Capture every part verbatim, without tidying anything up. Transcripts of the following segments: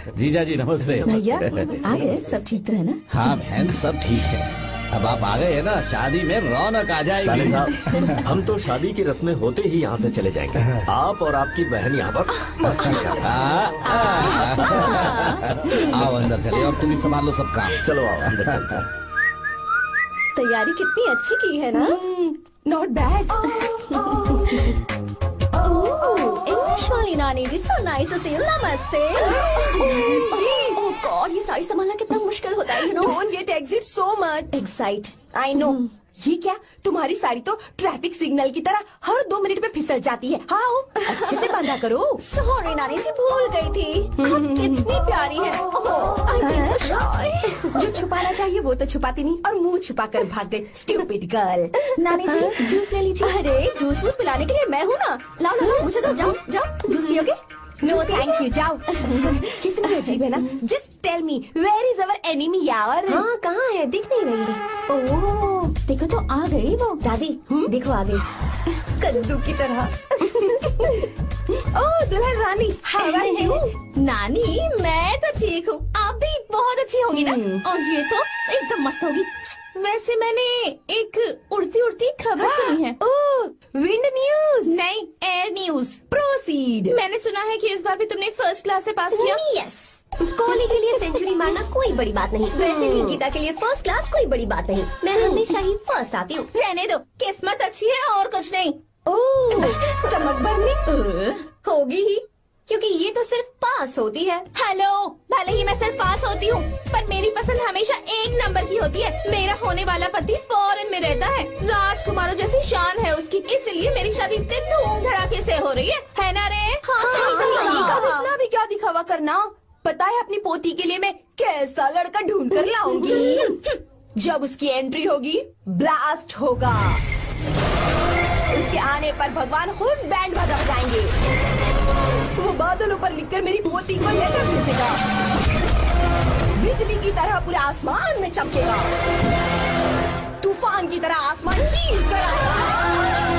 जीजा जी नमस्ते। भैया आ गए, सब ठीक तो है ना? हाँ बहन सब ठीक है। अब आप आ गए है ना, शादी में रौनक आ जाएगी। साले साहब, हम तो शादी की रस्में होते ही यहाँ से चले जाएंगे। आप और आपकी बहन यहाँ पर मस्ती करें। आओ अंदर चले, अब तुम ही संभाल लो सब काम। चलो आओ अंदर चलते हैं। तैयारी कितनी अच्छी की है ना? Not bad. इंग्लिश वाली नानी जी, so nice to see you. नमस्ते जी। ओह गॉड, ये साड़ी संभालना कितना मुश्किल होता है, you know. Don't get excite so much. Excite I know. ये क्या, तुम्हारी साड़ी तो ट्रैफिक सिग्नल की तरह हर दो मिनट में फिसल जाती है। हाँ, अच्छे से बांधा करो। सॉरी नानी जी, भूल गई थी। आप कितनी प्यारी है। I feel so shy. जो छुपाना चाहिए वो तो छुपाती नहीं और मुंह छुपा कर भाग गई। Stupid girl. नानी जी जूस ले लीजिए। अरे जूस वूस पिलाने के लिए मैं हूँ ना। लाओ लाओ, मुझे तो जाओ जाओ, जूस पियोगे? नो थैंक यू, जाओ। कितनी अजीब है ना। Just tell me where is our enemy यार। हाँ कहाँ है, दिख नहीं रही। ओह देखो तो आ गई वो। दादी देखो आ गई, कद्दू की तरह। ओह दुल्हन रानी, हाउ आर यू? नानी मैं तो ठीक हूँ, आप भी बहुत अच्छी होगी ना। और ये तो एकदम मस्त होगी। वैसे मैंने एक उड़ती उड़ती खबर सुनी है। Oh wind news? नहीं, एयर न्यूज। प्रोसीड। मैंने सुना है कि इस बार भी तुमने फर्स्ट क्लास से पास किया। यस, कोहली के लिए सेंचुरी मारना कोई बड़ी बात नहीं। वैसे भी गीता के लिए फर्स्ट क्लास कोई बड़ी बात नहीं। मैं हमेशा ही फर्स्ट आती हूँ। रहने दो, किस्मत अच्छी है और कुछ नहीं। ओह स्टमक बर्निंग होगी ही, क्योंकि ये तो सिर्फ पास होती है। हेलो, भले ही मैं सिर्फ पास होती हूँ, पर मेरी पसंद हमेशा एक नंबर की होती है। मेरा होने वाला पति फॉरेन में रहता है, राजकुमारों जैसी शान है उसकी, इसलिए मेरी शादी इतने धूम धड़ाके से हो रही है, है ना रे? हाँ, हाँ, सही सही कहा। कहा। इतना भी क्या दिखावा करना। पता है अपनी पोती के लिए मैं कैसा लड़का ढूंढ कर लाऊंगी। जब उसकी एंट्री होगी ब्लास्ट होगा। उसके आने पर भगवान खुद बैंड बजा जाएंगे। वो बादलों पर लिखकर मेरी पोती को लेटर भेजेगा। बिजली की तरह पूरे आसमान में चमकेगा। तूफान की तरह आसमान चीर कर आएगा।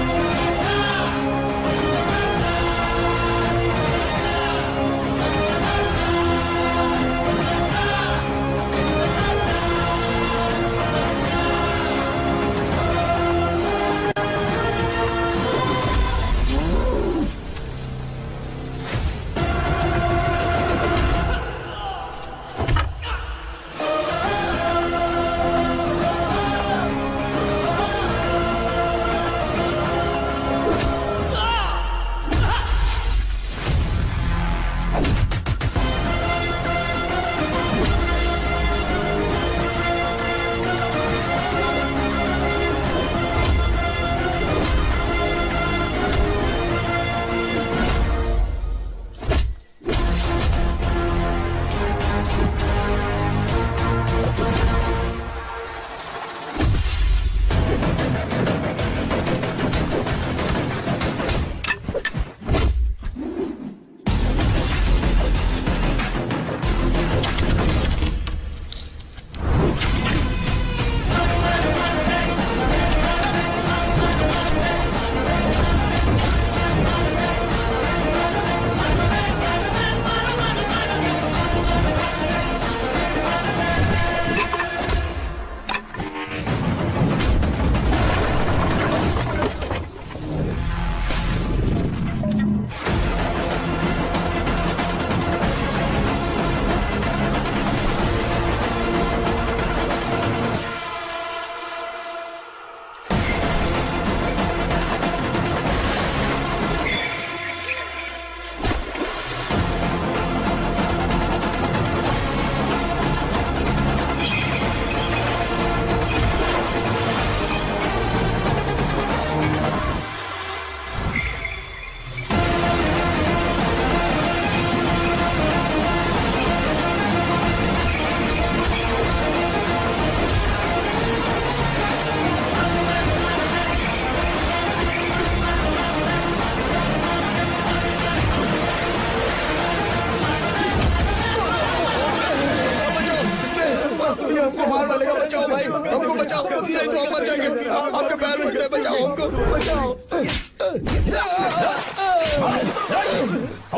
मार डालेगा। बचाओ भाई, हमको बचाओ, नहीं तो हम मर जाएंगे। आपके पैर में गए, बचाओ हमको, बचाओ। और मारो इसको।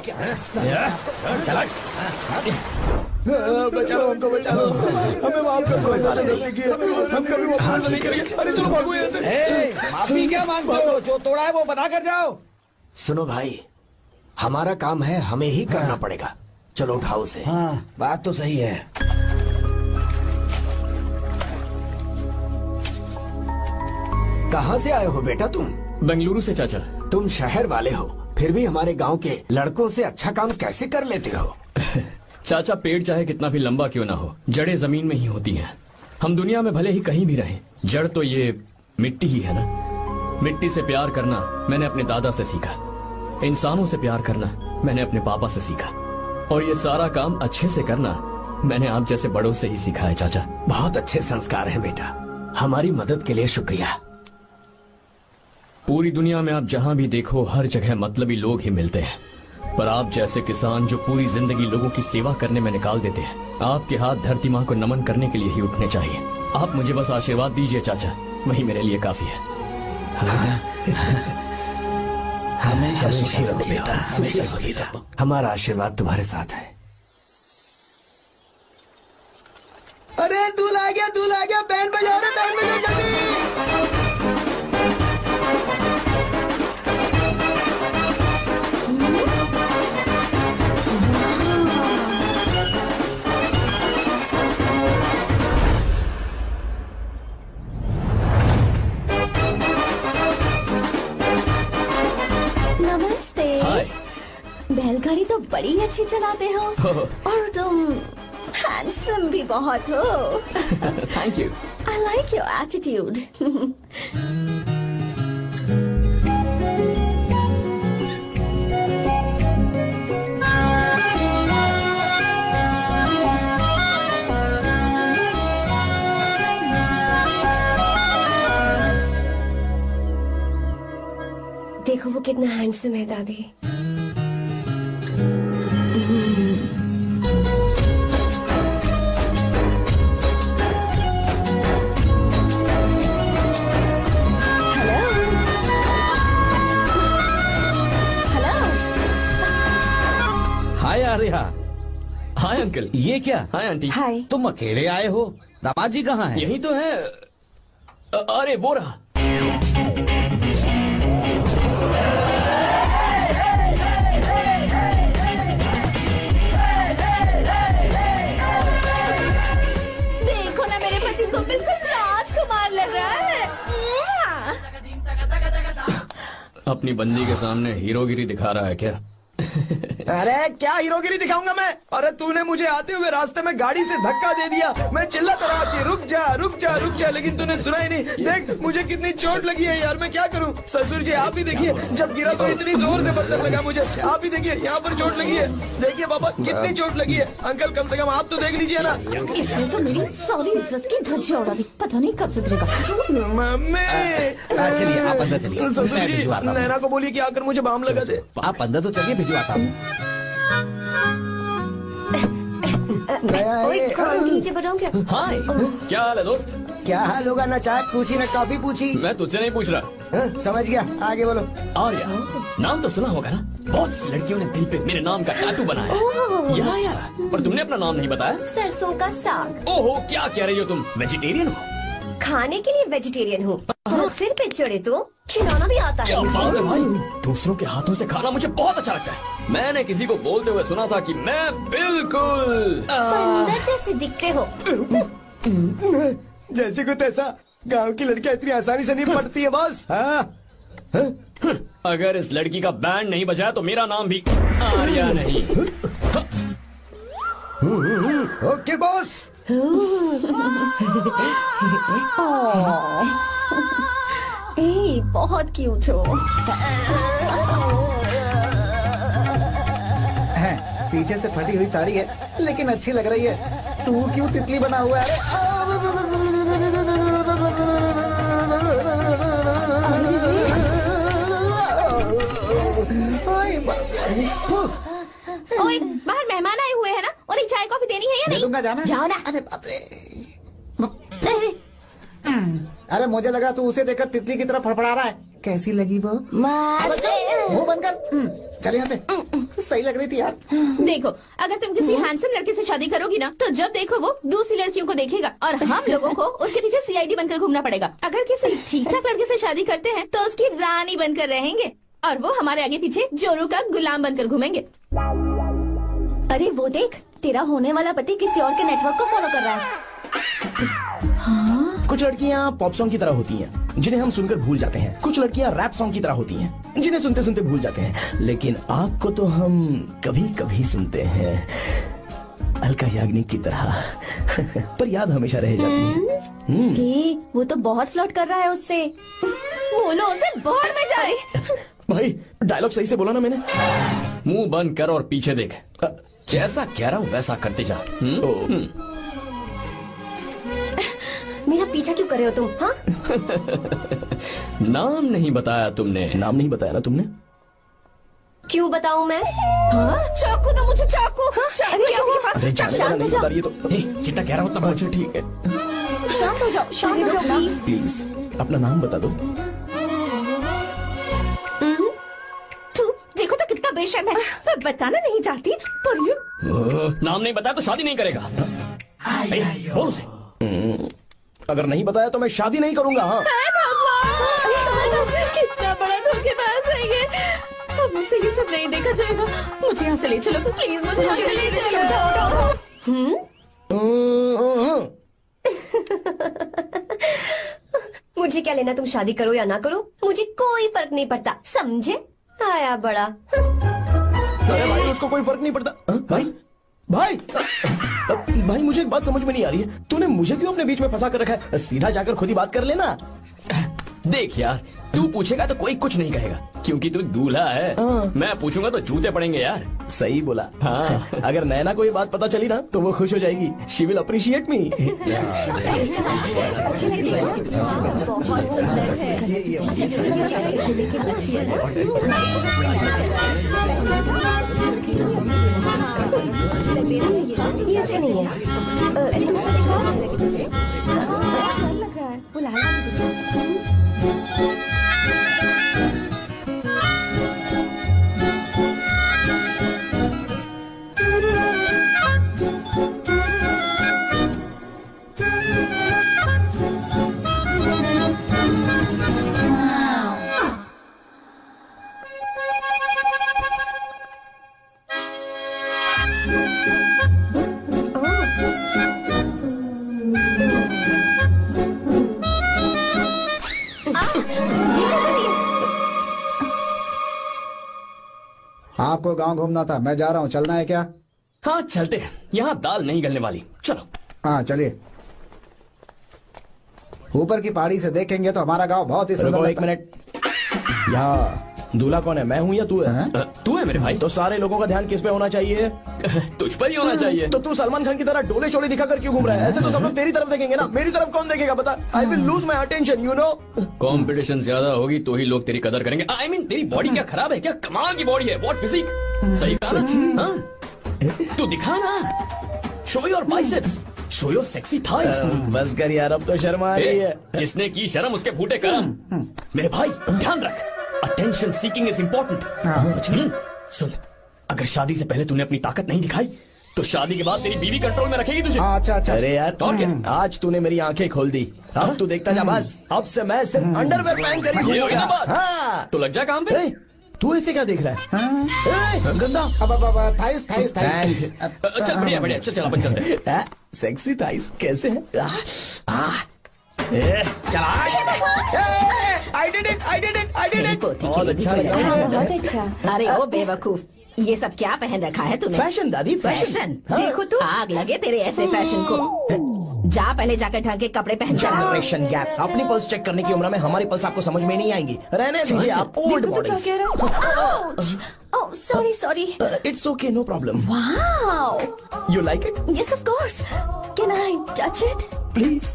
चला बचाओ हमको, बचाओ हमें माफ कर, कोई बात नहीं की, हम कभी वो भूल नहीं करेंगे। अरे चलो भागो यहाँ से। माफी क्या मांगते हो? जो तोड़ा है वो बता कर जाओ। सुनो भाई, हमारा काम है, हमें ही करना पड़ेगा। चलो उठाओ उसे। हाँ बात तो सही है। कहाँ से आए हो बेटा तुम? बेंगलुरु से चाचा। तुम शहर वाले हो, फिर भी हमारे गांव के लड़कों से अच्छा काम कैसे कर लेते हो? चाचा पेड़ चाहे कितना भी लंबा क्यों ना हो, जड़ें जमीन में ही होती हैं। हम दुनिया में भले ही कहीं भी रहें, जड़ तो ये मिट्टी ही है ना। मिट्टी से प्यार करना मैंने अपने दादा से सीखा, इंसानों से प्यार करना मैंने अपने पापा से सीखा, और ये सारा काम अच्छे से करना मैंने आप जैसे बड़ों से ही सीखा है चाचा। बहुत अच्छे संस्कार हैं बेटा, हमारी मदद के लिए शुक्रिया। पूरी दुनिया में आप जहाँ भी देखो हर जगह मतलबी लोग ही मिलते हैं, पर आप जैसे किसान जो पूरी जिंदगी लोगों की सेवा करने में निकाल देते हैं, आपके हाथ धरती माँ को नमन करने के लिए ही उठने चाहिए। आप मुझे बस आशीर्वाद दीजिए चाचा, वही मेरे लिए काफी है। हमेशा सुखी रहो बेटा, हमेशा सुखी रहो। हमारा आशीर्वाद तुम्हारे साथ है। अरे दूल्हा आ गया, दूल्हा आ गया, बैंड बजाओ रे, बैंड बजाओ जल्दी। नमस्ते। हाय। बैलगाड़ी तो बड़ी अच्छी चलाते हो, और तुम हैंडसम भी बहुत हो। Thank you. I like your attitude. देखो वो कितना हैंडसम है दादी। हाय आर्या। Hi uncle. ये क्या? Hi aunty. हाय। तुम अकेले आए हो? दामाद जी कहाँ है? यही तो है। अ- अरे वो रहा। देखो ना मेरे पति को बिल्कुल राजकुमार लग रहा है। अपनी बंदी के सामने हीरोगिरी दिखा रहा है क्या? अरे क्या हीरोगिरी दिखाऊंगा मैं? अरे तूने मुझे आते हुए रास्ते में गाड़ी से धक्का दे दिया, मैं चिल्लाता रहा कि रुक जा रुक जा रुक जा, लेकिन तूने सुना ही नहीं। देख मुझे कितनी चोट लगी है यार, मैं क्या करूं? ससुर जी आप ही देखिए, जब गिरा तो इतनी जोर से पत्थर लगा मुझे। आप ही देखिए यहाँ पर चोट लगी है, देखिए पापा कितनी चोट लगी है। अंकल कम से कम आप तो देख लीजिए ना। इसने तो मेरी सारी इज्जत की धज्जियां उड़ा दी, पता नहीं कब सुधरेगा। मम्मी चलिए आप अंदर चलिए, ससुर मैं जी भिजवाता हूँ। नैना को बोलिए कि आकर मुझे बाम लगा दे। आप अंदर तो चलिए, भिजवाता हूँ। ओए, नीचे बताऊं क्या? हाय। क्या हाल है दोस्त? क्या हाल होगा? ना चाय पूछी ना कॉफी पूछी। मैं तुझसे नहीं पूछ रहा। हाँ, समझ गया, आगे बोलो। आर्या, नाम तो सुना होगा ना? बहुत सी लड़कियों ने दिल पे मेरे नाम का टैटू बनाया है। या, या, पर तुमने अपना नाम नहीं बताया। सरसों का साग। ओहो, क्या कह रही हो तुम? वेजिटेरियन हो? खाने के लिए वेजिटेरियन हूँ, और सिर पे चढ़े तो खिलाना भी आता क्या है। बात है भाई, दूसरों के हाथों से खाना मुझे बहुत अच्छा लगता है। मैंने किसी को बोलते हुए सुना था कि मैं बिल्कुल बंदर जैसे दिखते हो। जैसे को तैसा, गांव की लड़कियां इतनी आसानी से नहीं पढ़ती है बॉस। हाँ? अगर इस लड़की का बैंड नहीं बजाया तो मेरा नाम भी आर्या नहीं। Okay boss. ए, बहुत क्यूट हो। है, पीछे से फटी हुई साड़ी है लेकिन अच्छी लग रही है। तू क्यों तितली बना हुआ है? ओए बाहर मेहमान आए हुए हैं ना, उन्हें चाय कॉफी देनी है या दे नहीं? दूंगा, जाना। जाओ ना। अरे बाप रे। अरे मुझे लगा तू उसे देखकर तितली की तरफ फड़फड़ा रहा है। कैसी लगी वो? वो बंद कर। चल यहाँ से। सही लग रही थी यार। देखो, अगर तुम किसी हैंडसम लड़के से शादी करोगी ना, तो जब देखो वो दूसरी लड़कियों को देखेगा और हम लोगों को उसके पीछे सीआईडी बनकर घूमना पड़ेगा। अगर किसी ठीक ठाक लड़के से शादी करते हैं तो उसकी रानी बनकर रहेंगे और वो हमारे आगे पीछे जोरू का गुलाम बनकर घूमेंगे। अरे वो देख, तेरा होने वाला पति किसी और के नेटवर्क को फॉलो कर रहा है। हाँ? कुछ लड़कियाँ पॉप सॉन्ग की तरह होती हैं, जिन्हें हम सुनकर भूल जाते हैं। कुछ लड़कियाँ रैप सॉन्ग की तरह होती हैं, जिन्हें सुनते सुनते भूल जाते हैं। लेकिन आपको तो हम कभी कभी सुनते हैं, अलका याग्निक की तरह। पर याद हमेशा रह जाती है। हम्म। ए, वो तो बहुत फ्लर्ट कर रहा है उससे। बोलो उसे बाहर में जाए। भाई डायलॉग सही से बोला ना मैंने। मुंह बंद कर और पीछे देख। जैसा कह रहा हूँ वैसा करते जा। हम्म? मेरा पीछा क्यों कर रहे हो तुम? हाँ? नाम नहीं बताया तुमने। नाम नहीं बताया ना तुमने? क्यों बताऊं मैं? हाँ? चाकू दो मुझे, चाकू। हाँ? अरे क्या हुआ? अरे जाने वाला नहीं बता रही है तो। ए, जितना कह रहा हूँ उतना। अच्छा ठीक है, शांत हो जाओ, शांत हो जाओ प्लीज। प्लीज अपना नाम बता दो। तू देखो तो कितना बेशर्म है। मैं बताना नहीं चाहती पर ये नाम नहीं बताया तो शादी नहीं करेगा। ए, बोल उसे। अगर नहीं बताया तो मैं शादी नहीं करूंगा। हाँ कितना बड़ा धोखेबाज है ये। अब मुझसे ये सब नहीं देखा जाएगा। मुझे यहाँ से ले चलो प्लीज, मुझे यहाँ से ले चलो। हम्म? मुझे क्या लेना तुम शादी करो या ना करो, मुझे कोई फर्क नहीं पड़ता, समझे? आया बड़ा। अरे भाई उसको कोई फर्क नहीं पड़ता। आ, भाई भाई भाई मुझे एक बात समझ में नहीं आ रही है। तूने मुझे क्यों अपने बीच में फंसा कर रखा है? सीधा जाकर खुद ही बात कर लेना। देख यार, तू पूछेगा तो कोई कुछ नहीं कहेगा क्योंकि तू दूल्हा है। हाँ। मैं पूछूंगा तो जूते पड़ेंगे यार। सही बोला। हाँ। अगर नैना को ये बात पता चली ना तो वो खुश हो जाएगी। She will appreciate me. ये अच्छा नहीं है। अ, दूसरा दिखाओ। लग रहा है वो लाल। आपको गांव घूमना था, मैं जा रहा हूँ, चलना है क्या? हाँ चलते हैं, यहाँ दाल नहीं गलने वाली। चलो। हाँ चलिए। ऊपर की पहाड़ी से देखेंगे तो हमारा गांव बहुत ही सुंदर रुको एक लगता है। मिनट। यहाँ दूल्हा कौन है, मैं हूँ या तू है? अ, तू है मेरे भाई। तो सारे लोगों का ध्यान किस पे होना चाहिए? तुझ पर ही होना चाहिए। तो तू सलमान खान की तरह डोले चोले दिखाकर क्यों घूम रहा है? ऐसे तो सब लोग तेरी तरफ देखेंगे ना, मेरी तरफ कौन देखेगा बता? I will lose my attention, you know. Competition ज्यादा होगी तो ही लोग तेरी कदर करेंगे। आई मीन तेरी बॉडी क्या खराब है क्या? कमाल की बॉडी है, व्हाट फिजिक। सही कहा ना? हाँ? तू दिखा ना, show your biceps, show your sexy thighs. बस कर यार, अब तो शर्मा आ रही है। जिसने की शर्म उसके फूटे करम। मेरे भाई ध्यान रख, अटेंशन सीकिंग इज इम्पोर्टेंट। सुन, अगर शादी से पहले तूने अपनी ताकत नहीं दिखाई तो शादी के बाद तेरी बीवी कंट्रोल में रखेगी तुझे। हाँ, अच्छा अच्छा। अरे यार और क्या? आज तूने मेरी आंखें खोल दी। अब तू देखता जा बस, अब से मैं सिर्फ अंडरवेयर पहन कर ही ये हुई ना घूमूंगा। बात? हाँ। तो लग जा काम पे। ए, तू ऐसे क्या देख रहा है? हाँ। ए, गंदा। अब अब अब थाइस थाइस थाइस। अ, चल बढ़िया बढ़िया, चल चल अपन चलते हैं। आ, सेक्सी थाइस कैसे है? आ, आ, ए, चला। I did it, I did it, I did it. बहुत अच्छा लगा। बहुत अच्छा। अरे ओ बेवकूफ, ये सब क्या पहन रखा है तूने? फैशन दादी, फैशन। फैशन। हाँ। देखो तू, आग लगे तेरे ऐसे फैशन को। जा पहले जाकर ढंग के कपड़े पहन कर आ। Generation gap. अपनी पल्स चेक करने की उम्र में हमारी पल्स आपको समझ में नहीं आएंगी। रहने दीजिए आप old models. Oh sorry sorry. It's okay, no problem. Wow, you like it? Yes of course. Can I touch it? Please.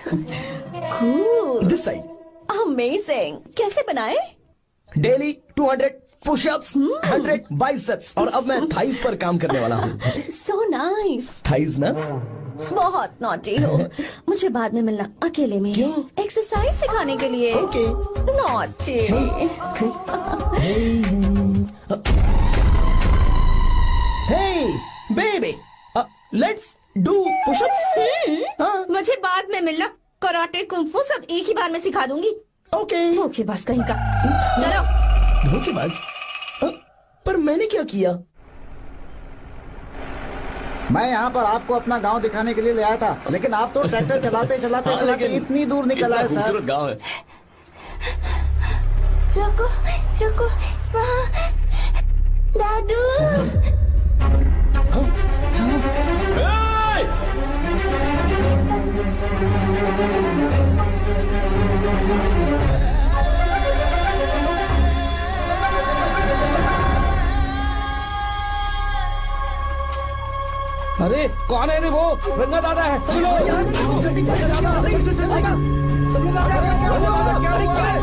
Cool, this side. Amazing. कैसे बनाए? Daily two hundred pushups, hundred biceps, और अब मैं thighs पर काम करने वाला हूँ। So nice. थाइस ना बहुत नॉटी हो। मुझे बाद में मिलना अकेले में। क्यों? एक्सरसाइज सिखाने के लिए। Okay. Naughty. Hey, baby, uh, let's do push-ups. हाँ, मुझे बाद में मिलना। कराटे कुंफू सब एक ही बार में सिखा दूंगी। ओके। धोखेबाज कहीं का। चलो। धोखेबाज? अ, पर मैंने क्या किया? मैं यहाँ पर आपको अपना गांव दिखाने के लिए ले आया था, लेकिन आप तो ट्रैक्टर चलाते चलाते हाँ, चलाते लेकिन इतनी दूर निकल कितना आए सर। खूबसूरत गांव है। रुको, रुको, वहाँ दादू। अरे कौन है रे वो? रंगा दादा है। चलो जल्दी चलो दादा। सब लोग आ गए। रंगा दादा क्या है? क्या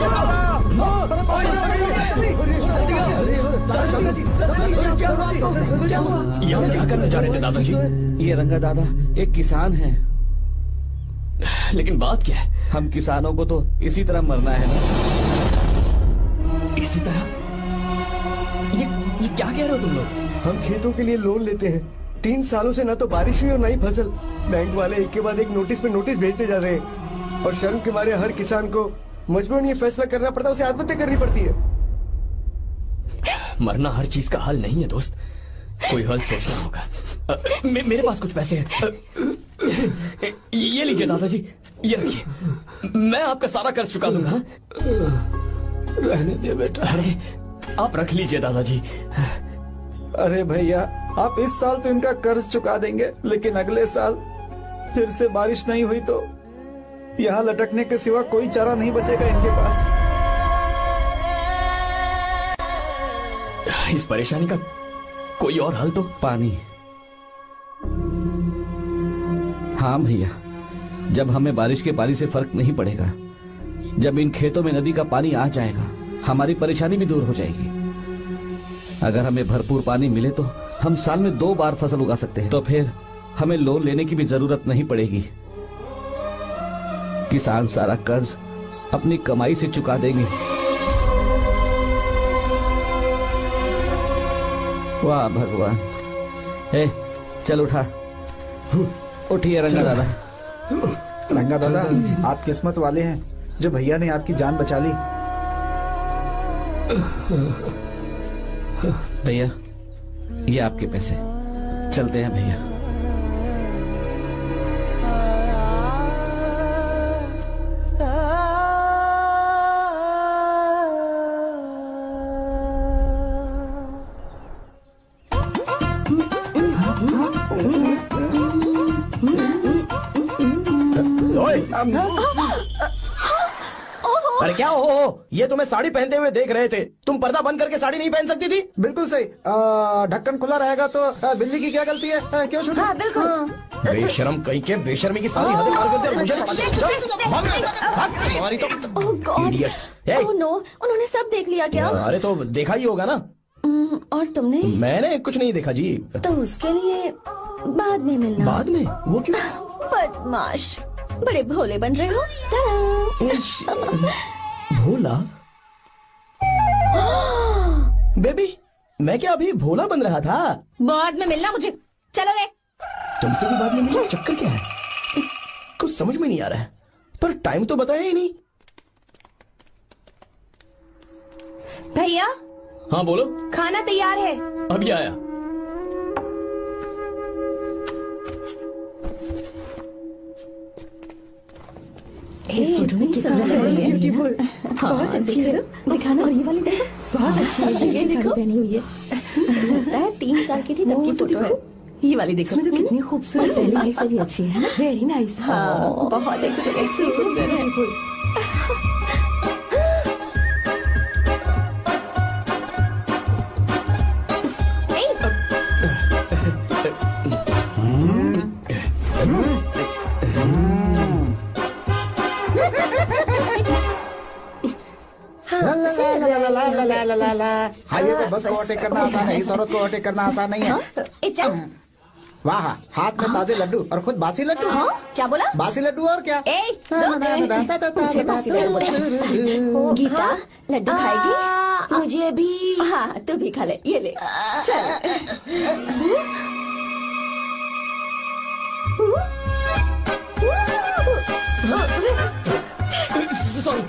है? यहाँ क्या करने जा रहे थे दादाजी? ये रंगा दादा एक किसान है। लेकिन बात क्या है? हम किसानों को तो इसी तरह मरना है ना। इसी तरह? ये ये क्या कह रहे हो तुम लोग? हम खेतों के लिए लोन लेते हैं। तीन सालों से न तो बारिश हुई और न ही फसल। बैंक वाले एक के बाद एक नोटिस पे नोटिस भेजते जा रहे हैं और शर्म के मारे हर किसान को मजबूरन ये फैसला करना पड़ता है, उसे आत्महत्या करनी पड़ती है। मरना हर चीज का हल नहीं है दोस्त, कोई हल सोचना होगा। अ, मे, मेरे पास कुछ पैसे हैं। अ, ये लीजिए दादाजी, ये रखिए, मैं आपका सारा कर्ज चुका दूंगा। रहने दे बेटा। अरे आप रख लीजिए दादाजी। अरे भैया, आप इस साल तो इनका कर्ज चुका देंगे, लेकिन अगले साल फिर से बारिश नहीं हुई तो यहाँ लटकने के सिवा कोई चारा नहीं बचेगा इनके पास। इस परेशानी का कोई और हल तो? पानी। हाँ भैया, जब हमें बारिश के पानी से फर्क नहीं पड़ेगा, जब इन खेतों में नदी का पानी आ जाएगा, हमारी परेशानी भी दूर हो जाएगी। अगर हमें भरपूर पानी मिले तो हम साल में दो बार फसल उगा सकते हैं। तो फिर हमें लोन लेने की भी जरूरत नहीं पड़ेगी। किसान सारा कर्ज अपनी कमाई से चुका देंगे। वाह भगवान। ए, चल उठा। उठिए रंगा दादा। रंगा दादा, आप किस्मत वाले हैं जो भैया ने आपकी जान बचा ली। भैया, ये आपके पैसे। चलते हैं भैया। अरे क्या हो, हो ये तुम्हें साड़ी पहनते हुए देख रहे थे। तुम पर्दा बंद करके साड़ी नहीं पहन सकती थी? बिल्कुल सही। आ, ढक्कन खुला रहेगा तो आ, बिल्ली की क्या गलती है? आ, क्यों छूटा? हाँ, बिल्कुल। हाँ। बेशरम कहीं के बेशर्मी की सारी हदें पार कर दिया। मुझे तुम्हारी तो oh god. Idiots. Oh no, उन्होंने सब देख लिया क्या? अरे तो देखा ही होगा ना। हम्म, और तुमने? मैंने कुछ नहीं देखा जी। तो उसके लिए बाद में मिलना। बाद में? वो क्यों? बदमाश, बड़े भोले बन रहे हो। Ta-da! भोला? बेबी, मैं क्या अभी भोला बन रहा था? बाद में मिलना मुझे। चलो रे। तुमसे भी बाद में मिलना? चक्कर क्या है? कुछ समझ में नहीं आ रहा है। पर टाइम तो बताया ही नहीं। भैया, हाँ बोलो। खाना तैयार है। अभी आया। इस फोटो में कितना ब्यूटीफुल। बहुत अच्छी है। दिखाना। और ये वाली देखो, बहुत अच्छी है। ये देखो, पहनी हुई है। लगता है तीन साल की थी तब की फोटो है। ये वाली देखो, इसमें तो कितनी खूबसूरत है। नाइस से भी अच्छी है ना? Very nice. हाँ, बहुत अच्छी है। हाईवे पे बस को ओवरटेक करना आसान है, इस औरत को ओवरटेक करना आसान नहीं है। वाह, हाथ में ताजे लड्डू और खुद बासी लड्डू। हाँ क्या बोला? बासी लड्डू और क्या? ए, मुझे बासी लड्डू बोला। गीता लड्डू खाएगी? मुझे भी। हाँ तू भी खा ले, ये ले। सॉरी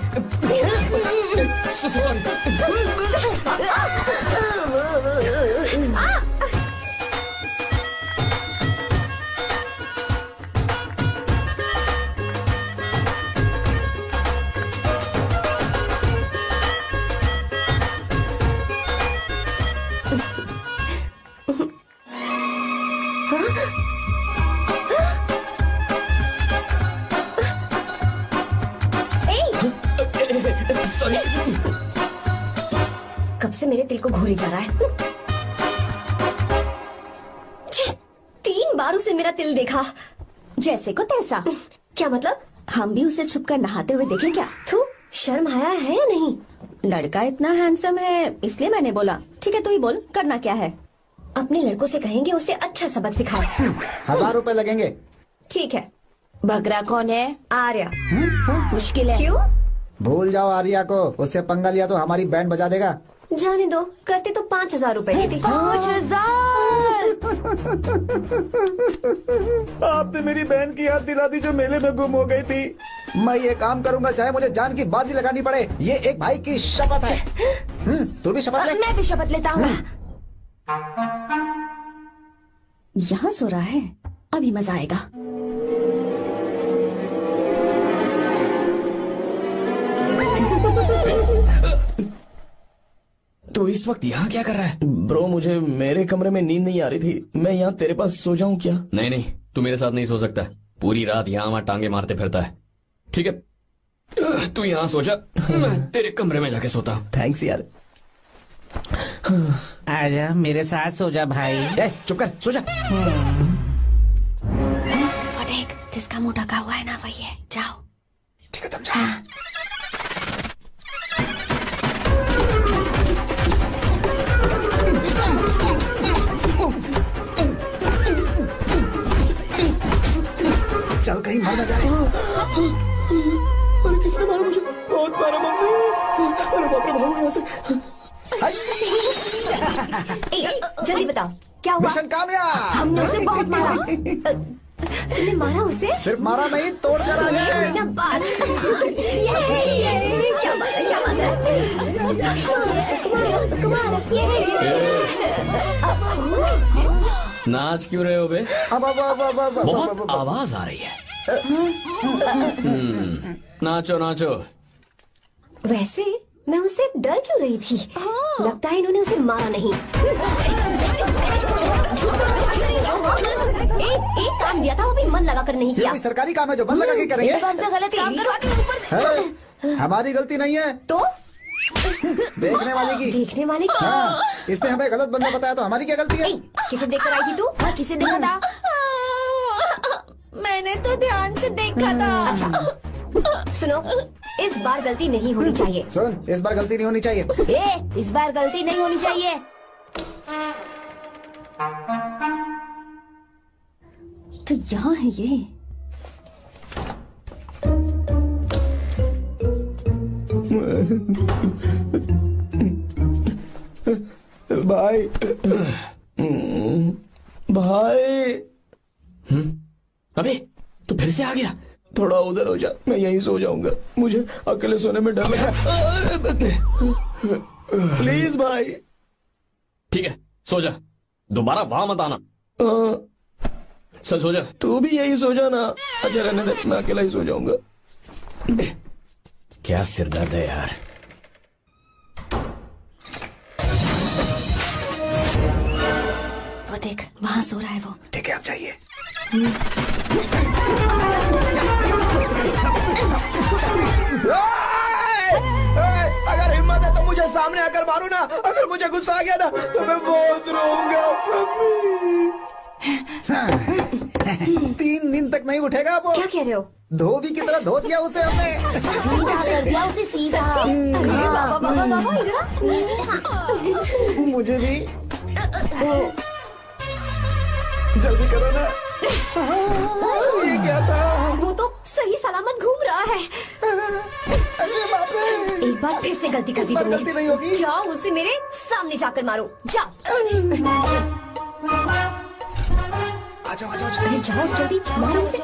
कब से मेरे दिल को घूरी जा रहा है। तीन बार उसे मेरा तिल देखा, जैसे को तैसा। क्या मतलब? हम भी उसे छुपकर नहाते हुए देखें क्या? थू, शर्म आया है या नहीं? लड़का इतना हैंडसम है इसलिए मैंने बोला। ठीक है तू ही बोल, करना क्या है? अपने लड़कों से कहेंगे उसे अच्छा सबक सिखाए। हजार रुपए लगेंगे। ठीक है। बकरा कौन है? आर्या। मुश्किल है। क्यों? भूल जाओ आर्या को, उससे पंगा लिया तो हमारी बैंड बजा देगा। जाने दो, करते तो पाँच हजार रूपए देती। पाँच हजार? आपने मेरी बहन की याद दिला दी जो मेले में गुम हो गई थी। मैं ये काम करूंगा चाहे मुझे जान की बाजी लगानी पड़े। ये एक भाई की शपथ है। हम्म, तू भी शपथ ले। मैं भी शपथ लेता हूँ। यहाँ सो रहा है, अभी मजा आएगा। तो इस वक्त यहाँ क्या कर रहा है? ब्रो मुझे मेरे कमरे में नींद नहीं आ रही थी, मैं यहाँ तेरे पास सो जाऊँ क्या? नहीं नहीं, तू मेरे साथ नहीं सो सकता। पूरी रात यहाँ वहाँ टांगे मारते फिरता है। ठीक है तू यहाँ सो जा, मैं तेरे कमरे में जाके सोता हूँ। थैंक्स यार। आजा मेरे साथ सो जा भाई। ए, चुप कर, सो जा। वो देख, जिसका मुंह ढका हुआ है ना वही है। जाओ। ठीक है तुम जाओ। चल कहीं मर न जाए। अरे किसने मारा मुझे? बहुत मारा मम्मी। अरे बाप रे, भागो यहाँ से। ए, ए, जल्दी बताओ क्या हुआ? मिशन कामयाब। हमने उसे बहुत मारा। तुमने मारा उसे? सिर्फ मारा नहीं, तोड़ कर आ ये गए। हुई ना बात। ये, ये, क्या बात है, क्या बात है? उसको मारो, उसको मारो। ये, ये। नाच क्यों रहे हो बे? अब अब अब अब अब बहुत आवाज आ रही है। हम्म, नाचो नाचो। वैसे मैं उससे डर क्यों रही थी? लगता है इन्होंने उसे मारा नहीं। एक एक काम दिया था वो भी मन लगा कर नहीं ये किया। कोई सरकारी काम है जो बंद लगा के करेंगे? कौन सा गलत काम करवाते हो ऊपर से? है, हमारी गलती नहीं है, तो देखने वाले की। देखने वाले की। हाँ, इसने हमें गलत बंदा बताया तो हमारी क्या गलती है? ए, किसे देख कर आई थी तू? हाँ, किसे देखा था? मैंने तो ध्यान से देखा था। अच्छा सुनो, इस बार गलती नहीं होनी चाहिए। सुन, इस बार गलती नहीं होनी चाहिए। ए, इस बार गलती नहीं होनी चाहिए। तो यहाँ है ये। भाई भाई। हम्म, अबे तू फिर से आ गया? थोड़ा उधर हो जा, मैं यहीं सो जाऊंगा। मुझे अकेले सोने में डर लग रहा है। प्लीज भाई। ठीक है सो जा, दोबारा वहां मत आना। हाँ, चल सो जा। तू भी यहीं सो जाना। अच्छा रहने दे, मैं अकेला ही सो जाऊंगा। क्या सिरदर्द है यार। वो देख, वहाँ सो रहा है वो। ठीक है, अब चाहिए। अगर हिम्मत है तो मुझे सामने आकर मारो ना। अगर मुझे गुस्सा आ गया ना तो मैं बहुत रोऊंगा। तीन दिन तक नहीं उठेगा वो। क्या कह रहे हो? धोबी की तरह धो दिया उसे हमने। सीधा कर दिया उसे, सीधा। अरे बाबा बाबा बाबा इधर। मुझे भी। जल्दी करो ना। ये क्या था? वो तो सही सलामत घूम रहा है। अरे बाप रे! एक बार फिर से गलती कर दी इस बार तुमने। गलती नहीं होगी। जाओ उसे मेरे सामने जाकर मारो, जाओ। आ जाओ, आ जाओ, अरे जाओ जल्दी मारो उसे।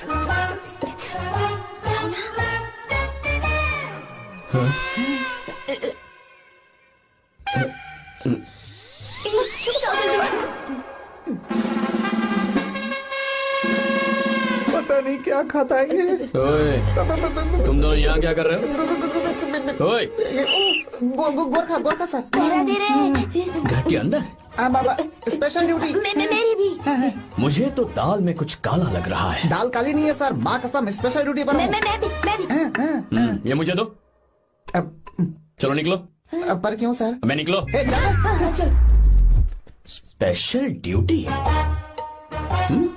पता नहीं क्या खाता है ये। ओए, तुम दोनों यहाँ क्या कर रहे हो? ओए, go, go, Gorkha Gorkha sir. मेरा दे रहे। घर के अंदर? हाँ बाबा, स्पेशल ड्यूटी। मे, मे, मेरी भी। मुझे तो दाल में कुछ काला लग रहा है। दाल काली नहीं है सर, माँ कसम स्पेशल ड्यूटी पर मैं हूँ। मैं मैं भी मैं भी। हाँ, हाँ, हम्म, ये मुझे दो। अब चलो निकलो। अब पर क्यों सर? मैं निकलो। ए, जा। हाँ, चल। Special duty. हम्म?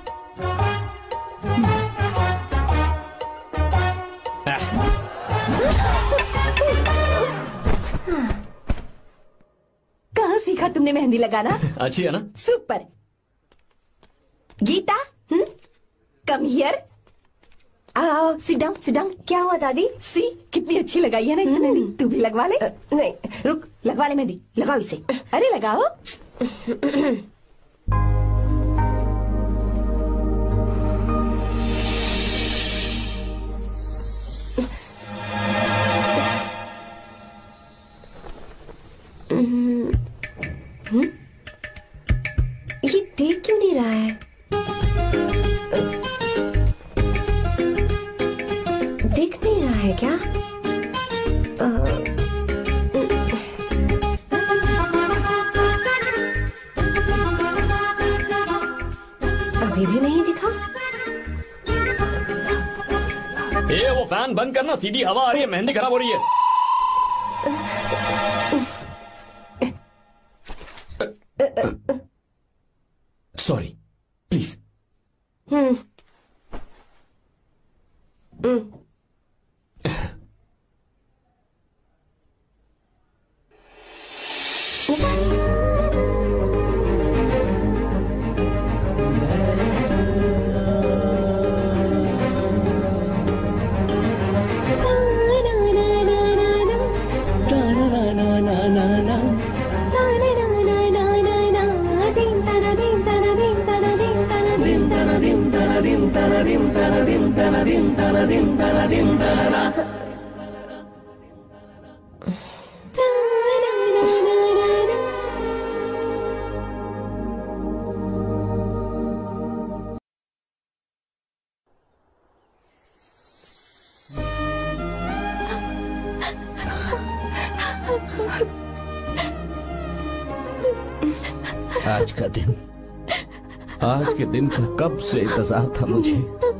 कहाँ सीखा तुमने मेहंदी लगाना? अच्छी है ना? Super. Geeta, hmm, come here. आओ, सिट डाउन, सिट डाउन। क्या हुआ दादी? सी कितनी अच्छी लगाई है ना इसने मेहंदी। तू भी लगवा ले। नहीं, रुक, लगवा ले मेहंदी, लगाओ इसे। अरे लगाओ। ये देख क्यों नहीं रहा है? देख नहीं रहा है क्या? अभी भी नहीं दिखा। ए, वो फैन बंद करना, सीधी हवा आ रही है, मेहंदी खराब हो रही है। Sorry, please. हम्म आज का दिन, आज के दिन का कब से इंतजार था मुझे।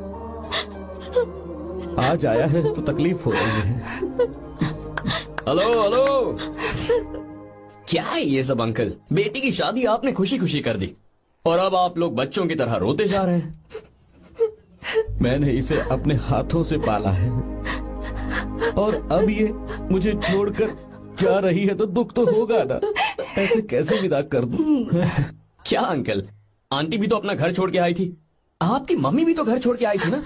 आज आया है तो तकलीफ हो रही है। हेलो हेलो, क्या है ये सब अंकल? बेटी की शादी आपने खुशी खुशी कर दी और अब आप लोग बच्चों की तरह रोते जा रहे हैं। मैंने इसे अपने हाथों से पाला है और अब ये मुझे छोड़कर जा रही है तो दुख तो होगा ना। ऐसे कैसे विदा कर दूं? क्या अंकल, आंटी भी तो अपना घर छोड़ के आई थी, आपकी मम्मी भी तो घर छोड़ के आई थी ना।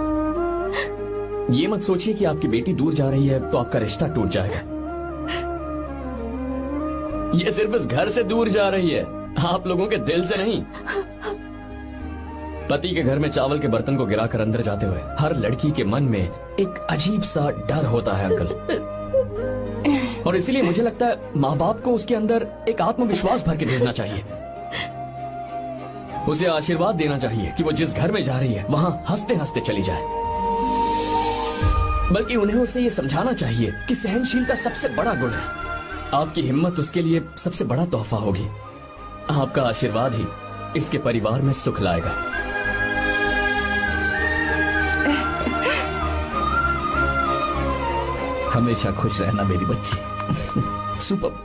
ये मत सोचिए कि आपकी बेटी दूर जा रही है तो आपका रिश्ता टूट जाएगा। ये सिर्फ इस घर से दूर जा रही है, आप लोगों के दिल से नहीं। पति के घर में चावल के बर्तन को गिराकर अंदर जाते हुए हर लड़की के मन में एक अजीब सा डर होता है अंकल, और इसीलिए मुझे लगता है माँ बाप को उसके अंदर एक आत्मविश्वास भर के भेजना चाहिए। उसे आशीर्वाद देना चाहिए कि वो जिस घर में जा रही है वहां हंसते हंसते चली जाए। बल्कि उन्हें उसे ये समझाना चाहिए कि सहनशीलता सबसे बड़ा गुण है। आपकी हिम्मत उसके लिए सबसे बड़ा तोहफा होगी। आपका आशीर्वाद ही इसके परिवार में सुख लाएगा। हमेशा खुश रहना मेरी बच्ची। सुपर।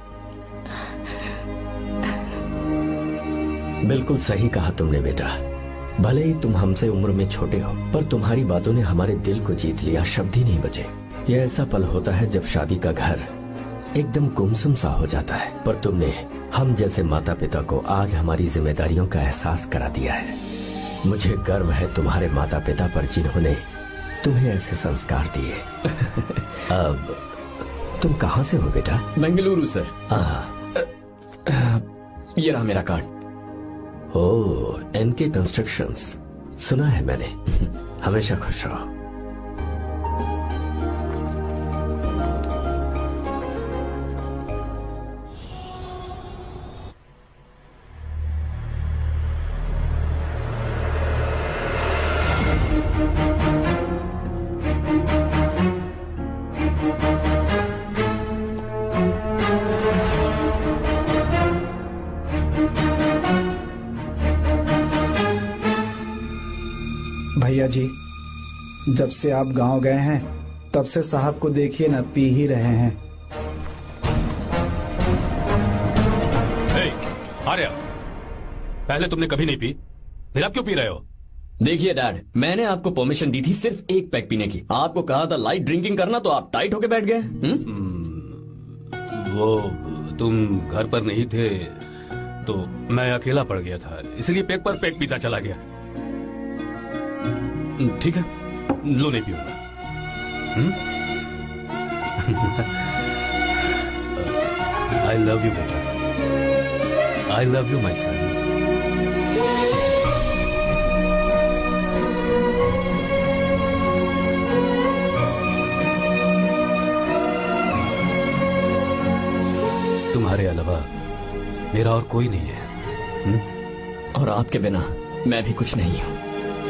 बिल्कुल सही कहा तुमने बेटा। भले ही तुम हमसे उम्र में छोटे हो, पर तुम्हारी बातों ने हमारे दिल को जीत लिया, शब्द ही नहीं बचे। यह ऐसा पल होता है जब शादी का घर एकदम गुमसुम सा हो जाता है, पर तुमने हम जैसे माता पिता को आज हमारी जिम्मेदारियों का एहसास करा दिया है। मुझे गर्व है तुम्हारे माता पिता पर जिन्होंने तुम्हें ऐसे संस्कार दिए। अब तुम कहाँ से हो बेटा? बेंगलुरु सर। हाँ, ये रहा मेरा कार्ड। ओह, एनके कंस्ट्रक्शंस, सुना है मैंने। हमेशा खुश रहो। भैया जी, जब से आप गांव गए हैं तब से साहब को देखिए ना, पी ही रहे हैं। हे, आर्या, पहले तुमने कभी नहीं पी, फिर आप क्यों पी रहे हो? देखिए डैड, मैंने आपको परमिशन दी थी सिर्फ एक पैक पीने की। आपको कहा था लाइट ड्रिंकिंग करना, तो आप टाइट होके बैठ गए। वो तुम घर पर नहीं थे तो मैं अकेला पड़ गया था, इसलिए पैक पर पैक पीता चला गया। ठीक है, लो, नहीं पीऊंगा। आई लव यू बेटा, आई लव यू माई सन। तुम्हारे अलावा मेरा और कोई नहीं है। हुँ? और आपके बिना मैं भी कुछ नहीं हूं।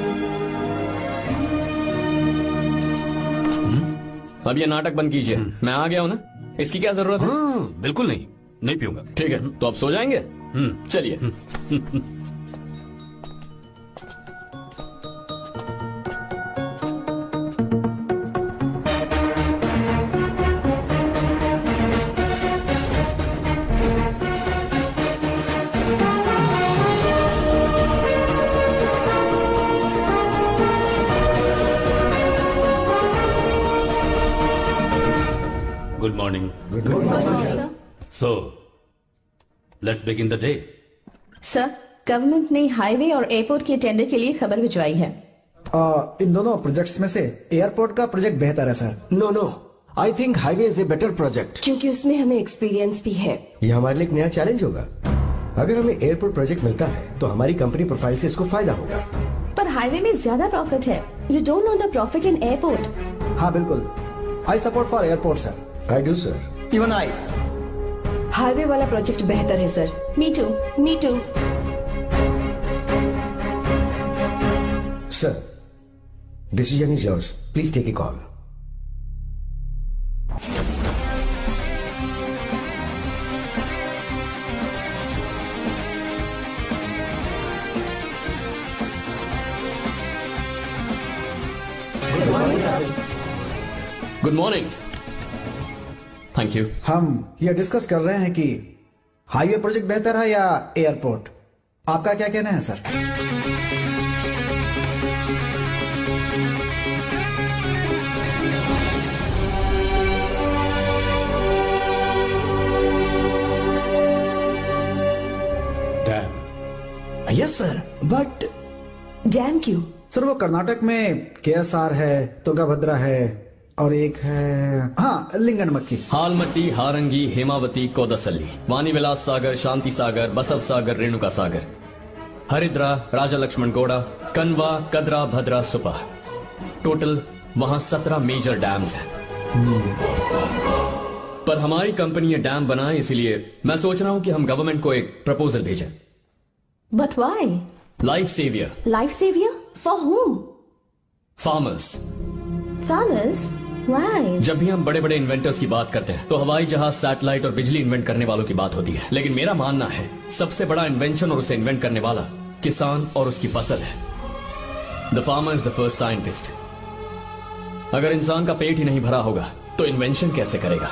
अब ये नाटक बंद कीजिए, मैं आ गया हूं ना, इसकी क्या जरूरत है? हाँ, बिल्कुल नहीं, नहीं पीऊंगा। ठीक है, तो आप सो जाएंगे? चलिए। Good morning. Good morning, sir. So, let's begin the day. Sir, government ने हाईवे और एयरपोर्ट के टेंडर के लिए खबर भिजवाई है। आ, इन दोनों प्रोजेक्ट्स में से एयरपोर्ट का प्रोजेक्ट बेहतर है sir. No no, I think highway is a better project, क्योंकि उसमें हमें एक्सपीरियंस भी है। ये हमारे लिए एक नया चैलेंज होगा। अगर हमें एयरपोर्ट प्रोजेक्ट मिलता है तो हमारी कंपनी प्रोफाइल से इसको फायदा होगा। पर हाईवे में ज्यादा प्रॉफिट है। You don't know the profit in airport. हाँ बिल्कुल, I support for airport sir. I do sir. Even I. Highway वाला प्रोजेक्ट बेहतर है sir. Me too, me too. Sir, decision is yours, please take a call. Good morning. Thank you. हम ये discuss कर रहे हैं कि हाईवे प्रोजेक्ट बेहतर है या एयरपोर्ट। आपका क्या कहना है sir? Dam. Yes sir, but dam क्यों? सर वो कर्नाटक में केएसआर है, तुंगभद्रा है और एक है हाँ लिंगन मक्की। हालमट्टी, हारंगी, हेमावती, कोदसल्ली, वानी विलास सागर, शांति सागर, बसव सागर, रेणुका सागर, हरिद्रा, राजा लक्ष्मण गौड़ा, कनवा, कदरा, भद्रा, सुपा। टोटल वहां सत्रह मेजर डैम्स हैं। पर हमारी कंपनी ये डैम बनाए, इसलिए मैं सोच रहा हूं कि हम गवर्नमेंट को एक प्रपोजल भेजें। But why? Life saviour. Life savior? For whom? Farmers. Farmers? Why? जब भी हम बड़े बड़े इन्वेंटर्स की बात करते हैं तो हवाई जहाज, सैटेलाइट और बिजली इन्वेंट करने वालों की बात होती है, लेकिन मेरा मानना है सबसे बड़ा इन्वेंशन और उसे इन्वेंट करने वाला किसान और उसकी फसल है। The farmer is the first scientist. अगर इंसान का पेट ही नहीं भरा होगा तो इन्वेंशन कैसे करेगा?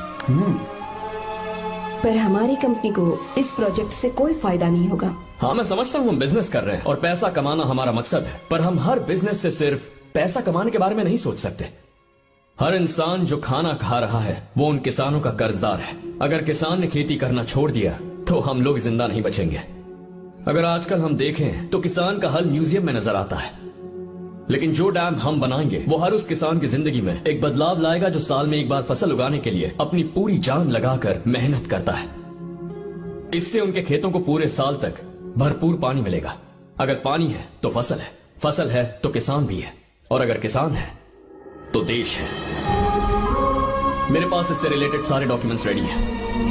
पर हमारी कंपनी को इस प्रोजेक्ट से कोई फायदा नहीं होगा। हाँ, मैं समझता हूँ हम बिजनेस कर रहे हैं और पैसा कमाना हमारा मकसद है, पर हम हर बिजनेस से सिर्फ पैसा कमाने के बारे में नहीं सोच सकते। हर इंसान जो खाना खा रहा है वो उन किसानों का कर्जदार है। अगर किसान ने खेती करना छोड़ दिया तो हम लोग जिंदा नहीं बचेंगे। अगर आजकल हम देखें तो किसान का हल म्यूजियम में नजर आता है, लेकिन जो डैम हम बनाएंगे वो हर उस किसान की जिंदगी में एक बदलाव लाएगा जो साल में एक बार फसल उगाने के लिए अपनी पूरी जान लगाकर मेहनत करता है। इससे उनके खेतों को पूरे साल तक भरपूर पानी मिलेगा। अगर पानी है तो फसल है, फसल है तो किसान भी है, और अगर किसान है तो देश है। मेरे पास इससे रिलेटेड सारे डॉक्यूमेंट्स रेडी हैं।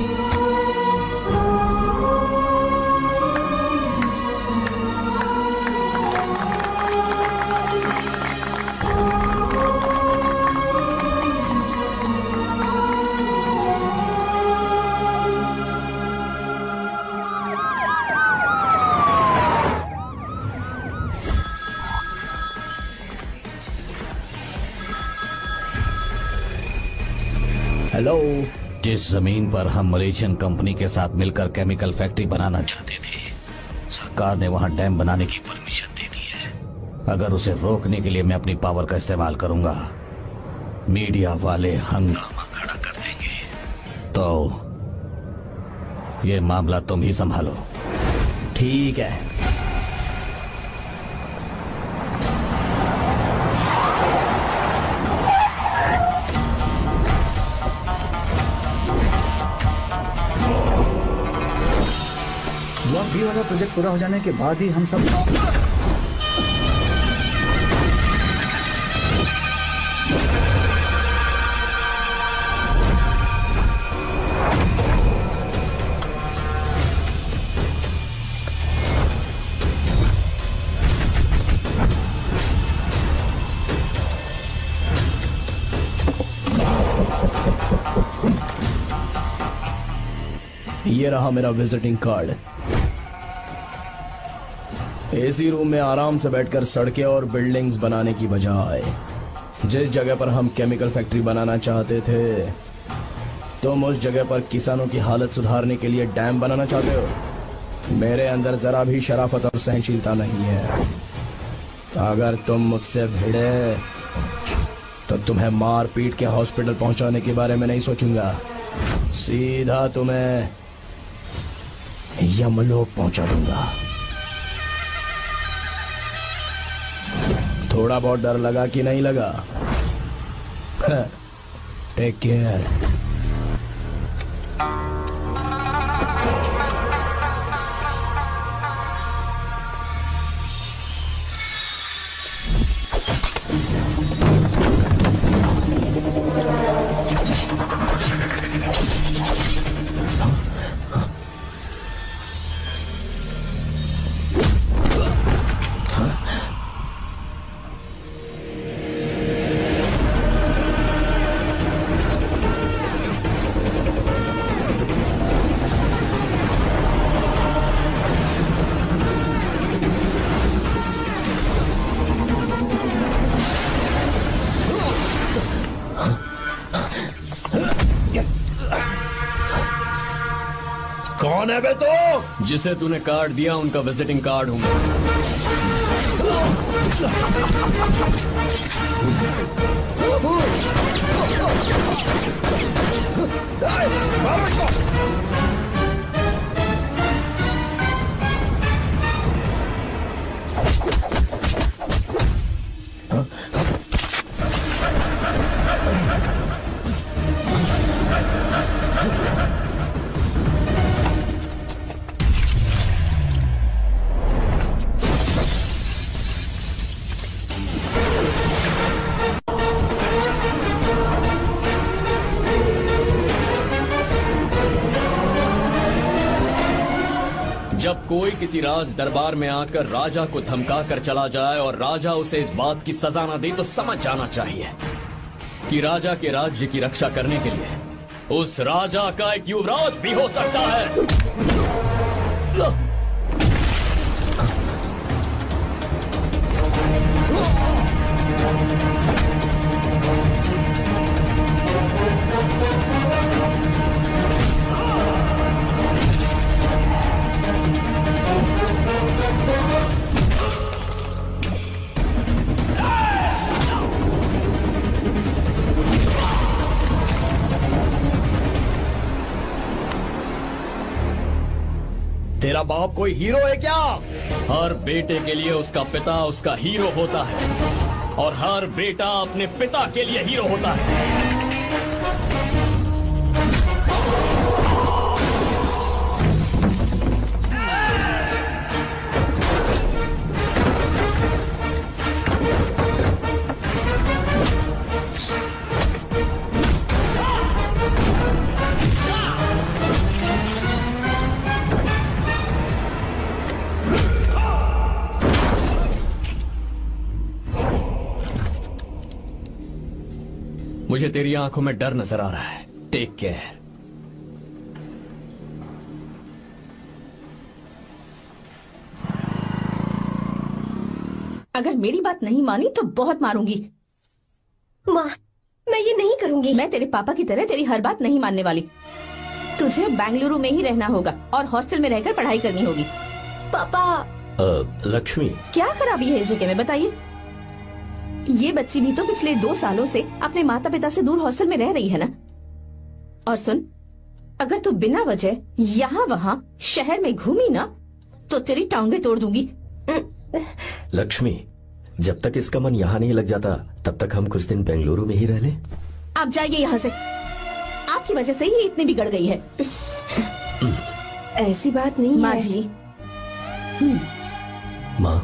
हेलो। जिस जमीन पर हम मलेशियन कंपनी के साथ मिलकर केमिकल फैक्ट्री बनाना चाहते थे, सरकार ने वहां डैम बनाने की परमिशन दे दी है। अगर उसे रोकने के लिए मैं अपनी पावर का इस्तेमाल करूंगा, मीडिया वाले हंगामा खड़ा कर देंगे। तो ये मामला तुम ही संभालो। ठीक है। ये वाला प्रोजेक्ट पूरा हो जाने के बाद ही हम सब ये रहा मेरा विजिटिंग कार्ड। एसी रूम में आराम से बैठकर सड़कें और बिल्डिंग्स बनाने की बजाय जिस जगह पर हम केमिकल फैक्ट्री बनाना चाहते थे, तुम उस जगह पर किसानों की हालत सुधारने के लिए डैम बनाना चाहते हो। मेरे अंदर जरा भी शराफत और सहनशीलता नहीं है। अगर तुम मुझसे भिड़े तो तुम्हें मार पीट के हॉस्पिटल पहुंचाने के बारे में नहीं सोचूंगा, सीधा तुम्हें यमलोक पहुंचा दूंगा। थोड़ा बहुत डर लगा कि नहीं लगा? Take care. कौन है बे तो? जिसे तूने कार्ड दिया उनका विजिटिंग कार्ड हूं मैं। जब कोई किसी राज दरबार में आकर राजा को धमका कर चला जाए और राजा उसे इस बात की सजा न दे, तो समझ जाना चाहिए कि राजा के राज्य की रक्षा करने के लिए उस राजा का एक युवराज भी हो सकता है। मेरा बाप कोई हीरो है क्या? हर बेटे के लिए उसका पिता उसका हीरो होता है और हर बेटा अपने पिता के लिए हीरो होता है। मुझे तेरी आंखों में डर नजर आ रहा है। Take care. अगर मेरी बात नहीं मानी तो बहुत मारूंगी। माँ, मैं ये नहीं करूंगी। मैं तेरे पापा की तरह तेरी हर बात नहीं मानने वाली। तुझे बेंगलुरु में ही रहना होगा और हॉस्टल में रहकर पढ़ाई करनी होगी। पापा। अ, लक्ष्मी, क्या खराबी है इस जगह में, बताइए। ये बच्ची भी तो पिछले दो सालों से अपने माता पिता से दूर हॉस्टल में रह रही है ना। और सुन, अगर तू बिना वजह यहाँ वहाँ शहर में घूमी ना तो तेरी टांगे तोड़ दूंगी। लक्ष्मी, जब तक इसका मन यहाँ नहीं लग जाता तब तक हम कुछ दिन बेंगलुरु में ही रह लें। आप जाइए यहाँ से। आपकी वजह से ही इतनी बिगड़ गई है। ऐसी बात नहीं माँ है। जी। माँ,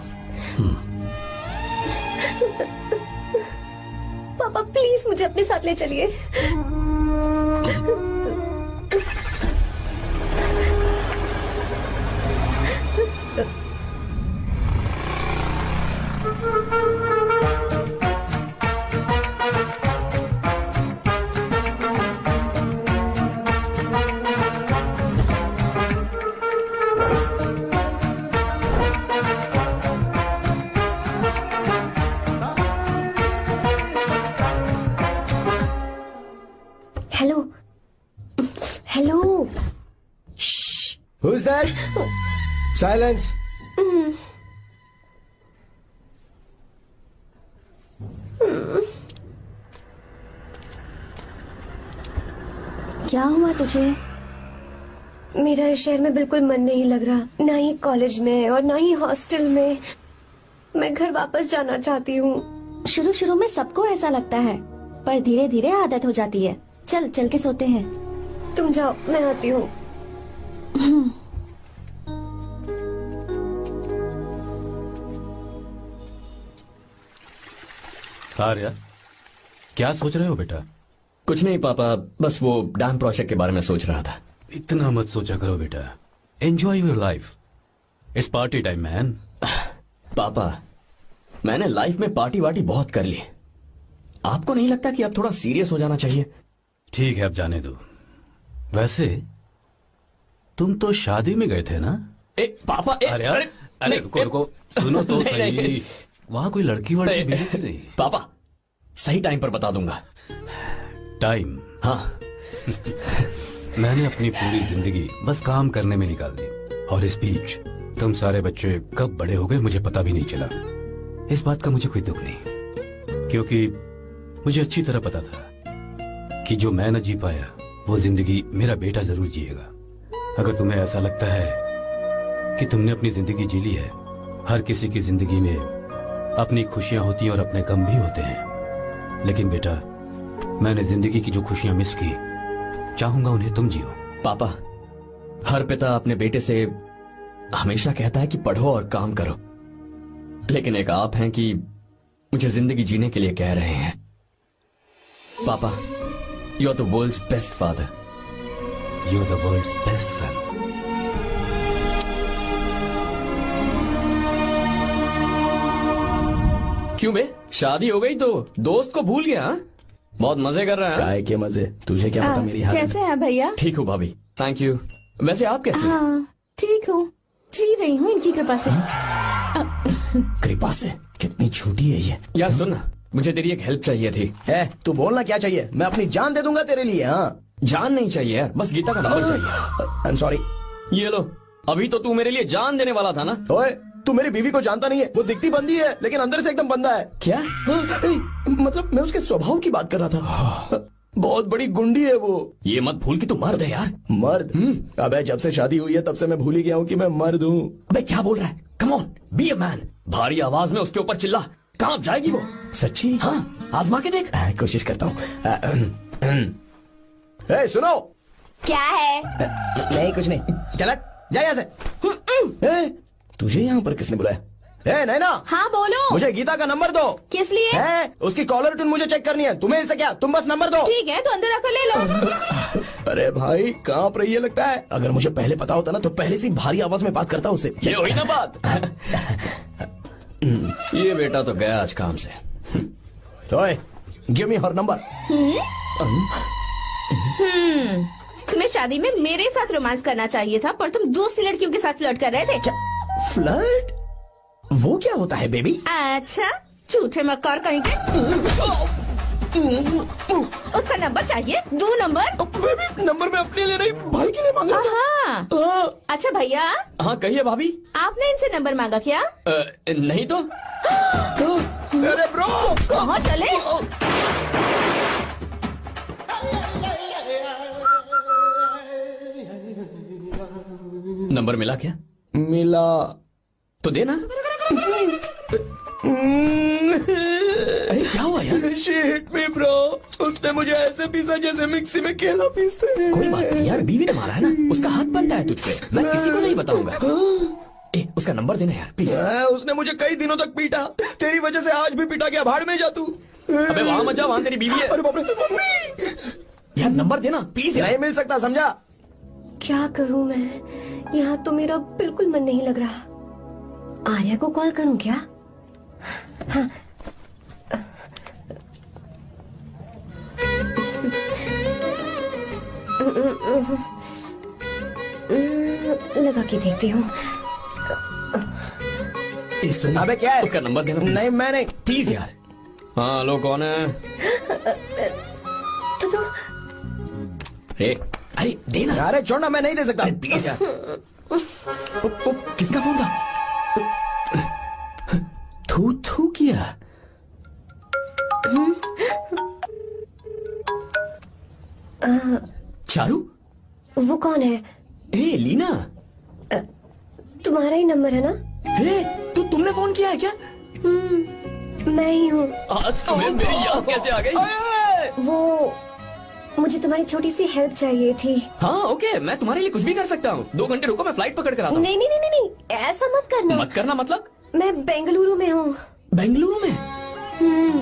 पापा प्लीज मुझे अपने साथ ले चलिए। Hello hello. Who's that? Silence. क्या हुआ तुझे? मेरा इस शहर में बिल्कुल मन नहीं लग रहा, ना ही कॉलेज में और ना ही हॉस्टल में। मैं घर वापस जाना चाहती हूँ। शुरू शुरू में सबको ऐसा लगता है, पर धीरे धीरे आदत हो जाती है। चल चल के सोते हैं। तुम जाओ, मैं आती हूँ। आर्या, क्या सोच रहे हो बेटा? कुछ नहीं पापा, बस वो डैम प्रोजेक्ट के बारे में सोच रहा था। इतना मत सोचा करो बेटा। Enjoy your life. It's party time man. पापा, मैंने लाइफ में पार्टी वार्टी बहुत कर ली। आपको नहीं लगता कि अब थोड़ा सीरियस हो जाना चाहिए? ठीक है, अब जाने दो। वैसे तुम तो शादी में गए थे ना? ए पापा, ए, अरे अरे, अरे रुको रुको, सुनो तो नहीं, नहीं, सही। वहां कोई लड़की वड़की मिली थी नहीं? पापा, सही टाइम पर बता दूंगा। टाइम? हाँ। मैंने अपनी पूरी जिंदगी बस काम करने में निकाल दी, और इस बीच तुम सारे बच्चे कब बड़े हो गए मुझे पता भी नहीं चला। इस बात का मुझे कोई दुख नहीं, क्योंकि मुझे अच्छी तरह पता था कि जो मैं न जी पाया वो जिंदगी मेरा बेटा जरूर जिएगा। अगर तुम्हें ऐसा लगता है कि तुमने अपनी जिंदगी जी ली है, हर किसी की जिंदगी में अपनी खुशियां होती हैं और अपने गम भी होते हैं, लेकिन बेटा मैंने जिंदगी की जो खुशियां मिस की, चाहूंगा उन्हें तुम जियो। पापा, हर पिता अपने बेटे से हमेशा कहता है कि पढ़ो और काम करो, लेकिन एक आप हैं कि मुझे जिंदगी जीने के लिए कह रहे हैं। पापा, you are the world's best father. You are the world's best son. क्यों बे, शादी हो गई तो दोस्त को भूल गया? हा? बहुत मजे कर रहा है। काय के मजे, तुझे क्या पता मेरी हालत। कैसे हैं भैया? ठीक हूँ भाभी, थैंक यू। वैसे आप कैसे हैं? हाँ ठीक हूँ, जी रही हूँ इनकी कृपा से। कृपा से? कितनी झूठी है ये। यार सुन, मुझे तेरी एक हेल्प चाहिए थी। है, तू बोलना क्या चाहिए? मैं अपनी जान दे दूंगा तेरे लिए। हाँ, जान नहीं चाहिए यार, बस गीता का नंबर चाहिए। I am sorry. ये लो, अभी तो तू मेरे लिए जान देने वाला था ना। ओए, तू मेरी बीवी को जानता नहीं है। वो दिखती बंदी है लेकिन अंदर से एकदम बंदा है। क्या? हाँ, ए, मतलब मैं उसके स्वभाव की बात कर रहा था। बहुत बड़ी गुंडी है वो। ये मत भूल कि तू मर्द है यार। मर्द? अबे जब से शादी हुई है तब से मैं भूल ही गया हूँ कि मैं मर्द हूँ। अबे क्या बोल रहा है? Come on, be a man. भारी आवाज में उसके ऊपर चिल्ला, कहाँ जाएगी वो? सच्ची? हाँ, आजमा के देख। आ, कोशिश करता हूँ। ए, सुनो। क्या है? नहीं कुछ नहीं, चल जा यहाँ से। ए, तुझे यहाँ पर किसने बुलाया? ए नैना। हाँ बोलो। मुझे गीता का नंबर दो। किस लिए? है उसकी कॉलर ट्यून मुझे चेक करनी है। तुम्हें इससे क्या, तुम बस नंबर दो। ठीक है तो अंदर आकर ले लो। अरे भाई कांप रही है लगता है। अगर मुझे पहले पता होता ना तो पहले से भारी आवाज में बात करता उससे। ये हुई ना बात। ये बेटा तो गया आज काम से। ओए, गिव मी हर नंबर। तुम्हें शादी में मेरे साथ रोमांस करना चाहिए था, पर तुम दूसरी लड़कियों के साथ फ्लर्ट कर रहे थे। क्या फ्लर्ट? वो क्या होता है बेबी? अच्छा, झूठे मक्कार कहीं के। उसका नंबर चाहिए? दो नंबर। बेबी नंबर मैं अपने लिए नहीं भाई के लिए मांग रहा था। हाँ। अच्छा भैया। हाँ कहिए भाभी। आपने इनसे नंबर मांगा क्या? आ, नहीं तो। अरे ब्रो कहाँ चले? नंबर मिला क्या? मिला तो देना। अरे क्या हुआ यार? शिट मी ब्रो, उसने मुझे ऐसे पीसा जैसे मिक्सी में केला पीसते हैं। कोई बात नहीं यार, बीवी ने मारा है ना, उसका हाथ बनता है तुझ पे। मैं किसी को नहीं बताऊंगा। ए, उसका नंबर देना यार प्लीज। उसने मुझे कई दिनों तक पीटा, तेरी वजह से आज भी पीटा गया। भाड़ में जा तू। अबे वहां मत जा, वहां तेरी बीवी है। अरे बाप रे। यार नंबर देना प्लीज। नहीं मिल सकता, समझा? क्या करूं मैं, यहाँ तो मेरा बिल्कुल मन नहीं लग रहा। आर्या को कॉल करूं क्या? हाँ। लगा के देखती हूँ। अबे क्या है? उसका नंबर देना। नहीं मैं नहीं। प्लीज यार। हाँ लो, कौन है? तो तो ए, अरे देना। अरे छोड़ना, मैं नहीं दे सकता। प्लीज यार। ओ, ओ, किसका फोन था? थू थू किया। चारू? वो कौन है? ए लीना। तुम्हारा ही नंबर है ना? ए, तू तुमने फोन किया है क्या? मैं ही हूँ। आज तुम्हें मेरी याद कैसे आ गई? वो मुझे तुम्हारी छोटी सी हेल्प चाहिए थी। हाँ ओके, मैं तुम्हारे लिए कुछ भी कर सकता हूँ। दो घंटे रुको, मैं फ्लाइट पकड़ कर आता हूँ। नहीं नहीं नहीं नहीं, ऐसा मत करना। मत करना मतलब? मैं बेंगलुरु में हूँ। बेंगलुरु में? हम्म।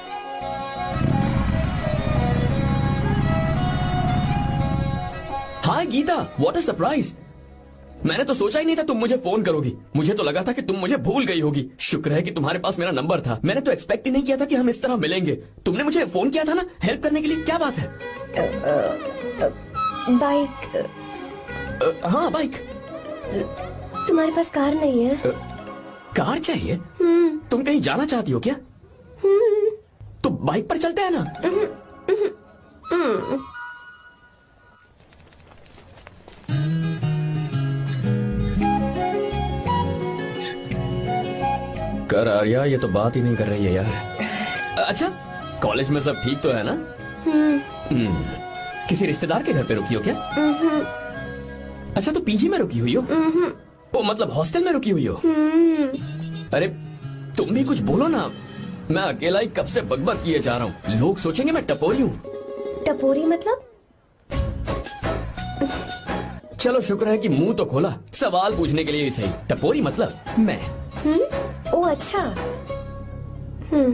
Hi Geeta, what a surprise. मैंने तो सोचा ही नहीं था तुम मुझे फोन करोगी। मुझे तो लगा था कि तुम मुझे भूल गई होगी। शुक्र है कि तुम्हारे पास मेरा नंबर था। मैंने तो एक्सपेक्ट ही नहीं किया था कि हम इस तरह मिलेंगे। तुमने मुझे फोन किया था ना हेल्प करने के लिए। क्या बात है? बाइक। हाँ बाइक। तुम्हारे पास कार नहीं है? आ, कार चाहिए? तुम कहीं जाना चाहती हो क्या? तो बाइक पर चलते हैं ना। कर आर्या, ये तो बात ही नहीं कर रही है यार। अच्छा, कॉलेज में सब ठीक तो है ना? हम्म। किसी रिश्तेदार के घर पे रुकी हो क्या? अच्छा, तो पीजी में रुकी हुई हो? ओ मतलब हॉस्टल में रुकी हुई हो? अरे तुम भी कुछ बोलो ना। मैं अकेला ही कब से बकबक किए जा रहा हूँ। लोग सोचेंगे मैं टपोरी हूँ। टपोरी मतलब? चलो शुक्र है कि मुंह तो खोला, सवाल पूछने के लिए ही सही। टपोरी मतलब मैं। हम्म। ओ अच्छा। हम्म।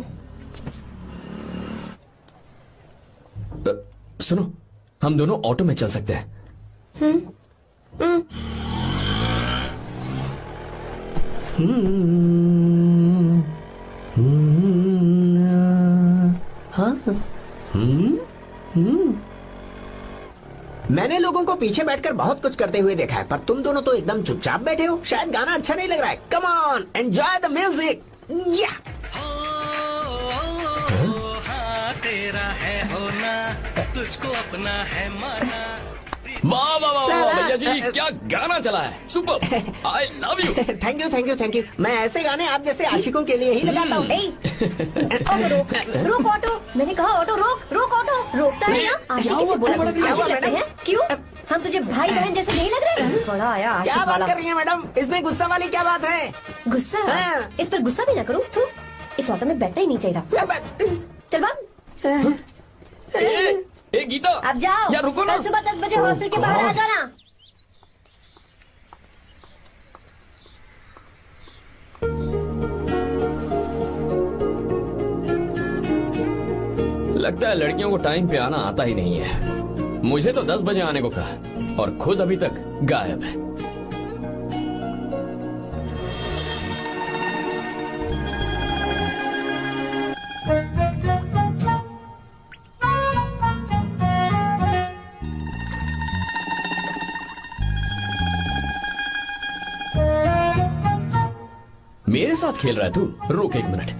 सुनो, हम दोनों ऑटो में चल सकते हैं। हम्म। हम्म। हाँ। हम्म। हम्म। मैंने लोगों को पीछे बैठकर बहुत कुछ करते हुए देखा है, पर तुम दोनों तो एकदम चुपचाप बैठे हो। शायद गाना अच्छा नहीं लग रहा है। Come on, enjoy the music. या तेरा है होना, तुझको अपना है माना, वाह वाह वाह वाह भैया जी, क्या गाना चला है, super, I love you. Thank you thank you thank you. मैं ऐसे गाने आप जैसे आशिकों के लिए ही लगाता हूँ। ऑटो रोक, रोक ऑटो, मैंने कहा ऑटो रोक, रोक ऑटो, रोकता है ना। आशिक किसे बोला? आशिक लगते हैं? क्यों? हम तुझे भाई बहन जैसे नहीं लग रहे? बड़ा आया आशिक क्या बात वाला। कर रही है मैडम, इसमें गुस्सा वाली क्या बात है? गुस्सा? हाँ। इस पर गुस्सा भी ना करूँ। तू इस ऑटो में बैठना ही नहीं चाहिए था। चल बाप। ए, ए गीता, अब जाओ। यार रुको ना। कल सुबह दस बजे हॉस्टल के बाहर आ जाना। लगता है लड़कियों को टाइम पे आना आता ही नहीं है। मुझे तो दस बजे आने को कहा और खुद अभी तक गायब है। मेरे साथ खेल रहा है तू? रुक एक मिनट।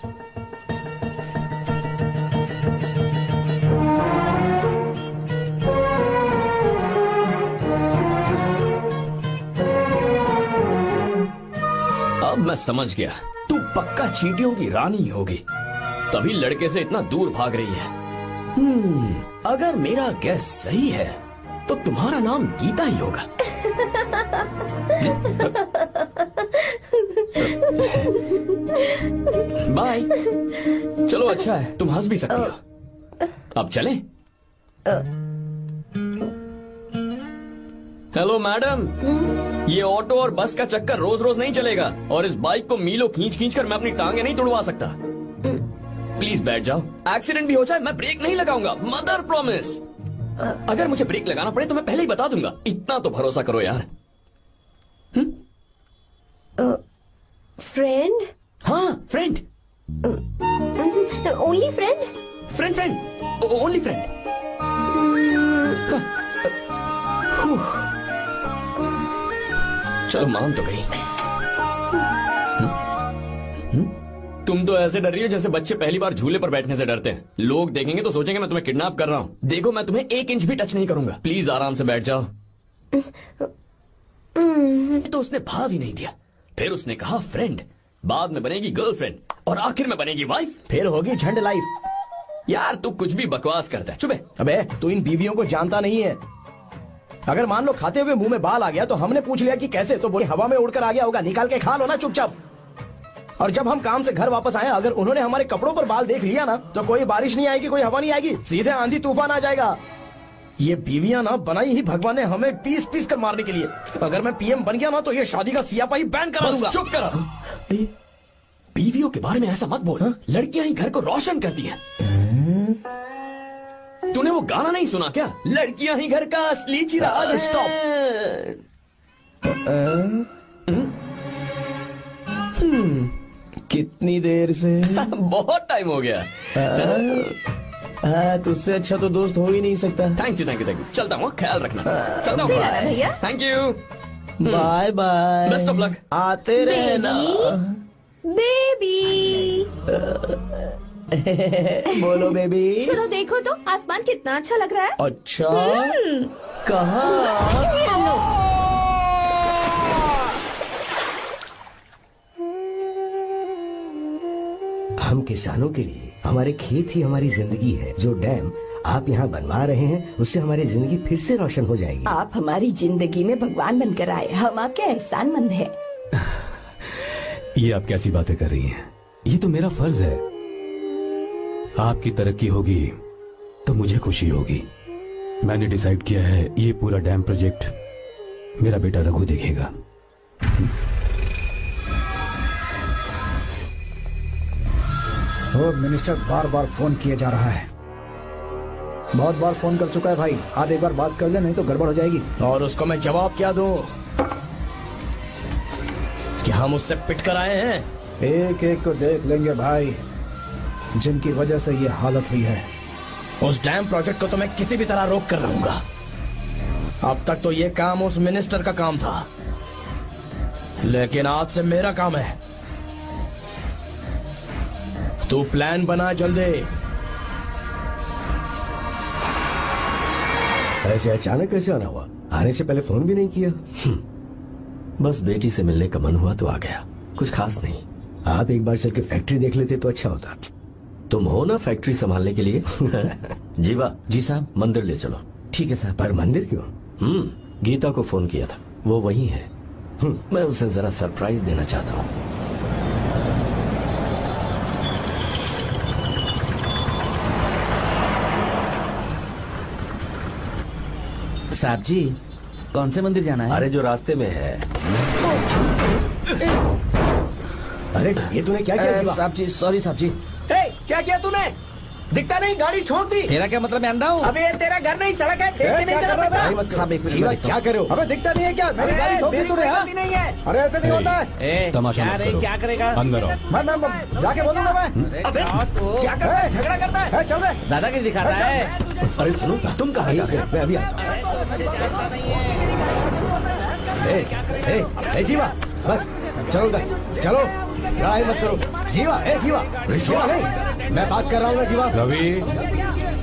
अब मैं समझ गया, तू पक्का चींटियों की रानी होगी, तभी लड़के से इतना दूर भाग रही है। हम्म, अगर मेरा गैस सही है तो तुम्हारा नाम गीता ही होगा। बाय। चलो अच्छा है, तुम हंस भी सकती हो। अब चलें? हेलो मैडम, ये ऑटो और बस का चक्कर रोज रोज नहीं चलेगा और इस बाइक को मीलों खींच खींच कर मैं अपनी टांगे नहीं तुड़वा सकता। प्लीज बैठ जाओ, एक्सीडेंट भी हो जाए मैं ब्रेक नहीं लगाऊंगा, मदर प्रॉमिस। अगर मुझे ब्रेक लगाना पड़े तो मैं पहले ही बता दूंगा, इतना तो भरोसा करो यार। फ्रेंड? हाँ friend. Only friend? Friend friend only friend. चलो मान तो गई। तुम तो ऐसे डर रही हो जैसे बच्चे पहली बार झूले पर बैठने से डरते हैं। लोग देखेंगे तो सोचेंगे मैं तुम्हें किडनैप कर रहा हूँ। देखो मैं तुम्हें एक इंच भी टच नहीं करूंगा, प्लीज आराम से बैठ जाओ। तो उसने भाव ही नहीं दिया, फिर उसने कहा फ्रेंड, बाद में बनेगी गर्लफ्रेंड और आखिर में बनेगी वाइफ, फिर होगी झंड लाइफ। यार तू कुछ भी बकवास करता है, चुप है। अबे तू इन बीवियों को जानता नहीं है। अगर मान लो खाते हुए मुंह में बाल आ गया तो हमने पूछ लिया कि कैसे, तो बोले हवा में उड़कर आ गया होगा, निकाल के खा लो ना चुपचाप। और जब हम काम से घर वापस आए, अगर उन्होंने हमारे कपड़ों पर बाल देख लिया ना तो कोई बारिश नहीं आएगी, कोई हवा नहीं आएगी, सीधे आंधी तूफान आ जाएगा। ये बीवियां ना बनाई ही भगवान ने हमें पीस पीस कर मारने के लिए। अगर मैं पीएम बन गया ना तो ये शादी का सियापाही बैन करा दूंगा। चुप कर। बीवियों के बारे में ऐसा मत बोल, लड़कियां ही घर को रोशन करती हैं। तूने वो गाना नहीं सुना क्या, लड़कियां ही घर का असली चिराग। स्टॉप। कितनी देर से? बहुत टाइम हो गया। हाँ, तुझसे अच्छा तो दोस्त हो ही नहीं सकता। Thank you thank you thank you. चलता हूँ, ख्याल रखना। चलता हूँ भैया। Thank you. Bye bye. Best of luck. आते रहना बेबी। बोलो बेबी। चलो देखो तो आसमान कितना अच्छा लग रहा है। अच्छा कहाँ? हम किसानों के लिए हमारे खेत ही हमारी जिंदगी है। जो डैम आप यहाँ बनवा रहे हैं उससे हमारी जिंदगी फिर से रोशन हो जाएगी। आप हमारी जिंदगी में भगवान बनकर आए, हम आपके एहसानमंद हैं। ये आप कैसी बातें कर रही हैं? ये तो मेरा फर्ज है। आपकी तरक्की होगी तो मुझे खुशी होगी। मैंने डिसाइड किया है ये पूरा डैम प्रोजेक्ट मेरा बेटा रघु देखेगा। ओ, मिनिस्टर बार बार फोन किया जा रहा है। बहुत बार फोन कर चुका है भाई, आप एक बार बात कर ले, नहीं तो गड़बड़ हो जाएगी। और उसको मैं जवाब क्या दूं कि हम उससे पिट कर आए हैं? एक एक को देख लेंगे भाई, जिनकी वजह से ये हालत हुई है। उस डैम प्रोजेक्ट को तो मैं किसी भी तरह रोक कर रहूंगा। अब तक तो ये काम उस मिनिस्टर का काम था, लेकिन आज से मेरा काम है। तू प्लान बना जल्दी। ऐसे अचानक कैसे आना हुआ? आने से पहले फोन भी नहीं किया? बस बेटी से मिलने का मन हुआ तो आ गया, कुछ खास नहीं। आप एक बार चल के फैक्ट्री देख लेते तो अच्छा होता। तुम हो ना फैक्ट्री संभालने के लिए? जीवा। जी साहब। मंदिर ले चलो। ठीक है साहब। पर मंदिर क्यों? हम्म गीता को फोन किया था, वो वही है। मैं उसे जरा सरप्राइज देना चाहता हूँ। साहब जी, कौन से मंदिर जाना है? अरे जो रास्ते में है। अरे ये तूने क्या किया? साहब जी सॉरी साहब जी। ए, क्या किया तूने? दिखता नहीं, गाड़ी ठोक दी। तेरा क्या मतलब? मैं अंधा हूँ? अबे ये तेरा घर नहीं, सड़क है, देख के नहीं चला सकता। साहब एक मिनट, क्या करे हो? अबे दिखता नहीं है क्या? मेरी गाड़ी ठोक दी तूने? हाँ? नहीं है। अरे ऐसे नहीं होता है। ए, तमाशा क्या मत रे, करो। क्या करेगा? अंदर आओ। मैं मैं मैं जाके बोलूंगा मैं। अबे क्या करता है? झगड़ा करता है? ए, चल रहे। दादागिरी दिखाता है। अरे सुनो, तुम कहाँ जा रहे हो? मैं अभी आता हूँ। ए जीवा, बस चलो उधर, चलो लड़ाई मत करो। जीवा, ए जीवा, जीवा नहीं, मैं बात कर रहा हूँ ना जीवा। रवि,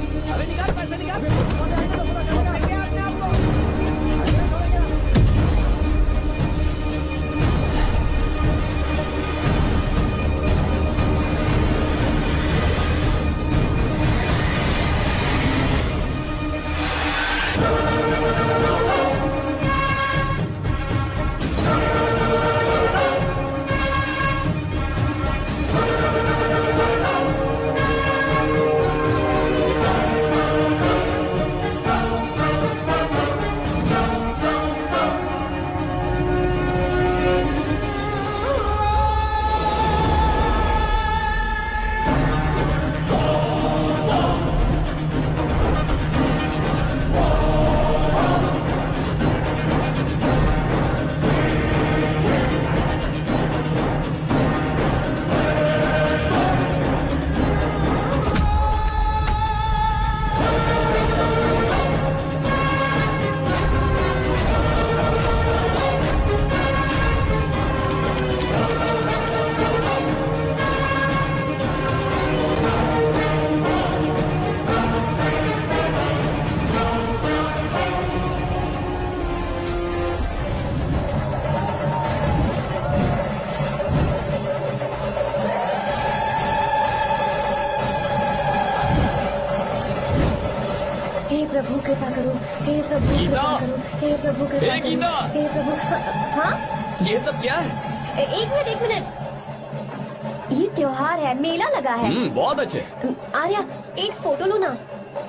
प्रभु कृपा करो, हे प्रभु कृपा करो, हे प्रभु कृपा करो, गीता! हे प्रभु। हाँ, ये सब क्या है? एक मिनट एक मिनट, ये त्योहार है, मेला लगा है। हम्म, बहुत अच्छे। आर्या एक फोटो लो ना।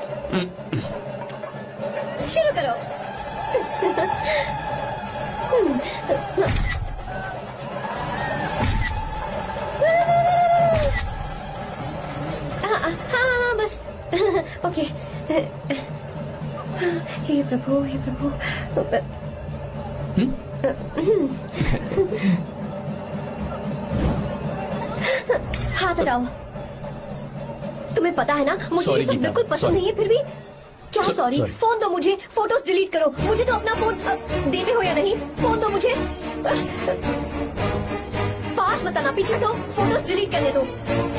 शुरू करो। हाँ हाँ हाँ बस। ओके। हे प्रभु, हे प्रभु। हाथ हटाओ। तुम्हें पता है ना मुझे ये सब बिल्कुल पसंद नहीं है, फिर भी क्या सॉरी? फोन दो मुझे, फोटोज डिलीट करो। मुझे तो अपना फोन देते हो या नहीं? फोन दो मुझे। पास बताना, पीछे दो, फोटोज डिलीट करने दो।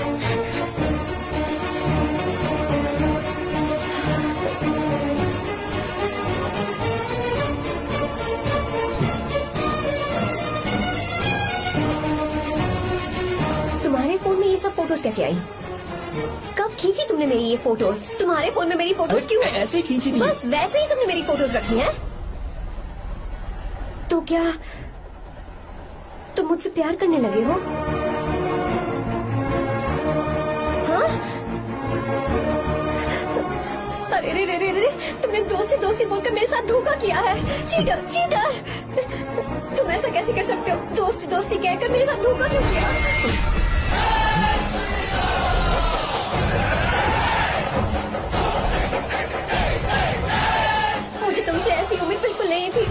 तुम्हारे फोन में ये सब फोटोज कैसे आई? कब खींची तुमने मेरी ये फोटोज? तुम्हारे फोन में मेरी फोटोज क्यों? ऐसे ही खींची थी। बस वैसे ही तुमने मेरी फोटोज रखी हैं? तो क्या तुम मुझसे प्यार करने लगे हो? हाँ? अरे रे रे रे रे, तुमने दोस्ती दोस्ती बोलकर मेरे साथ धोखा किया है। चीटर चीटर, तुम ऐसा कैसे कर सकते हो? दोस्ती दोस्ती कहकर मेरे साथ धोखा क्यों किया? मुझे तुमसे ऐसी उम्मीद बिल्कुल नहीं थी।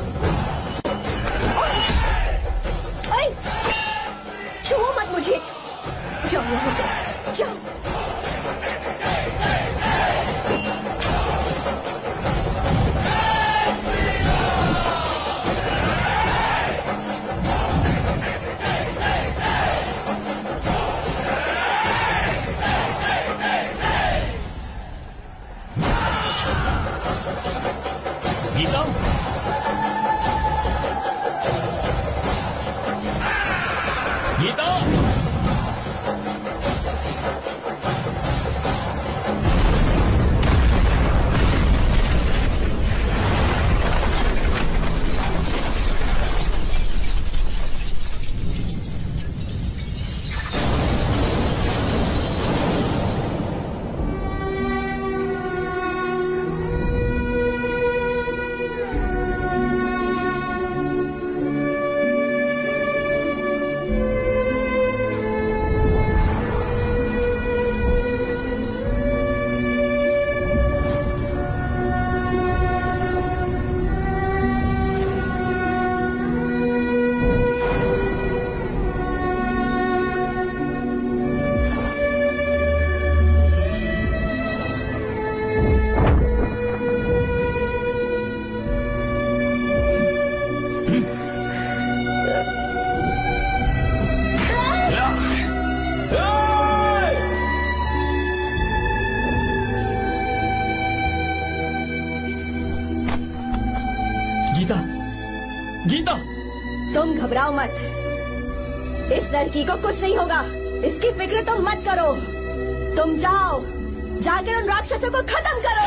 ओए, छुओ मत मुझे। जाओ यहाँ से, जाओ। घबराओ मत, इस लड़की को कुछ नहीं होगा, इसकी फिक्र तुम मत करो। तुम जाओ, जाकर उन राक्षसों को खत्म करो।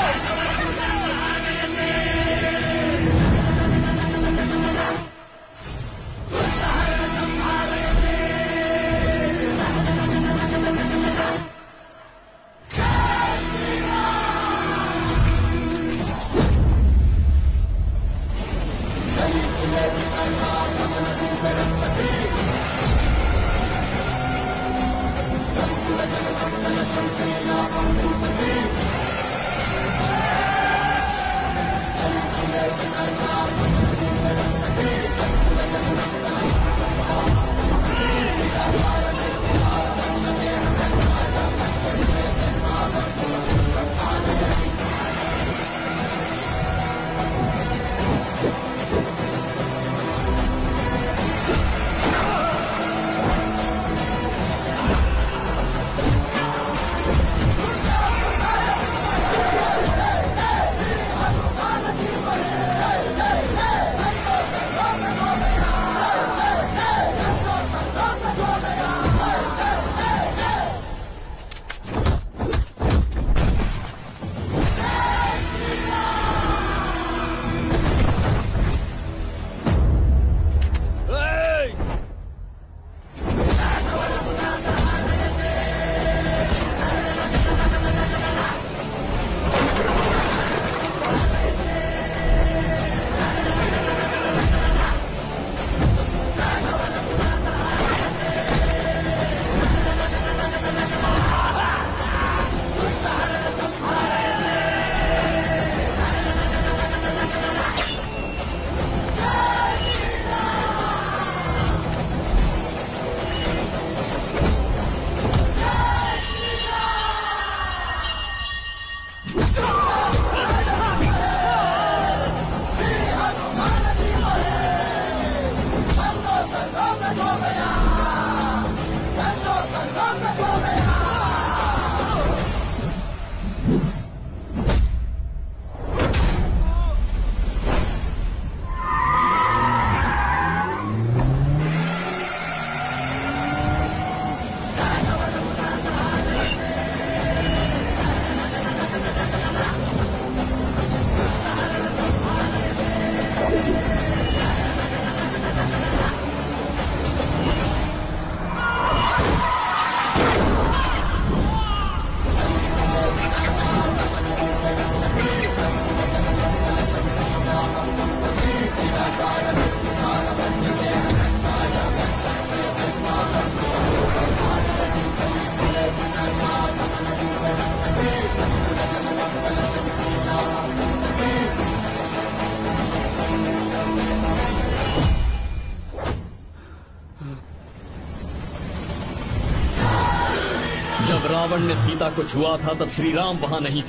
जब रावण ने सीता को छुआ था तब श्री राम वहां नहीं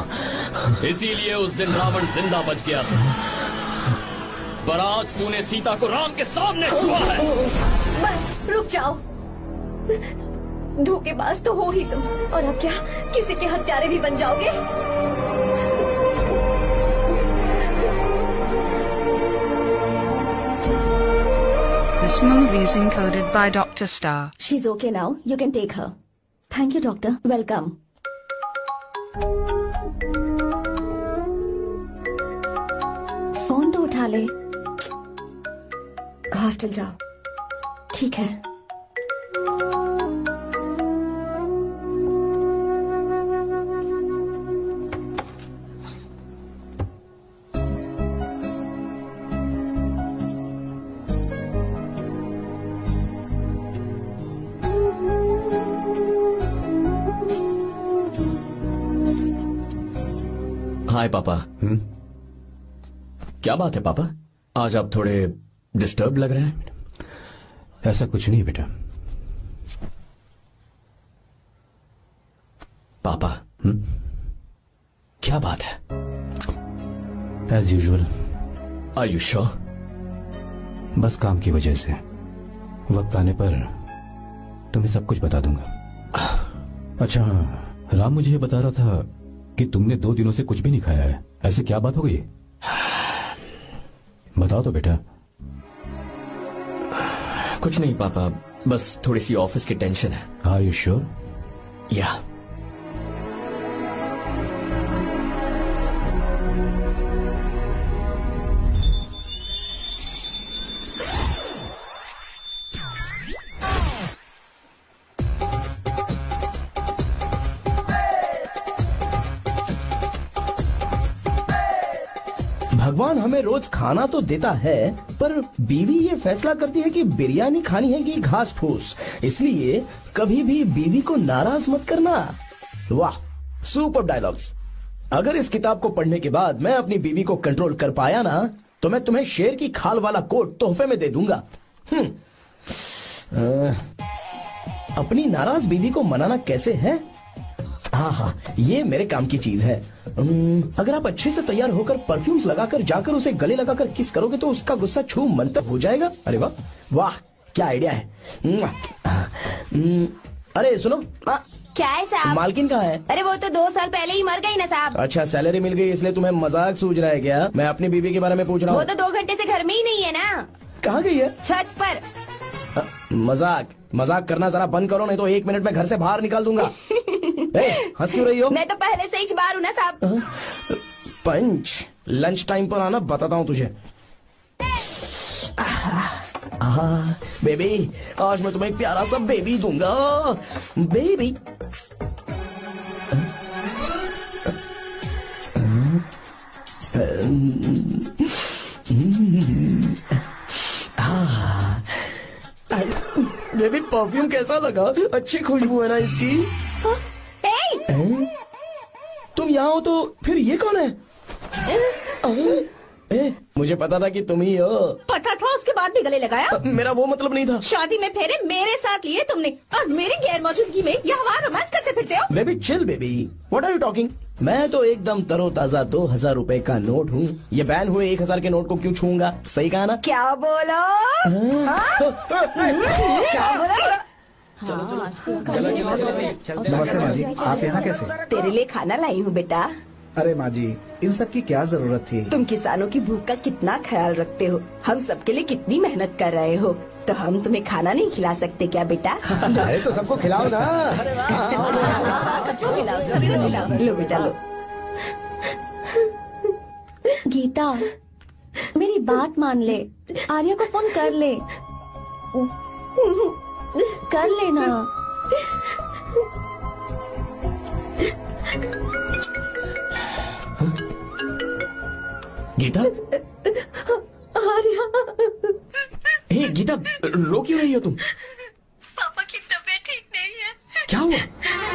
थे, इसीलिए उस दिन रावण जिंदा बच गया था। पर आज तूने सीता को राम के सामने छुआ है। बस रुक जाओ, धोखेबाज तो हो ही तुम, और अब क्या किसी के हत्यारे भी बन जाओगे? This movie is encoded by Doctor Star. She's okay now. You can take her. Thank you, doctor. Welcome. Phone तो उठा ले। हॉस्टल जाओ। ठीक है। हाय पापा। हम्म? क्या बात है पापा, आज आप थोड़े डिस्टर्ब लग रहे हैं। ऐसा कुछ नहीं बेटा। पापा हम्म? क्या बात है? As usual. Are you sure? बस काम की वजह से। वक्त आने पर तुम्हें सब कुछ बता दूंगा। अच्छा हाँ, राम मुझे ये बता रहा था कि तुमने दो दिनों से कुछ भी नहीं खाया है। ऐसे क्या बात हो गई? बताओ तो बेटा। कुछ नहीं पापा, बस थोड़ी सी ऑफिस की टेंशन है। Are you sure? या भगवान हमें रोज खाना तो देता है, पर बीवी ये फैसला करती है कि बिरयानी खानी है कि घास फूस। इसलिए कभी भी बीवी को नाराज मत करना। वाह, सुपर डायलॉग्स। अगर इस किताब को पढ़ने के बाद मैं अपनी बीवी को कंट्रोल कर पाया ना, तो मैं तुम्हें शेर की खाल वाला कोट तोहफे में दे दूंगा। हम्म, अपनी नाराज बीवी को मनाना कैसे है? हाँ हाँ, ये मेरे काम की चीज है। अगर आप अच्छे से तैयार होकर परफ्यूम्स लगाकर जाकर उसे गले लगाकर किस करोगे तो उसका गुस्सा छू मंतक हो जाएगा। अरे वाह वाह, क्या आइडिया है। अरे सुनो, आ, क्या है साहब? मालकिन कहाँ है? अरे वो तो दो साल पहले ही मर गई ना साहब। अच्छा, सैलरी मिल गई इसलिए तुम्हें मजाक सूझ रहा है क्या? मैं अपनी बीवी के बारे में पूछ रहा हूँ। वो तो दो घंटे से घर में ही नहीं है ना। कहाँ गई है? छत पर। आ, मजाक मजाक करना जरा बंद करो, नहीं तो एक मिनट में घर से बाहर निकाल दूंगा। हंस क्यों रही हो? मैं तो पहले से ही बाहर हूँ ना साहब। पंच, लंच टाइम पर आना, बताता हूँ तुझे। आ, बेबी, आज मैं तुम्हें एक प्यारा सा बेबी दूंगा। बेबी बेबी, परफ्यूम कैसा लगा? अच्छी खुशबू है ना इसकी? हाँ? ए? तुम यहाँ हो तो फिर ये कौन है? ए, मुझे पता था कि तुम ही हो। पता था, उसके बाद भी गले लगाया? मेरा वो मतलब नहीं था। शादी में फेरे मेरे साथ लिए तुमने और मेरी गैर मौजूदगी में यहाँ रोमांस करते फिरते हो। Baby chill baby, what are you talking? मैं तो एकदम तरोताजा दो हजार रूपए का नोट हूँ। ये बैन हुए एक हजार के नोट को क्यों छूऊंगा? सही कहा ना? क्या बोलो? क्या बोला? चलो चलो चलो। नमस्ते माँ जी, आप यहाँ कैसे? तेरे लिए खाना लाई हूँ बेटा। अरे माँ जी, इन सब की क्या जरूरत थी? तुम किसानों की भूख का कितना ख्याल रखते हो, हम सबके लिए कितनी मेहनत कर रहे हो, तो हम तुम्हें खाना नहीं खिला सकते क्या बेटा? अरे तो सबको खिलाओ ना। सबको खिलाओ, सबको खिलाओ। लो बेटा लो। गीता, मेरी बात मान ले, आर्या को फोन कर ले, कर लेना। गीता, आर्या, हे गीता, रो क्यों रही हो तुम? पापा की तबीयत ठीक नहीं है। क्या हुआ?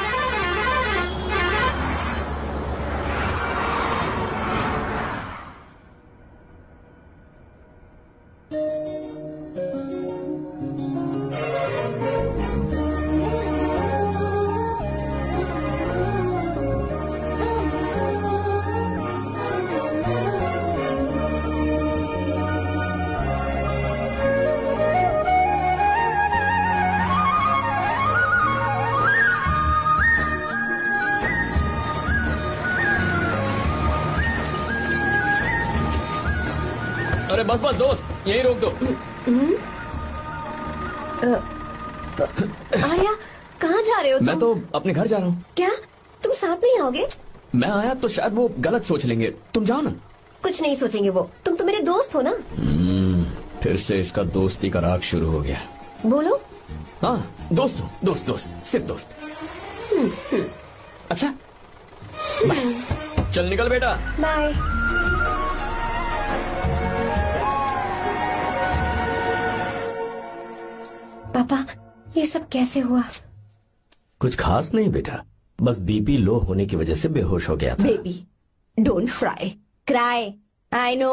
अरे बस बस दोस्त, यही रोक दो। आर्या, कहाँ जा रहे हो तुम? मैं तो अपने घर जा रहा हूँ। क्या तुम साथ नहीं आओगे? मैं आया तो शायद वो गलत सोच लेंगे, तुम जाओ ना। कुछ नहीं सोचेंगे वो, तुम तो मेरे दोस्त हो ना। फिर से इसका दोस्ती का राग शुरू हो गया। बोलो। हाँ, दोस्त हूँ, दोस्त दोस्त सिर्फ दोस्त। अच्छा बाय, चल निकल बेटा। बाय। पापा, ये सब कैसे हुआ? कुछ खास नहीं बेटा, बस बीपी लो होने की वजह से बेहोश हो गया था। Baby, don't fry, cry, I know.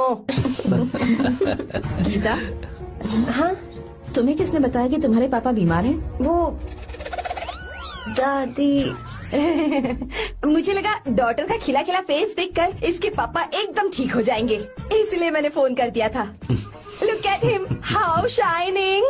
Geeta, हाँ, तुम्हें किसने बताया कि तुम्हारे पापा बीमार हैं? वो दादी। मुझे लगा डॉटर का खिला खिला फेस देखकर इसके पापा एकदम ठीक हो जाएंगे, इसलिए मैंने फोन कर दिया था। Look at him, how shining.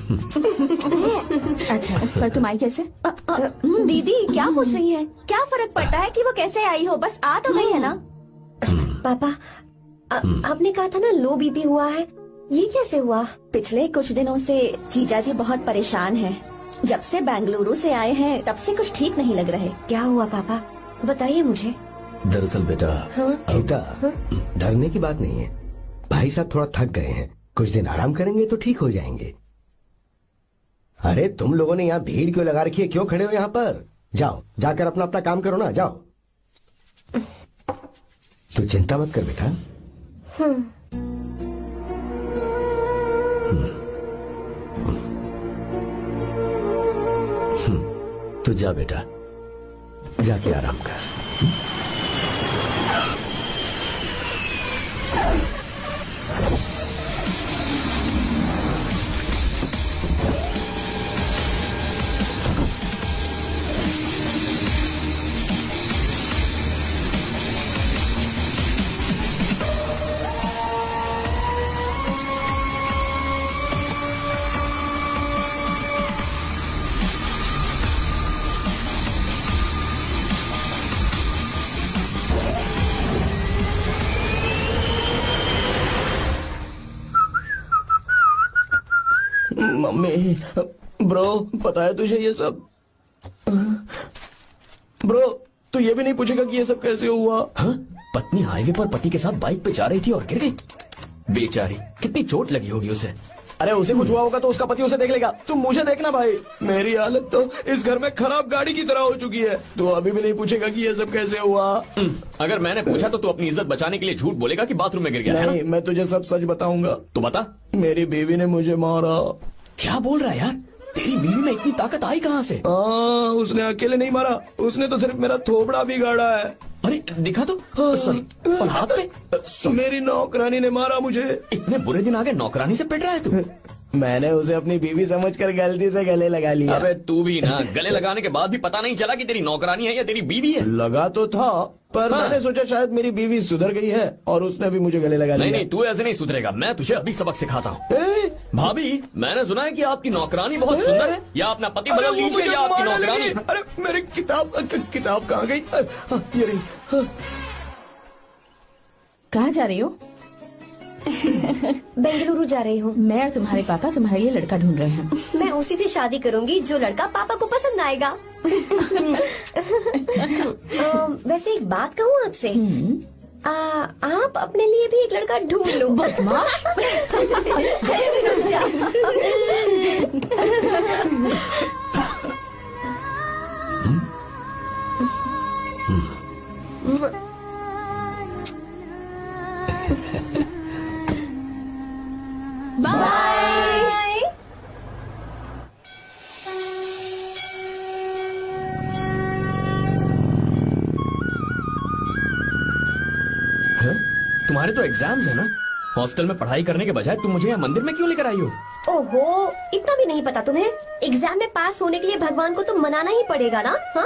अच्छा, पर तुम आई कैसे? अ, अ, दीदी क्या पूछ रही है? क्या फर्क पड़ता है कि वो कैसे आई हो, बस आ तो गई है ना। पापा, आ, आपने कहा था ना लो बीपी हुआ है, ये कैसे हुआ? पिछले कुछ दिनों से जीजा जी बहुत परेशान हैं। जब से बेंगलुरु से आए हैं तब से कुछ ठीक नहीं लग रहे। क्या हुआ पापा, बताइए मुझे। दरअसल बेटा गीता, डरने की बात नहीं है। भाई साहब थोड़ा थक गए हैं, कुछ दिन आराम करेंगे तो ठीक हो जाएंगे। अरे तुम लोगों ने यहाँ भीड़ क्यों लगा रखी है? क्यों खड़े हो यहाँ पर? जाओ, जाकर अपना अपना काम करो ना, जाओ। तू चिंता मत कर बेटा। हम्म। तू जा बेटा, जाके आराम कर। मम्मी, ब्रो, पता है तुझे ये सब? ब्रो, तू ये भी नहीं पूछेगा कि ये सब कैसे हुआ? हाँ? पत्नी हाईवे पर पति के साथ बाइक पे जा रही थी और गिर गई। बेचारी, कितनी चोट लगी होगी उसे। अरे उसे कुछ हुआ होगा तो उसका पति उसे देख लेगा, तुम मुझे देखना भाई। मेरी हालत तो इस घर में खराब गाड़ी की तरह हो चुकी है। तू अभी भी नहीं पूछेगा कि ये सब कैसे हुआ? अगर मैंने पूछा तो तू अपनी इज्जत बचाने के लिए झूठ बोलेगा कि बाथरूम में गिर गया। नहीं, मैं तुझे सब सच बताऊंगा। तो बता। मेरी बीवी ने मुझे मारा। क्या बोल रहा है यार? तेरी बीवी में इतनी ताकत आई कहाँ से? हाँ, उसने अकेले नहीं मारा, उसने तो सिर्फ मेरा थोबड़ा बिगाड़ा है। अरे दिखा तो। सॉरी, और हाथ पे? मेरी नौकरानी ने मारा मुझे। इतने बुरे दिन आ गए, नौकरानी से पिट रहा है तू? मैंने उसे अपनी बीवी समझकर गलती से गले लगा लिया। अबे तू भी ना, गले लगाने के बाद भी पता नहीं चला कि तेरी नौकरानी है या तेरी बीवी है? लगा तो था, पर हाँ। मैंने सोचा शायद मेरी बीवी सुधर गई है और उसने भी मुझे गले लगा लिया। नहीं नहीं, तू ऐसे नहीं सुधरेगा, मैं तुझे अभी सबक सिखाता हूँ। भाभी, मैंने सुना है कि आपकी नौकरानी बहुत सुंदर है, या अपना पति बदल लीजिए या आपकी नौकरानी। अरे मेरी किताब किताब कहाँ गई? ये रही। कहाँ जा रही हो? बेंगलुरु जा रही हूँ। मैं और तुम्हारे पापा तुम्हारे लिए लड़का ढूंढ रहे हैं। मैं उसी से शादी करूंगी जो लड़का पापा को पसंद आएगा। आ, वैसे एक बात कहूँ आपसे, आप अपने लिए भी एक लड़का ढूंढ लो। बदमाश। बाय। तुम्हारे तो एग्जाम्स है ना? हॉस्टल में पढ़ाई करने के बजाय तुम मुझे यहाँ मंदिर में क्यों लेकर आई हो? ओहो, इतना भी नहीं पता तुम्हें? एग्जाम में पास होने के लिए भगवान को तो मनाना ही पड़ेगा ना? हाँ?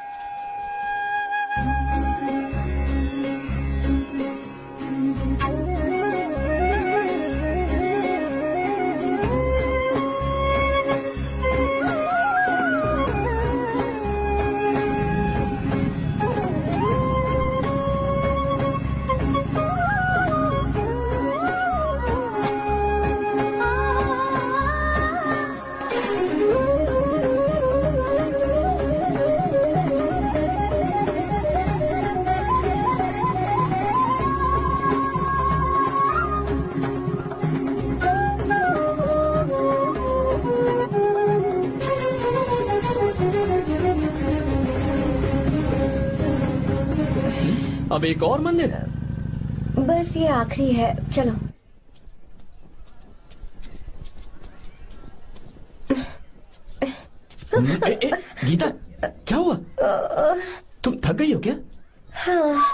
अब एक और मंदिर? बस ये आखिरी है, चलो। ए, ए, गीता, क्या हुआ? तुम थक गई हो क्या? हाँ।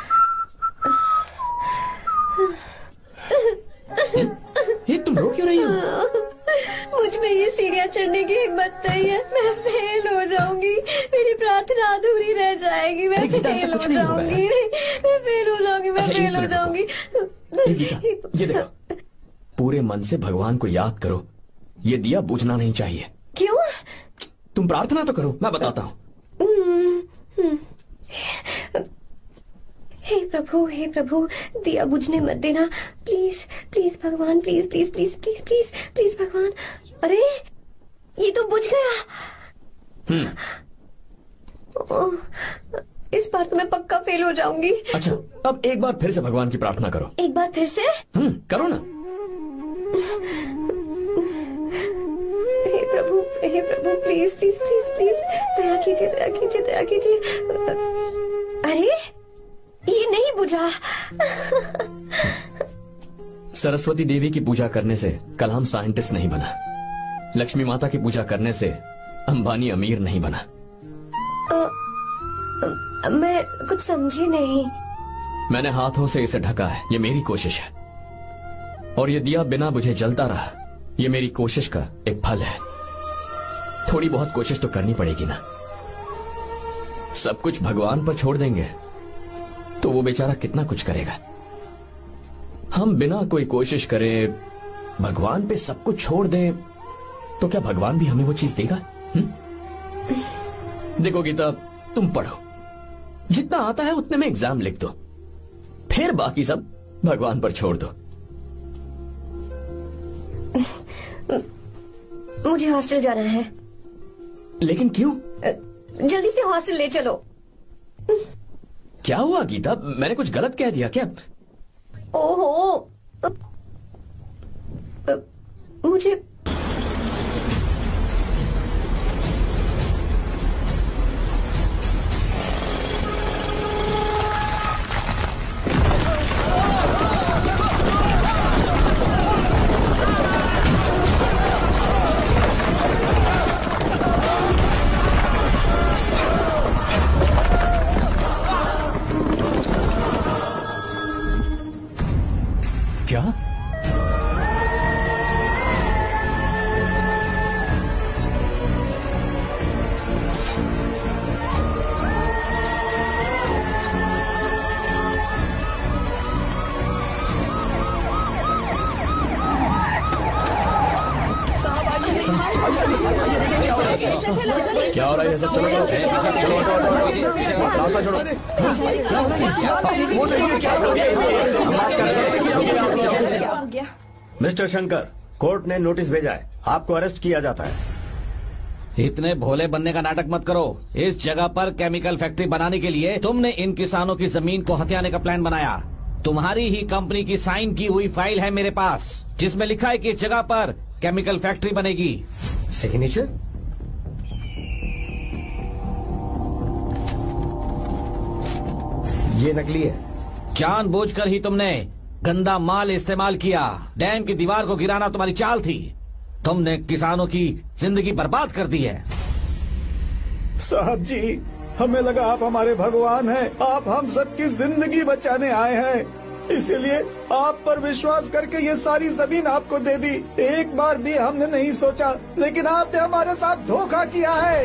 ये तुम रो क्यों रही हो? मुझ में ये सीढ़ियाँ चढ़ने की हिम्मत नहीं है। मैं फेल हो जाऊंगी, मेरी प्रार्थना अधूरी रह जाएगी। मैं फेल हो जाऊंगी, मैं फेल हो जाऊंगी, मैं फेल हो जाऊंगी। ये देखो, पूरे मन से भगवान को याद करो। ये दिया बुझना नहीं चाहिए। क्यों? तुम प्रार्थना तो करो, मैं बताता हूँ। हे प्रभु, हे प्रभु, दिया बुझने मत देना, प्लीज प्लीज भगवान, please please please please please please भगवान। अरे ये तो बुझ गया। ओह, इस बार तो मैं पक्का फेल हो जाऊंगी। अच्छा, अब एक बार फिर से भगवान की प्रार्थना करो। एक बार फिर से? हम्म, करो ना। हे प्रभु, हे प्रभु, प्लीज प्लीज प्लीज प्लीज दया कीजिए, दया कीजिए, दया कीजिए। अरे ये नहीं बुझा। सरस्वती देवी की पूजा करने से कलाम साइंटिस्ट नहीं बना। लक्ष्मी माता की पूजा करने से अंबानी अमीर नहीं बना। आ, आ, मैं कुछ समझी नहीं। मैंने हाथों से इसे ढका है, ये मेरी कोशिश है। और ये दिया बिना बुझे जलता रहा, ये मेरी कोशिश का एक फल है। थोड़ी बहुत कोशिश तो करनी पड़ेगी ना। सब कुछ भगवान पर छोड़ देंगे तो वो बेचारा कितना कुछ करेगा। हम बिना कोई कोशिश करे भगवान पे सब कुछ छोड़ दें तो क्या भगवान भी हमें वो चीज देगा? हुँ? देखो गीता, तुम पढ़ो, जितना आता है उतने में एग्जाम लिख दो, फिर बाकी सब भगवान पर छोड़ दो। मुझे हॉस्टल जाना है। लेकिन क्यों? जल्दी से हॉस्टल ले चलो। क्या हुआ गीता, मैंने कुछ गलत कह दिया क्या? ओहो, मुझे क्या? क्या हो रहा है? सब चलो चलो चलो रास्ता छोड़ो। मिस्टर शंकर, कोर्ट ने नोटिस भेजा है, आपको अरेस्ट किया जाता है। इतने भोले बनने का नाटक मत करो। इस जगह पर केमिकल फैक्ट्री बनाने के लिए तुमने इन किसानों की जमीन को हथियाने का प्लान बनाया। तुम्हारी ही कंपनी की साइन की हुई फाइल है मेरे पास, जिसमें लिखा है कि इस जगह पर केमिकल फैक्ट्री बनेगी। सिग्नेचर? ये नकली है। जानबूझकर ही तुमने गंदा माल इस्तेमाल किया। डैम की दीवार को गिराना तुम्हारी चाल थी। तुमने किसानों की जिंदगी बर्बाद कर दी है। साहब जी, हमें लगा आप हमारे भगवान हैं, आप हम सबकी जिंदगी बचाने आए हैं, इसीलिए आप पर विश्वास करके ये सारी जमीन आपको दे दी। एक बार भी हमने नहीं सोचा, लेकिन आपने हमारे साथ धोखा किया है।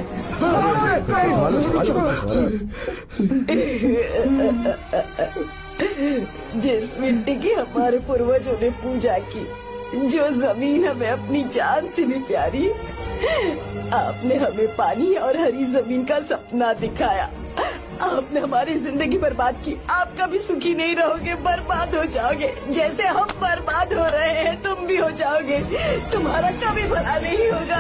जिस मिट्टी की हमारे पूर्वजों ने पूजा की, जो जमीन हमें अपनी जान से भी प्यारी, आपने हमें पानी और हरी जमीन का सपना दिखाया। आपने हमारी जिंदगी बर्बाद की। आप कभी सुखी नहीं रहोगे, बर्बाद हो जाओगे। जैसे हम बर्बाद हो रहे हैं तुम भी हो जाओगे। तुम्हारा कभी भला नहीं होगा।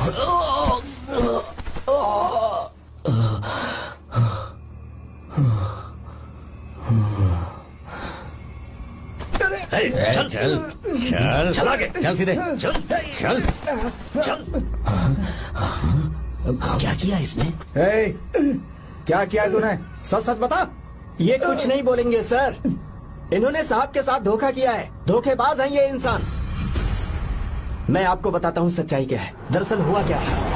चल चल चल चल आगे चल सीधे चल चल चल। क्या किया इसने? ए, क्या किया तूने? सच सच बता। ये कुछ नहीं बोलेंगे सर। इन्होंने साहब के साथ धोखा किया है। धोखेबाज हैं ये इंसान। मैं आपको बताता हूँ सच्चाई क्या है। दरअसल हुआ क्या है,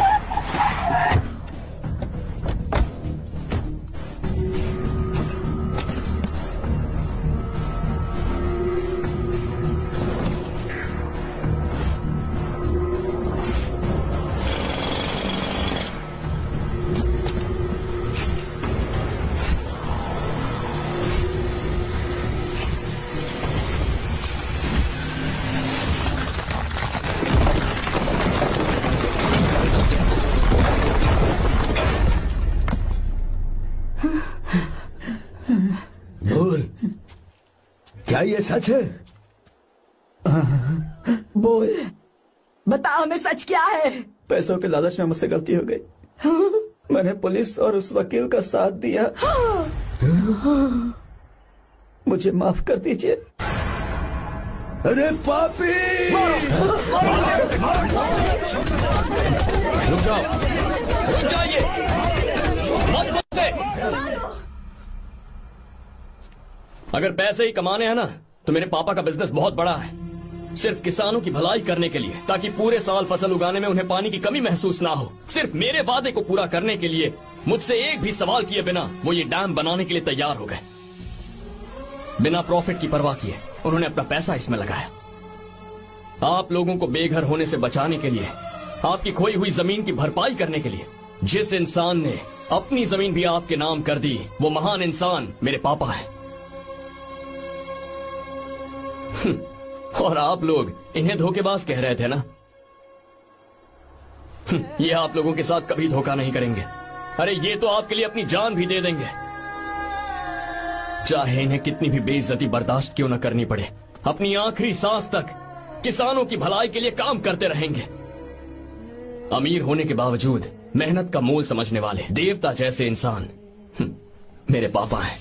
क्या ये सच है? बोल, बता हमें सच क्या है? पैसों के लालच में मुझसे गलती हो गई। मैंने पुलिस और उस वकील का साथ दिया। मुझे माफ कर दीजिए। अरे पापी! रुक जाओ, रुक जाइए, मत मुझसे। अगर पैसे ही कमाने हैं ना, तो मेरे पापा का बिजनेस बहुत बड़ा है। सिर्फ किसानों की भलाई करने के लिए, ताकि पूरे साल फसल उगाने में उन्हें पानी की कमी महसूस ना हो। सिर्फ मेरे वादे को पूरा करने के लिए मुझसे एक भी सवाल किए बिना वो ये डैम बनाने के लिए तैयार हो गए। बिना प्रॉफिट की परवाह किए उन्होंने अपना पैसा इसमें लगाया। आप लोगों को बेघर होने से बचाने के लिए, आपकी खोई हुई जमीन की भरपाई करने के लिए। जिस इंसान ने अपनी जमीन भी आपके नाम कर दी, वो महान इंसान मेरे पापा है। और आप लोग इन्हें धोखेबाज कह रहे थे ना? ये आप लोगों के साथ कभी धोखा नहीं करेंगे। अरे ये तो आपके लिए अपनी जान भी दे देंगे, चाहे इन्हें कितनी भी बेइज्जती बर्दाश्त क्यों न करनी पड़े। अपनी आखिरी सांस तक किसानों की भलाई के लिए काम करते रहेंगे। अमीर होने के बावजूद मेहनत का मोल समझने वाले देवता जैसे इंसान मेरे पापा हैं।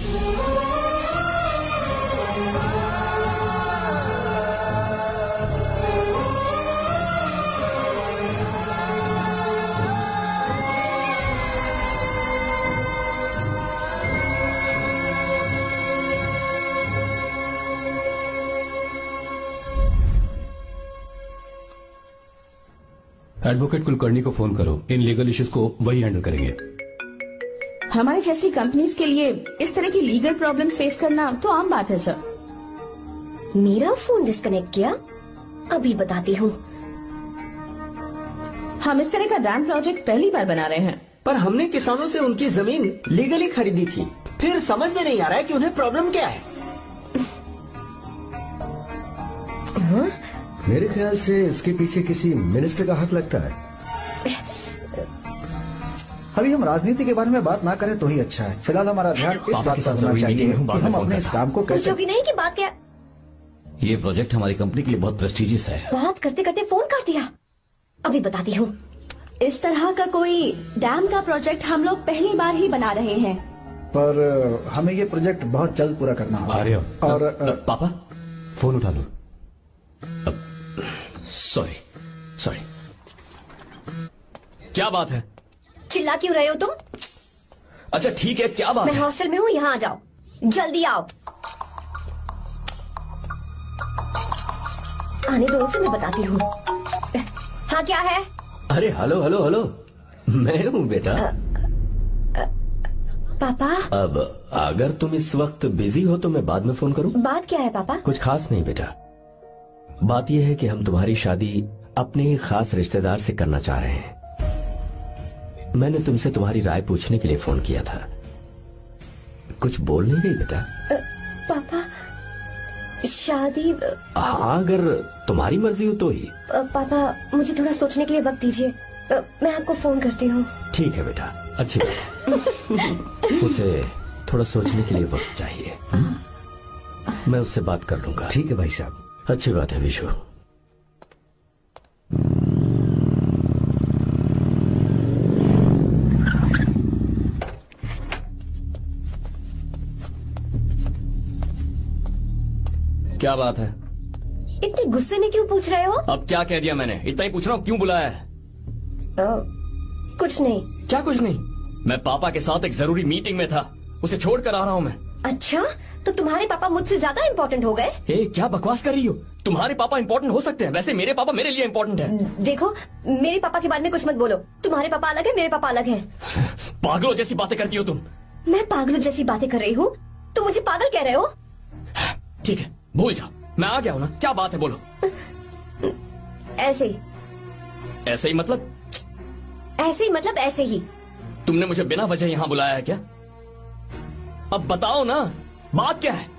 एडवोकेट कुलकर्णी को फोन करो। इन लीगल इश्यूज को वही हैंडल करेंगे। हमारी जैसी कंपनीज के लिए इस तरह की लीगल प्रॉब्लम्स फेस करना तो आम बात है सर। मेरा फोन डिस्कनेक्ट किया? अभी बताती हूँ। हम इस तरह का डैम प्रोजेक्ट पहली बार बना रहे हैं। पर हमने किसानों से उनकी जमीन लीगली खरीदी थी। फिर समझ में नहीं आ रहा है कि उन्हें प्रॉब्लम क्या है। हाँ? मेरे ख्याल से इसके पीछे किसी मिनिस्टर का हक लगता है। अभी हम राजनीति के बारे में बात ना करें तो ही अच्छा है। फिलहाल हमारा ध्यान इस बात पर होना चाहिए कि हम अपने इस काम को कैसे। पूछोगी नहीं कि बात क्या? ये प्रोजेक्ट हमारी कंपनी के लिए बहुत प्रेस्टिजियस है। बात करते करते फोन काट दिया। अभी बताती हूँ। इस तरह का कोई डैम का प्रोजेक्ट हम लोग पहली बार ही बना रहे हैं, पर हमें ये प्रोजेक्ट बहुत जल्द पूरा करना होगा। आर्य, और पापा फोन उठा लो। Sorry sorry. क्या बात है? चिल्ला क्यों रहे हो तुम? अच्छा ठीक है, क्या बात मैं है? हॉस्टल में हूँ, यहाँ आ जाओ, जल्दी आओ। आने दो उसे, मैं बताती हूँ। हाँ क्या है? अरे हेलो हेलो हेलो, मैं हूँ बेटा। आ, आ, पापा। अब अगर तुम इस वक्त बिजी हो तो मैं बाद में फोन करूँ? बात क्या है पापा? कुछ खास नहीं बेटा, बात यह है कि हम तुम्हारी शादी अपने ही खास रिश्तेदार से करना चाह रहे हैं। मैंने तुमसे तुम्हारी राय पूछने के लिए फोन किया था। कुछ बोल नहीं रही बेटा? आ, पापा शादी। हाँ अगर तुम्हारी मर्जी हो तो ही। आ, पापा मुझे थोड़ा सोचने के लिए वक्त दीजिए, मैं आपको फोन करती हूँ। ठीक है बेटा, अच्छी बात। उसे थोड़ा सोचने के लिए वक्त चाहिए। मैं उससे बात कर लूंगा। ठीक है भाई साहब। अच्छी बात है विशु। क्या बात है? इतने गुस्से में क्यों पूछ रहे हो? अब क्या कह दिया मैंने? इतना ही पूछ रहा हूँ, क्यों बुलाया है? आ, कुछ नहीं। क्या कुछ नहीं? मैं पापा के साथ एक जरूरी मीटिंग में था, उसे छोड़ कर आ रहा हूँ मैं। अच्छा, तो तुम्हारे पापा मुझसे ज्यादा इम्पोर्टेंट हो गए? ए, क्या बकवास कर रही हो? तुम्हारे पापा इम्पोर्टेंट हो सकते हैं, वैसे मेरे पापा मेरे लिए इम्पोर्टेंट है। देखो, मेरे पापा के बारे में कुछ मत बोलो। तुम्हारे पापा अलग है, मेरे पापा अलग है। पागलों जैसी बातें करती हो तुम। मैं पागलों जैसी बातें कर रही हूँ? तुम मुझे पागल कह रहे हो? ठीक है, भूल जाओ, मैं आ गया हूँ ना। क्या बात है, बोलो। ऐसे ही। ऐसे ही मतलब? ऐसे ही मतलब ऐसे ही। तुमने मुझे बिना वजह यहाँ बुलाया है क्या? अब बताओ ना, बात क्या है?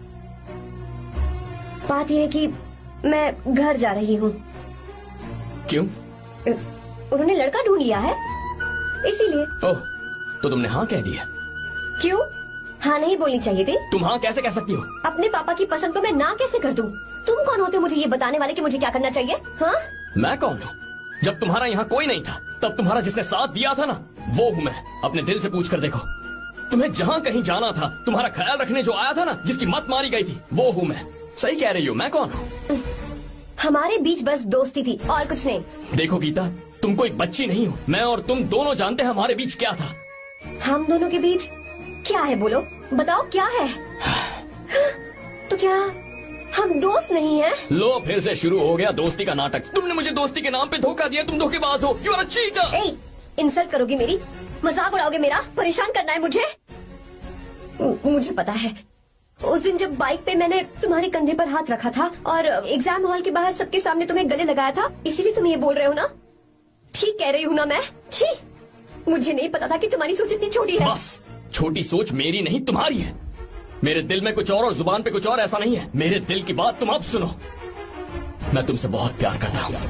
बात यह है कि मैं घर जा रही हूँ। क्यों? उन्होंने लड़का ढूंढ लिया है, इसीलिए। ओह, तो तुमने हाँ कह दिया? क्यों? हाँ नहीं बोलनी चाहिए थी? तुम हाँ कैसे कह सकती हो? अपने पापा की पसंद को मैं ना कैसे कर दूं? तुम कौन होते हो मुझे ये बताने वाले कि मुझे क्या करना चाहिए? हाँ? मैं कौन हूँ? जब तुम्हारा यहाँ कोई नहीं था, तब तुम्हारा जिसने साथ दिया था ना, वो हूँ मैं। अपने दिल से पूछ कर देखो। तुम्हें जहाँ कहीं जाना था, तुम्हारा ख्याल रखने जो आया था ना, जिसकी मत मारी गई थी, वो हूँ मैं। सही कह रही हो, मैं कौन हूँ? हमारे बीच बस दोस्ती थी और कुछ नहीं। देखो गीता, तुम कोई बच्ची नहीं हो। मैं और तुम दोनों जानते हैं हमारे बीच क्या था। हम दोनों के बीच क्या है? बोलो, बताओ क्या है? तो क्या हम दोस्त नहीं हैं? लो, फिर से शुरू हो गया दोस्ती का नाटक। तुमने मुझे दोस्ती के नाम पे धोखा दिया। तुम धोखेबाज हो। You are a cheater. ए, इंसल्ट करोगी मेरी? मजाक उड़ाओगे मेरा? परेशान करना है मुझे? मुझे पता है, उस दिन जब बाइक पे मैंने तुम्हारे कंधे पर हाथ रखा था और एग्जाम हॉल के बाहर सबके सामने तुम्हें गले लगाया था, इसीलिए तुम ये बोल रहे हो ना? ठीक कह रही हूँ ना मैं? छी, मुझे नहीं पता था कि तुम्हारी सोच इतनी छोटी है। बस, छोटी सोच मेरी नहीं तुम्हारी है। मेरे दिल में कुछ और और जुबान पे कुछ और, ऐसा नहीं है। मेरे दिल की बात तुम अब सुनो। मैं तुमसे बहुत प्यार करता हूँ।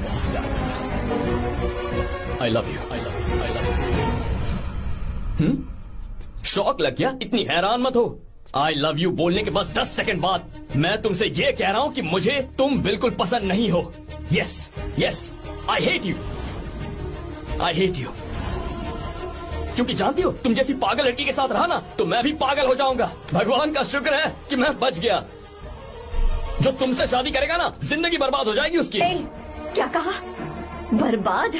I love you. I love you. I love you. हम्म? शौक लग गया? इतनी हैरान मत हो। आई लव यू बोलने के बस दस सेकंड बाद मैं तुमसे ये कह रहा हूँ कि मुझे तुम बिल्कुल पसंद नहीं हो। Yes yes, I hate you. I hate you. क्योंकि जानती हो, तुम जैसी पागल लड़की के साथ रहा ना, तो मैं भी पागल हो जाऊंगा। भगवान का शुक्र है कि मैं बच गया। जो तुमसे शादी करेगा ना, जिंदगी बर्बाद हो जाएगी उसकी। ए, क्या कहा? बर्बाद?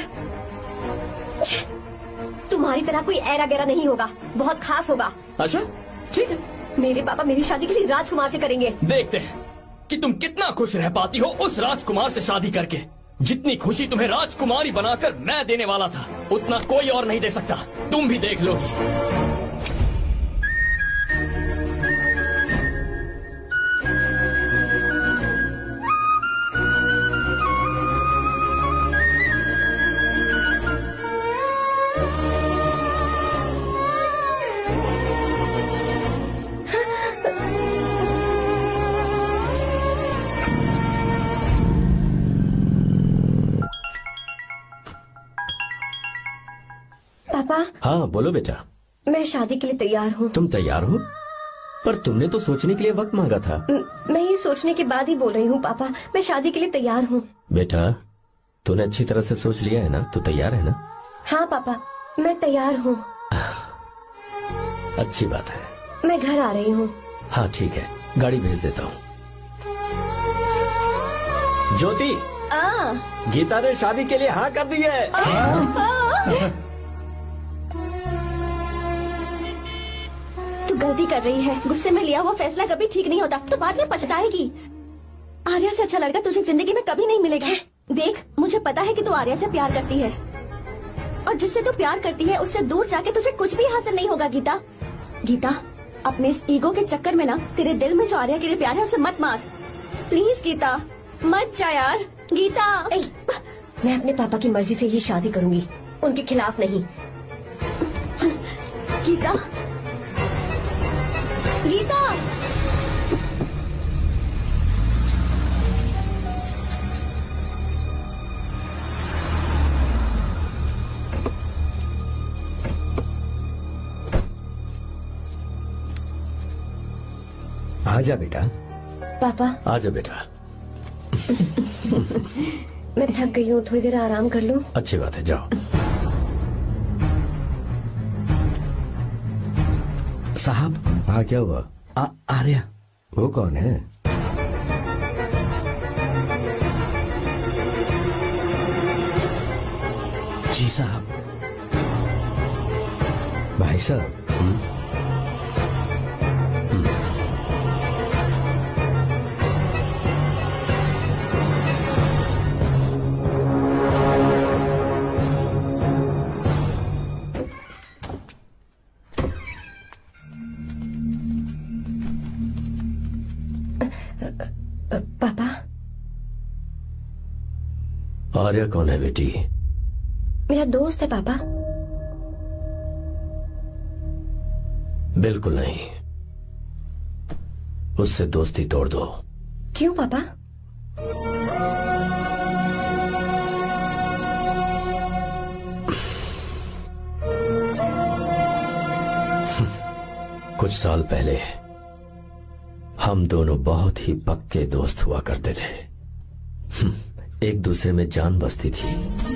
तुम्हारी तरह कोई ऐरा गैरा नहीं होगा, बहुत खास होगा। अच्छा, ठीक है। मेरे पापा मेरी शादी किसी राजकुमार से करेंगे। देखते हैं कि तुम कितना खुश रह पाती हो उस राजकुमार से शादी करके। जितनी खुशी तुम्हें राजकुमारी बनाकर मैं देने वाला था, उतना कोई और नहीं दे सकता। तुम भी देख लोगी। पापा। हाँ बोलो बेटा। मैं शादी के लिए तैयार हूँ। तुम तैयार हो? पर तुमने तो सोचने के लिए वक्त मांगा था। मैं ये सोचने के बाद ही बोल रही हूँ पापा, मैं शादी के लिए तैयार हूँ। बेटा, तूने अच्छी तरह से सोच लिया है ना? तू तैयार है ना? हाँ पापा, मैं तैयार हूँ। अच्छी बात है। मैं घर आ रही हूँ। हाँ ठीक है, गाड़ी भेज देता हूँ। ज्योति, गीता ने शादी के लिए हाँ कर दी है। आ, आ, तू गलती कर रही है। गुस्से में लिया हुआ फैसला कभी ठीक नहीं होता, तो बाद में पछताएगी। आर्या से अच्छा लड़का तुझे जिंदगी में कभी नहीं मिलेगा। देख, मुझे पता है कि तू आर्या से प्यार करती है, और जिससे तू प्यार करती है उससे दूर जाके तुझे कुछ भी हासिल नहीं होगा। गीता, गीता, अपने इस ईगो के चक्कर में ना तेरे दिल में जो आर्या के लिए प्यार है उसे मत मार। प्लीज गीता, मत जा यार। गीता, ए, मैं अपने पापा की मर्जी से ही शादी करूंगी, उनके खिलाफ नहीं। गीता, गीता, आजा बेटा। पापा, आजा बेटा। मैं थक गई हूँ, थोड़ी देर आराम कर लूँ। अच्छी बात है, जाओ। साहब। हाँ क्या हुआ? आ, आर्या। वो कौन है? जी साहब। भाई साहब, पापा, आर्या कौन है बेटी? मेरा दोस्त है पापा। बिल्कुल नहीं, उससे दोस्ती तोड़ दो। क्यों पापा? कुछ साल पहले हम दोनों बहुत ही पक्के दोस्त हुआ करते थे। एक दूसरे में जान बसती थी।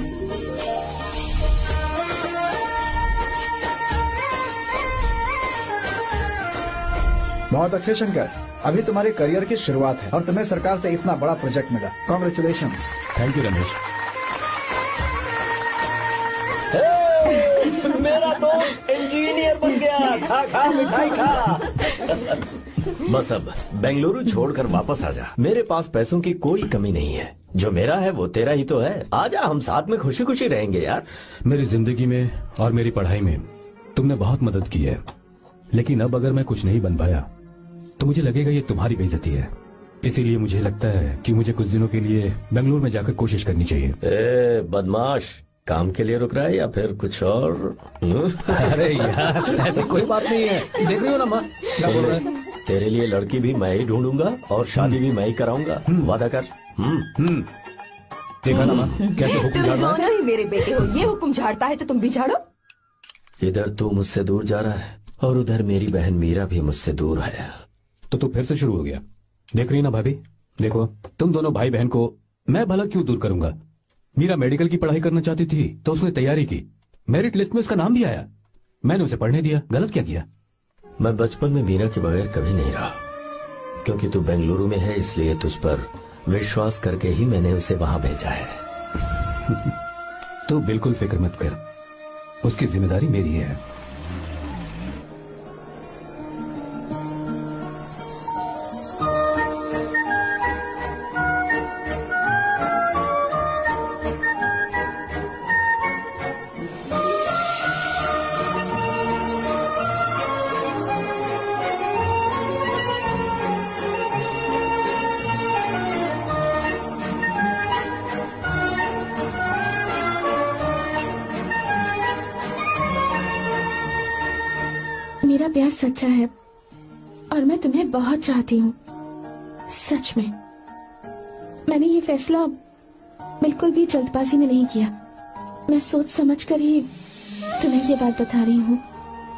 बहुत अच्छे शंकर, अभी तुम्हारे करियर की शुरुआत है और तुम्हें सरकार से इतना बड़ा प्रोजेक्ट मिला। कॉन्ग्रेचुलेशंस। Thank you Ramesh. मेरा दोस्त इंजीनियर बन गया। खा खा मिठाई खा। बस अब बेंगलुरु छोड़कर वापस आ जा। मेरे पास पैसों की कोई कमी नहीं है। जो मेरा है वो तेरा ही तो है। आजा, हम साथ में खुशी खुशी रहेंगे यार। मेरी जिंदगी में और मेरी पढ़ाई में तुमने बहुत मदद की है, लेकिन अब अगर मैं कुछ नहीं बन पाया तो मुझे लगेगा ये तुम्हारी बेइज्जती है। इसीलिए मुझे लगता है कि मुझे कुछ दिनों के लिए बेंगलुरु में जाकर कोशिश करनी चाहिए। ए बदमाश, काम के लिए रुक रहा है या फिर कुछ और? अरे यार, ऐसी कोई बात नहीं है। देख रही हो ना माँ, क्या बोल रहा है? तेरे लिए लड़की भी मैं ही ढूंढूंगा और शादी भी मैं ही कराऊंगा। वादा कर। हम्म देखा ना माँ, कैसे हुक्म तुम झाड़ना है? दोनों ही मेरे बेटे हो। ये हुक्म झाड़ता है तो तुम भी झाड़ो। इधर तू मुझसे दूर जा रहा है और उधर मेरी बहन मीरा भी मुझसे दूर है। तो तू फिर से शुरू हो गया। देख रही ना भाभी, देखो तुम दोनों भाई बहन को मैं भला क्यों दूर करूंगा। मीरा मेडिकल की पढ़ाई करना चाहती थी तो उसने तैयारी की, मेरिट लिस्ट में उसका नाम भी आया, मैंने उसे पढ़ने दिया। गलत क्या किया? मैं बचपन में मीरा के बगैर कभी नहीं रहा, क्योंकि तू बेंगलुरु में है इसलिए तुझ पर विश्वास करके ही मैंने उसे वहां भेजा है। तू बिल्कुल फिक्र मत कर, उसकी जिम्मेदारी मेरी है। मेरा प्यार सच्चा है और मैं तुम्हें बहुत चाहती हूँ, सच में। मैंने ये फैसला बिल्कुल भी जल्दबाजी में नहीं किया। मैं सोच समझ कर ही तुम्हें ये बात बता रही हूँ।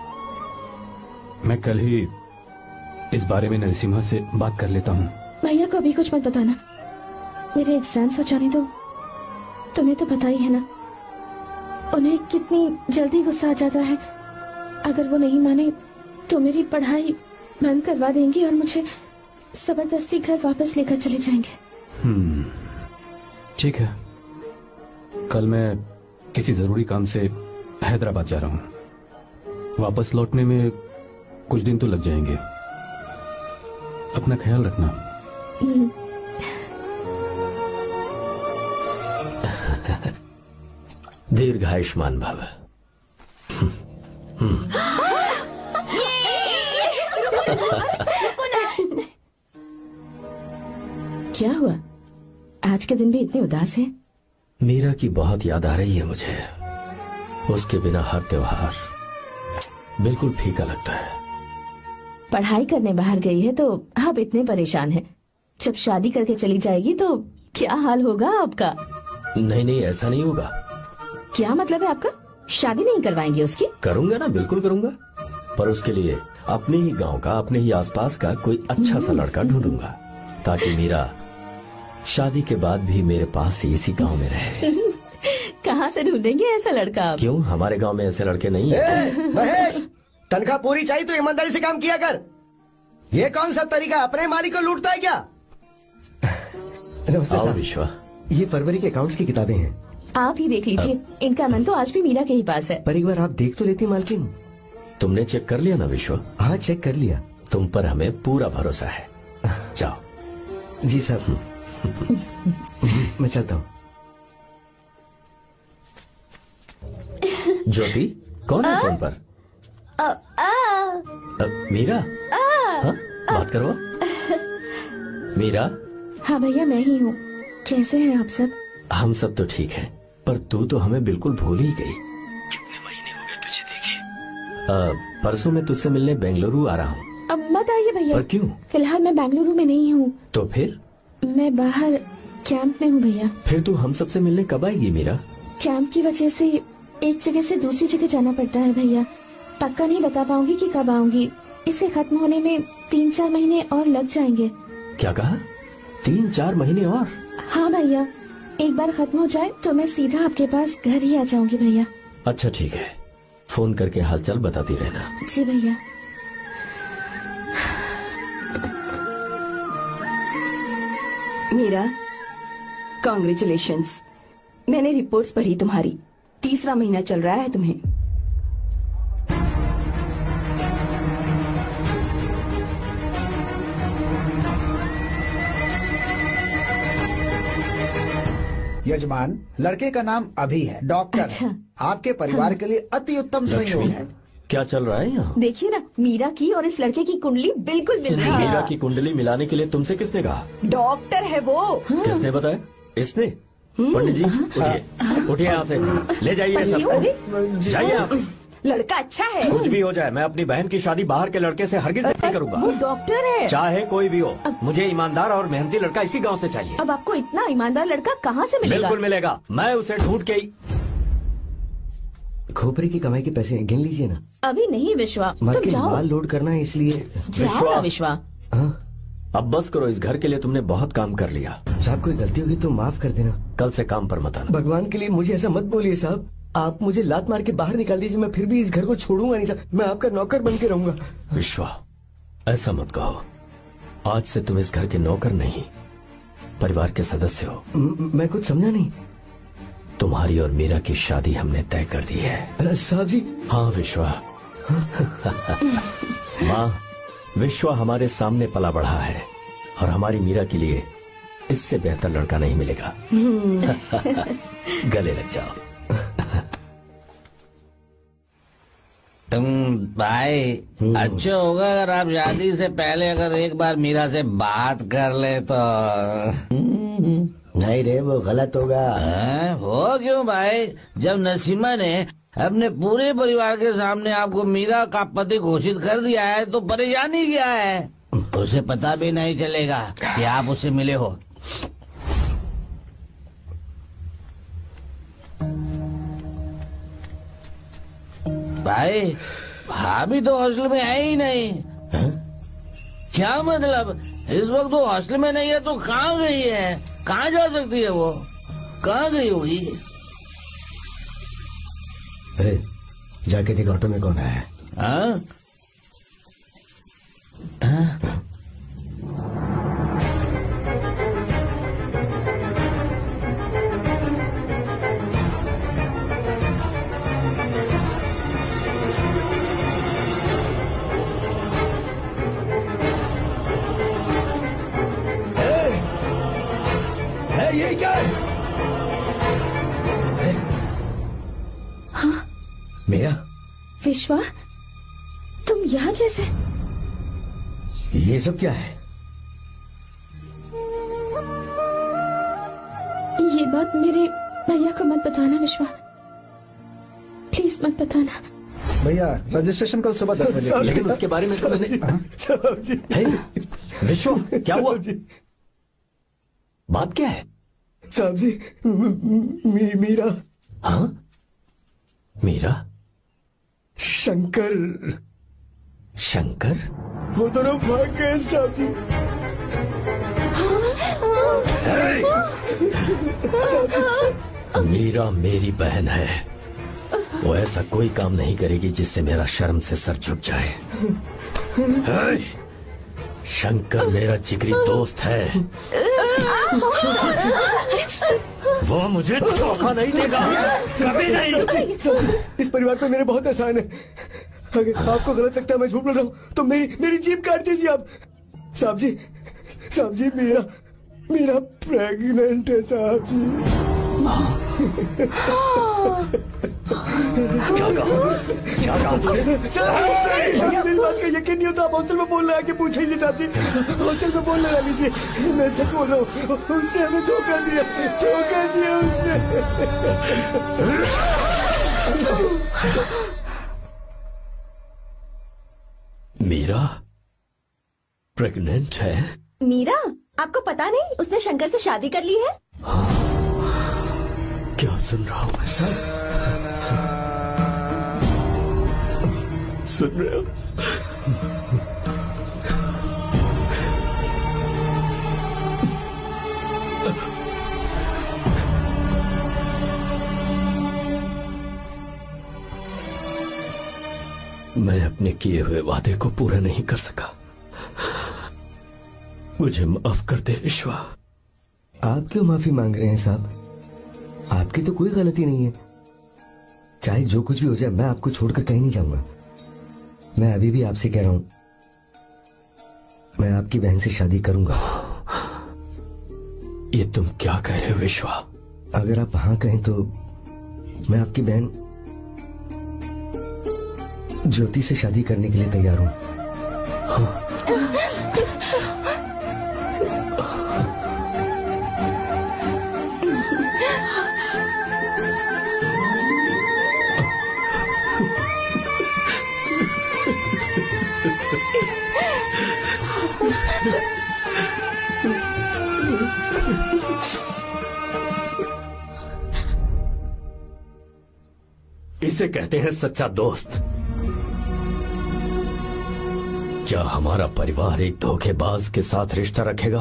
मैं कल ही इस बारे में नरसिम्हा से बात कर लेता हूँ। भैया को अभी कुछ मत बताना, मेरे एग्जाम्स हो जाने दो। तुम्हें तो पता ही है ना उन्हें कितनी जल्दी गुस्सा आ जाता है। अगर वो नहीं माने तो मेरी पढ़ाई बंद करवा देंगे और मुझे जबरदस्ती घर वापस लेकर चले जाएंगे। हम्म ठीक है, कल मैं किसी जरूरी काम से हैदराबाद जा रहा हूँ। वापस लौटने में कुछ दिन तो लग जाएंगे। अपना ख्याल रखना। दीर्घायुष्मान भव। क्या हुआ, आज के दिन भी इतने उदास हैं? मीरा की बहुत याद आ रही है मुझे। उसके बिना हर त्योहार बिल्कुल फीका लगता है। पढ़ाई करने बाहर गई है तो आप इतने परेशान हैं। जब शादी करके चली जाएगी तो क्या हाल होगा आपका? नहीं नहीं, ऐसा नहीं होगा। क्या मतलब है आपका? शादी नहीं करवाएंगे उसकी? करूंगा ना, बिल्कुल करूंगा, पर उसके लिए अपने ही गांव का, अपने ही आसपास का कोई अच्छा सा लड़का ढूंढूंगा ताकि मीरा शादी के बाद भी मेरे पास ही इसी गांव में रहे। कहाँ से ढूंढेंगे ऐसा लड़का आप? क्यों, हमारे गांव में ऐसे लड़के नहीं है? महेश, तनख्वाह पूरी चाहिए तो ईमानदारी से काम किया कर। ये कौन सा तरीका, अपने मालिक को लूटता है क्या? नमस्ते। आओ विश्वा। ये फरवरी के अकाउंट्स की किताबें हैं। आप ही देख लीजिए, इनका मन तो आज भी मीरा के ही पास है। पर एक बार आप देख तो लेती मालकिन। तुमने चेक कर लिया ना विश्व? हाँ चेक कर लिया। तुम पर हमें पूरा भरोसा है। जाओ। जी साहब। मैं चलता हूँ। ज्योति कौन है फोन पर? आ, आ, अ, मीरा? हाँ, बात करो। मीरा? हाँ भैया मैं ही हूँ। कैसे हैं आप सब? हम सब तो ठीक हैं, पर तू तो हमें बिल्कुल भूल ही गई। कितने महीने हो गए तुझे देखे। परसों मैं तुझसे मिलने बेंगलुरु आ रहा हूँ। अब मत आइए भैया। पर क्यों? फिलहाल मैं बेंगलुरु में नहीं हूँ। तो फिर? मैं बाहर कैंप में हूँ भैया। फिर तू हम सबसे मिलने कब आएगी मीरा? कैंप की वजह से एक जगह से दूसरी जगह जाना पड़ता है भैया। पक्का नहीं बता पाऊंगी कि कब आऊंगी। इसे खत्म होने में तीन चार महीने और लग जाएंगे। क्या कहा? तीन चार महीने और? हाँ भैया, एक बार खत्म हो जाए तो मैं सीधा आपके पास घर ही आ जाऊंगी भैया। अच्छा ठीक है, फोन करके हालचाल बताती रहना। जी भैया। मीरा, कॉन्ग्रेचुलेशंस। मैंने रिपोर्ट्स पढ़ी तुम्हारी। तीसरा महीना चल रहा है तुम्हें। यजमान, लड़के का नाम अभी है, डॉक्टर। अच्छा। आपके परिवार के लिए अति उत्तम संयोग है। क्या चल रहा है यहाँ? देखिए ना, मीरा की और इस लड़के की कुंडली बिल्कुल मिल रही है। मीरा की कुंडली मिलाने के लिए तुमसे किसने कहा? डॉक्टर है वो। किसने बताया? इसने? पंडित जी उठिए, उठिए यहाँ से, ले जाइए सब, जाइए यहाँ से। लड़का अच्छा है। कुछ भी हो जाए, मैं अपनी बहन की शादी बाहर के लड़के से हरगिज नहीं करूंगा। वो डॉक्टर है। चाहे कोई भी हो, मुझे ईमानदार और मेहनती लड़का इसी गांव से चाहिए। अब आपको इतना ईमानदार लड़का कहाँ से मिलेगा? बिल्कुल मिलेगा, मैं उसे ढूंढ के ही। खोपरे की कमाई के पैसे गिन लीजिए ना। अभी नहीं विश्वा, तुम मालकिन जाओ। माल लोड करना है इसलिए। जाओ ना विश्वा। हाँ? अब बस करो, इस घर के लिए तुमने बहुत काम कर लिया। साहब कोई गलती होगी तो माफ कर देना। कल से काम पर मत आना। भगवान के लिए मुझे ऐसा मत बोलिए साहब। आप मुझे लात मार के बाहर निकाल दीजिए, मैं फिर भी इस घर को छोड़ूंगा नहीं साहब। मैं आपका नौकर बन के रहूंगा। विश्वा, ऐसा मत कहो। आज से तुम इस घर के नौकर नहीं, परिवार के सदस्य हो। म, मैं कुछ समझा नहीं। तुम्हारी और मीरा की शादी हमने तय कर दी है। साहब जी। हाँ विश्वा। माँ, विश्वा हमारे सामने पला बढ़ा है और हमारी मीरा के लिए इससे बेहतर लड़का नहीं मिलेगा। गले लग जाओ। तुम भाई, अच्छा होगा अगर आप शादी से पहले अगर एक बार मीरा से बात कर ले तो। नहीं रे, वो गलत होगा। है? हो क्यों भाई? जब नसीमा ने अपने पूरे परिवार के सामने आपको मीरा का पति घोषित कर दिया है तो परेशानी क्या है? उसे पता भी नहीं चलेगा कि आप उससे मिले हो। भाई, भाभी तो हॉस्टल में है ही नहीं। है? क्या मतलब? इस वक्त वो हॉस्टल में नहीं है तो कहाँ गई है? कहाँ जा सकती है वो? कहाँ गई होगी? अरे जाके देख ऑटो में कौन है। हाँ? हाँ? ये क्या है? हाँ? मेरा विश्वा, तुम यहाँ कैसे? ये सब क्या है? ये बात मेरे भैया को मत बताना विश्वा, प्लीज मत बताना। भैया रजिस्ट्रेशन कल सुबह दस बजे। लेकिन उसके बारे में तो मैंने। विश्व, क्या हुआ? बात क्या है? साहब जी, मी, मीरा। हाँ? मीरा? शंकर। शंकर? वो दोनों भाग गए साहब जी। मीरा मेरी बहन है, वो ऐसा कोई काम नहीं करेगी जिससे मेरा शर्म से सर झुक जाए। शंकर मेरा जिगरी दोस्त है। वो मुझे धोखा नहीं देगा, कभी नहीं। इस परिवार पे मेरे बहुत एहसान है। अगर आपको गलत लगता है मैं झूठ बोल रहा हूँ तो मेरी मेरी जीभ काट दीजिए आप। साहब जी, साहब जी, मेरा मेरा प्रेग्नेंट है साहब जी। क्या कहा? क्या कहा तूने? मेरी बात का यकीन नहीं होता, आप हॉस्टल में बोल रहे हैं कि पूछ लीजिए साहब जी, हॉस्टल में बोल लगा लीजिए। मैं सच बोल रहा हूँ, उसने हमें धोखा दिया, धोखा दिया उसने। मीरा प्रेग्नेंट है? मीरा, आपको पता नहीं उसने शंकर से शादी कर ली है? क्या सुन रहा हूँ मैं? सर, सुन रहे हो? मैं अपने किए हुए वादे को पूरा नहीं कर सका, मुझे माफ कर दे विश्वा। आप क्यों माफी मांग रहे हैं साहब? आपकी तो कोई गलती नहीं है। चाहे जो कुछ भी हो जाए मैं आपको छोड़कर कहीं नहीं जाऊंगा। मैं अभी भी आपसे कह रहा हूं, मैं आपकी बहन से शादी करूंगा। ये तुम क्या कह रहे हो विश्वा? अगर आप हाँ कहें तो मैं आपकी बहन ज्योति से शादी करने के लिए तैयार हूं। हाँ। इसे कहते हैं सच्चा दोस्त। क्या हमारा परिवार एक धोखेबाज के साथ रिश्ता रखेगा?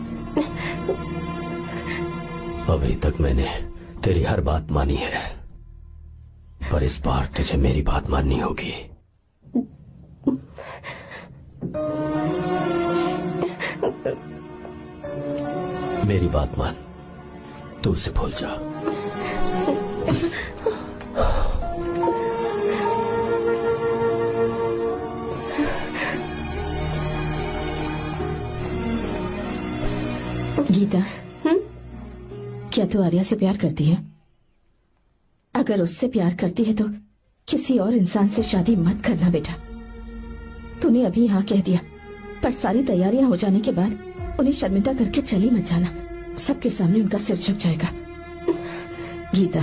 अभी तक मैंने तेरी हर बात मानी है, पर इस बार तुझे मेरी बात माननी होगी। मेरी बात मान, तू उसे भूल जा। गीता, हुँ? क्या तू आर्या से प्यार करती है? अगर उससे प्यार करती है तो किसी और इंसान से शादी मत करना बेटा। तूने अभी हाँ कह दिया, पर सारी तैयारियां हो जाने के बाद उन्हें शर्मिंदा करके चली मत जाना, सबके सामने उनका सिर झुक जाएगा। गीता,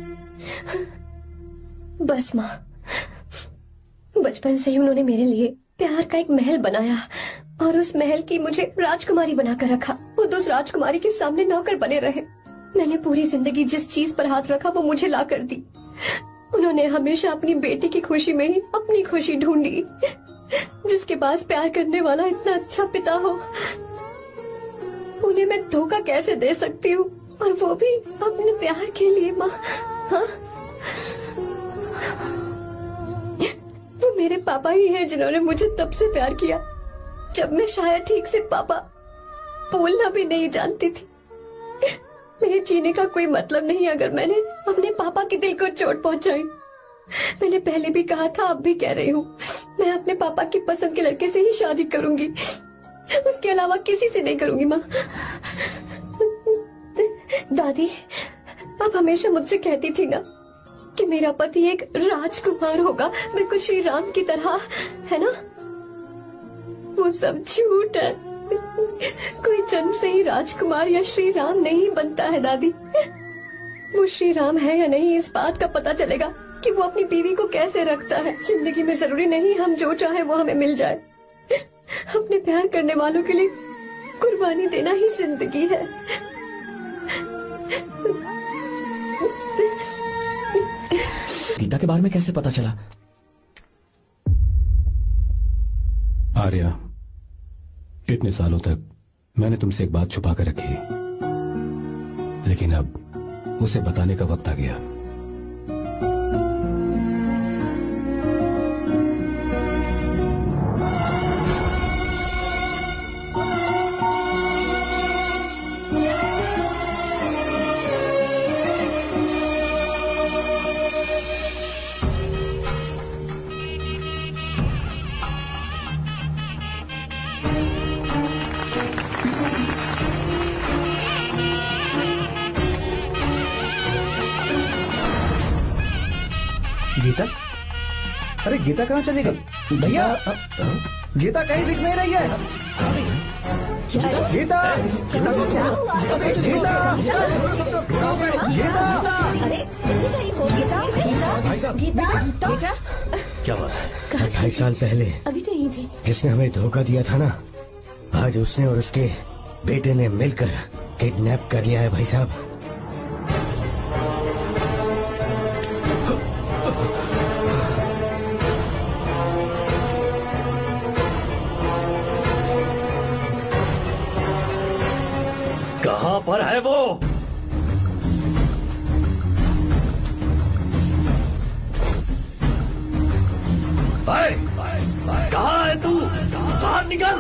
बस माँ, बचपन से ही उन्होंने मेरे लिए प्यार का एक महल बनाया और उस महल की मुझे राजकुमारी बनाकर रखा। वो उस राजकुमारी के सामने नौकर बने रहे। मैंने पूरी जिंदगी जिस चीज पर हाथ रखा वो मुझे ला कर दी। उन्होंने हमेशा अपनी बेटी की खुशी में ही अपनी खुशी ढूंढी। जिसके पास प्यार करने वाला इतना अच्छा पिता हो, उन्हें मैं धोखा कैसे दे सकती हूँ, और वो भी अपने प्यार के लिए। माँ, हाँ, वो मेरे पापा ही हैं जिन्होंने मुझे तब से प्यार किया जब मैं शायद ठीक से पापा बोलना भी नहीं जानती थी। मेरे जीने का कोई मतलब नहीं अगर मैंने अपने पापा के दिल को चोट पहुंचाई। मैंने पहले भी कहा था, अब भी कह रही हूँ, मैं अपने पापा की पसंद के लड़के से ही शादी करूंगी, उसके अलावा किसी से नहीं करूंगी। माँ, दादी, आप हमेशा मुझसे कहती थी ना कि मेरा पति एक राजकुमार होगा, बिल्कुल श्री राम की तरह, है ना? वो सब झूठ है। कोई जन्म से ही राजकुमार या श्री राम नहीं बनता है दादी। वो श्री राम है या नहीं, इस बात का पता चलेगा कि वो अपनी बीवी को कैसे रखता है। जिंदगी में जरूरी नहीं हम जो चाहे वो हमें मिल जाए। अपने प्यार करने वालों के लिए कुर्बानी देना ही जिंदगी है। गीता के बारे में कैसे पता चला? आर्या, इतने सालों तक मैंने तुमसे एक बात छुपा कर रखी, लेकिन अब उसे बताने का वक्त आ गया। गीता? अरे गीता कहाँ चली गई? भैया गीता कहीं दिख नहीं रही है। गीता गीता गीता अरे कहीं हो गीता? गीता गीता क्या बात है? ढाई साल पहले अभी तो यही थी। जिसने हमें धोखा दिया था ना, आज उसने और उसके बेटे ने मिलकर किडनैप कर लिया है भाई साहब। कहाँ पर है वो? कहाँ है तू? बाहर निकल!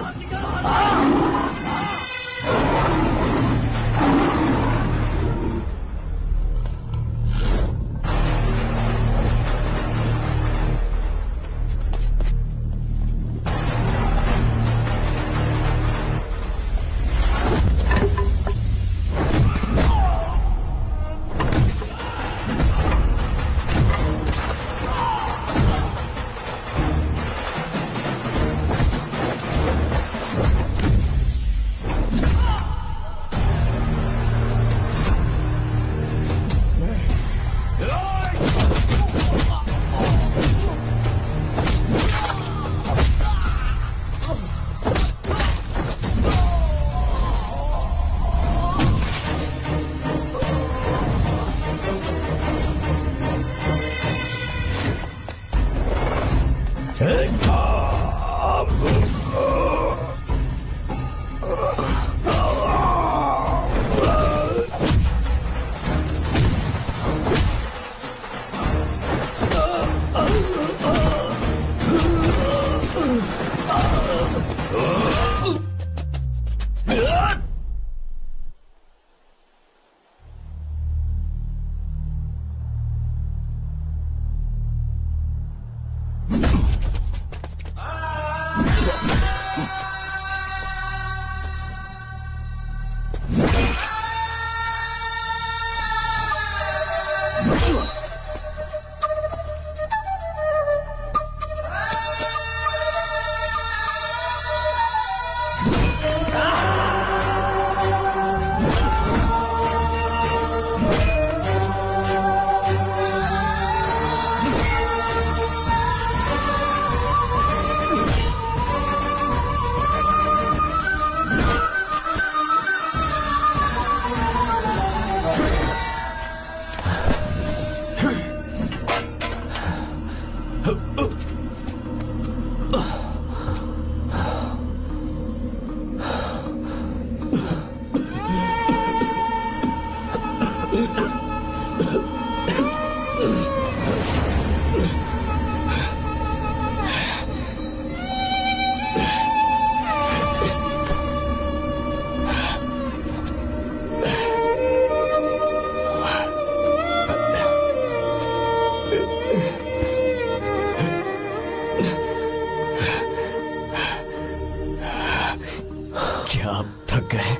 क्या आप थक गए?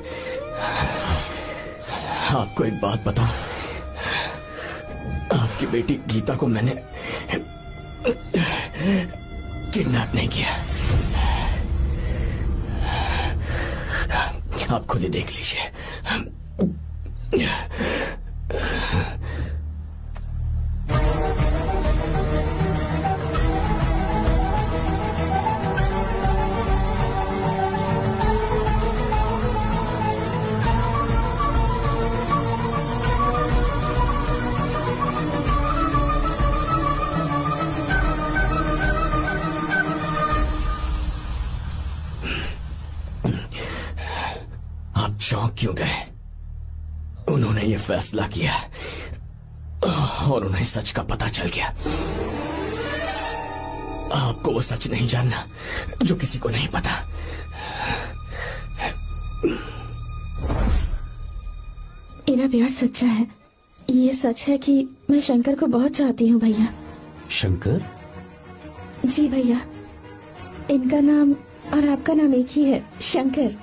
आपको एक बात बताऊं, आपकी बेटी गीता को मैंने किडनैप नहीं किया। आप खुद ही देख लीजिए। चौंक क्यों गए? उन्होंने ये फैसला किया और उन्हें सच का पता चल गया। आपको वो सच नहीं जानना जो किसी को नहीं पता। मेरा प्यार सच्चा है। ये सच है कि मैं शंकर को बहुत चाहती हूँ भैया। शंकर? जी भैया, इनका नाम और आपका नाम एक ही है, शंकर,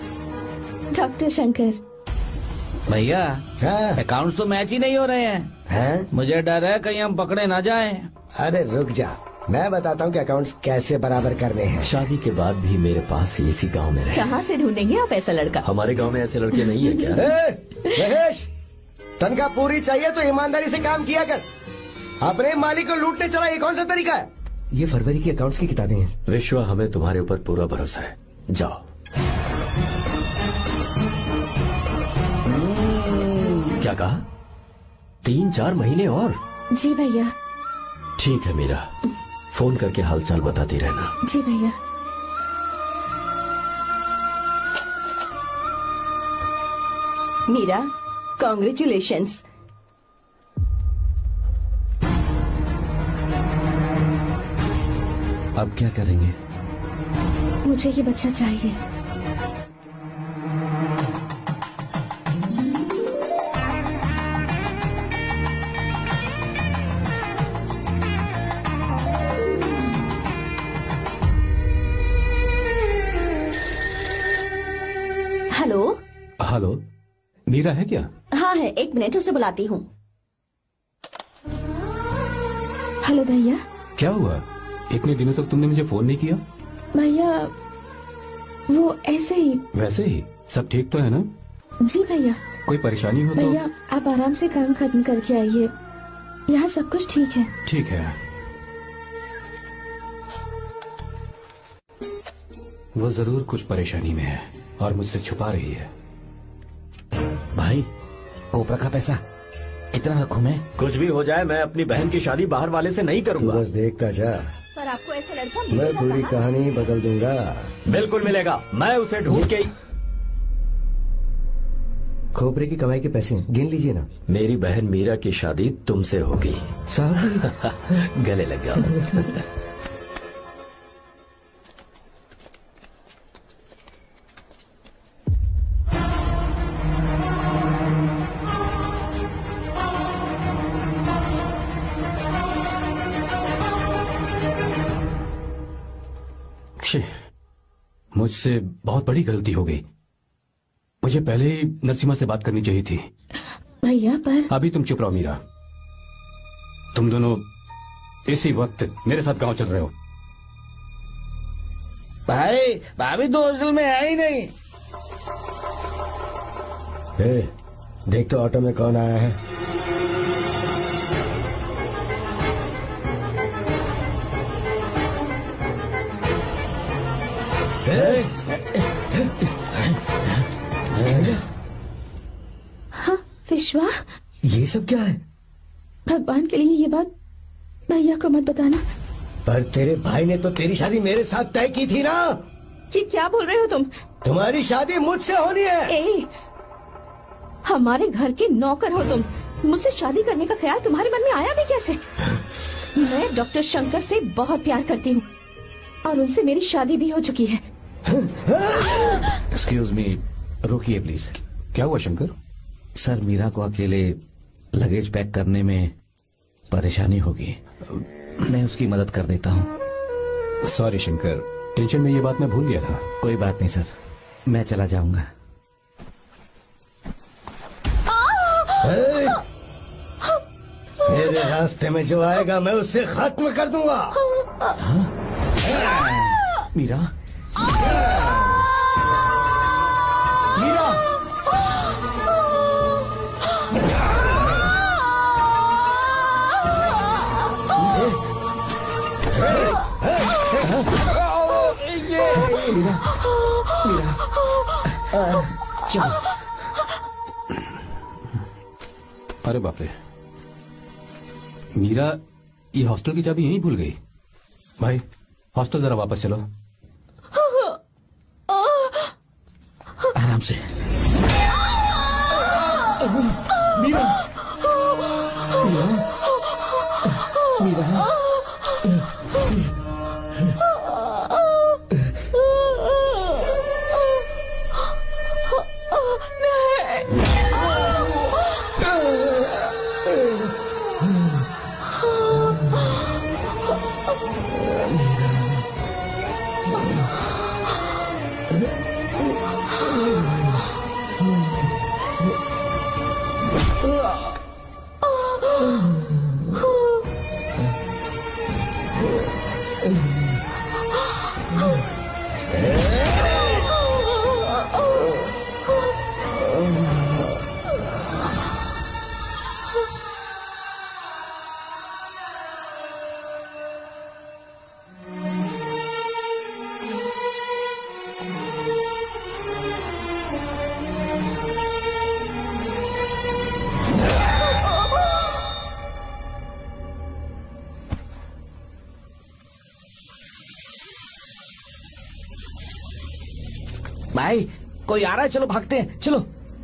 डॉक्टर शंकर। भैया अकाउंट्स तो मैच ही नहीं हो रहे हैं। हैं? मुझे डर है कहीं हम पकड़े ना जाएं। अरे रुक जा, मैं बताता हूँ कि अकाउंट्स कैसे बराबर करने हैं। शादी के बाद भी मेरे पास इसी गांव में रहे। कहाँ से ढूंढेंगे आप ऐसा लड़का? हमारे गांव में ऐसे लड़के नहीं है क्या? ए, महेश, तनख्वाह पूरी चाहिए तो ईमानदारी से काम किया कर। अपने मालिक को लूटने चला, ये कौन सा तरीका है? ये फरवरी की अकाउंट्स की किताबें हैं। विश्वा, हमें तुम्हारे ऊपर पूरा भरोसा है, जाओ। क्या कहा? तीन चार महीने और? जी भैया। ठीक है मीरा, फोन करके हालचाल बताती रहना। जी भैया। मीरा, कॉन्ग्रेचुलेशंस। अब क्या करेंगे? मुझे ये बच्चा चाहिए। हेलो। हेलो, मीरा है क्या? हाँ है, एक मिनट, उसे बुलाती हूँ। हेलो भैया। क्या हुआ? इतने दिनों तक तुमने मुझे फोन नहीं किया? भैया वो ऐसे ही। वैसे ही? सब ठीक तो है ना? जी भैया। कोई परेशानी हो तो? भैया आप आराम से काम खत्म करके आइए, यहाँ सब कुछ ठीक है। ठीक है। वो जरूर कुछ परेशानी में है और मुझसे छुपा रही है। भाई, ओपरा का पैसा इतना रखूं मैं? कुछ भी हो जाए, मैं अपनी बहन की शादी बाहर वाले से नहीं करूंगा। बस देखता जा, पर आपको ऐसा लड़का मैं मिलेगा पूरी कहाँ? कहानी बदल दूंगा। बिल्कुल मिलेगा, मैं उसे ढूंढ के। खोपरे की कमाई के पैसे गिन लीजिए ना। मेरी बहन मीरा की शादी तुमसे होगी। साहब गले लग जाओ। मुझसे बहुत बड़ी गलती हो गई। मुझे पहले ही नरसिम्हा से बात करनी चाहिए थी। भैया पर अभी तुम चुप रहो मीरा। तुम दोनों इसी वक्त मेरे साथ गांव चल रहे हो। भाई, भाभी तो हॉस्टल में है ही नहीं। ए, देख तो ऑटो में कौन आया है। हाँ विश्वा, ये सब क्या है? भगवान के लिए ये बात भैया को मत बताना। पर तेरे भाई ने तो तेरी शादी मेरे साथ तय की थी ना। ये क्या बोल रहे हो तुम? तुम्हारी शादी मुझसे होनी है। ए, हमारे घर के नौकर हो तुम, मुझसे शादी करने का ख्याल तुम्हारे मन में आया भी कैसे? मैं डॉक्टर शंकर से बहुत प्यार करती हूँ और उनसे मेरी शादी भी हो चुकी है। एक्सक्यूज मी, रुकिए प्लीज। क्या हुआ शंकर? सर, मीरा को अकेले लगेज पैक करने में परेशानी होगी, मैं उसकी मदद कर देता हूँ। सॉरी शंकर, टेंशन में ये बात मैं भूल गया था। कोई बात नहीं सर, मैं चला जाऊंगा। मेरे रास्ते में जो आएगा मैं उससे खत्म कर दूंगा। हाँ? मीरा, मीरा, मीरा, मीरा, चलो। अरे बाप रे, मीरा ये हॉस्टल की चाबी यहीं भूल गई। भाई हॉस्टल जरा वापस चलो। आराम से। मीरा, मीरा, मीरा, भाई कोई आ रहा है, चलो भागते हैं, चलो।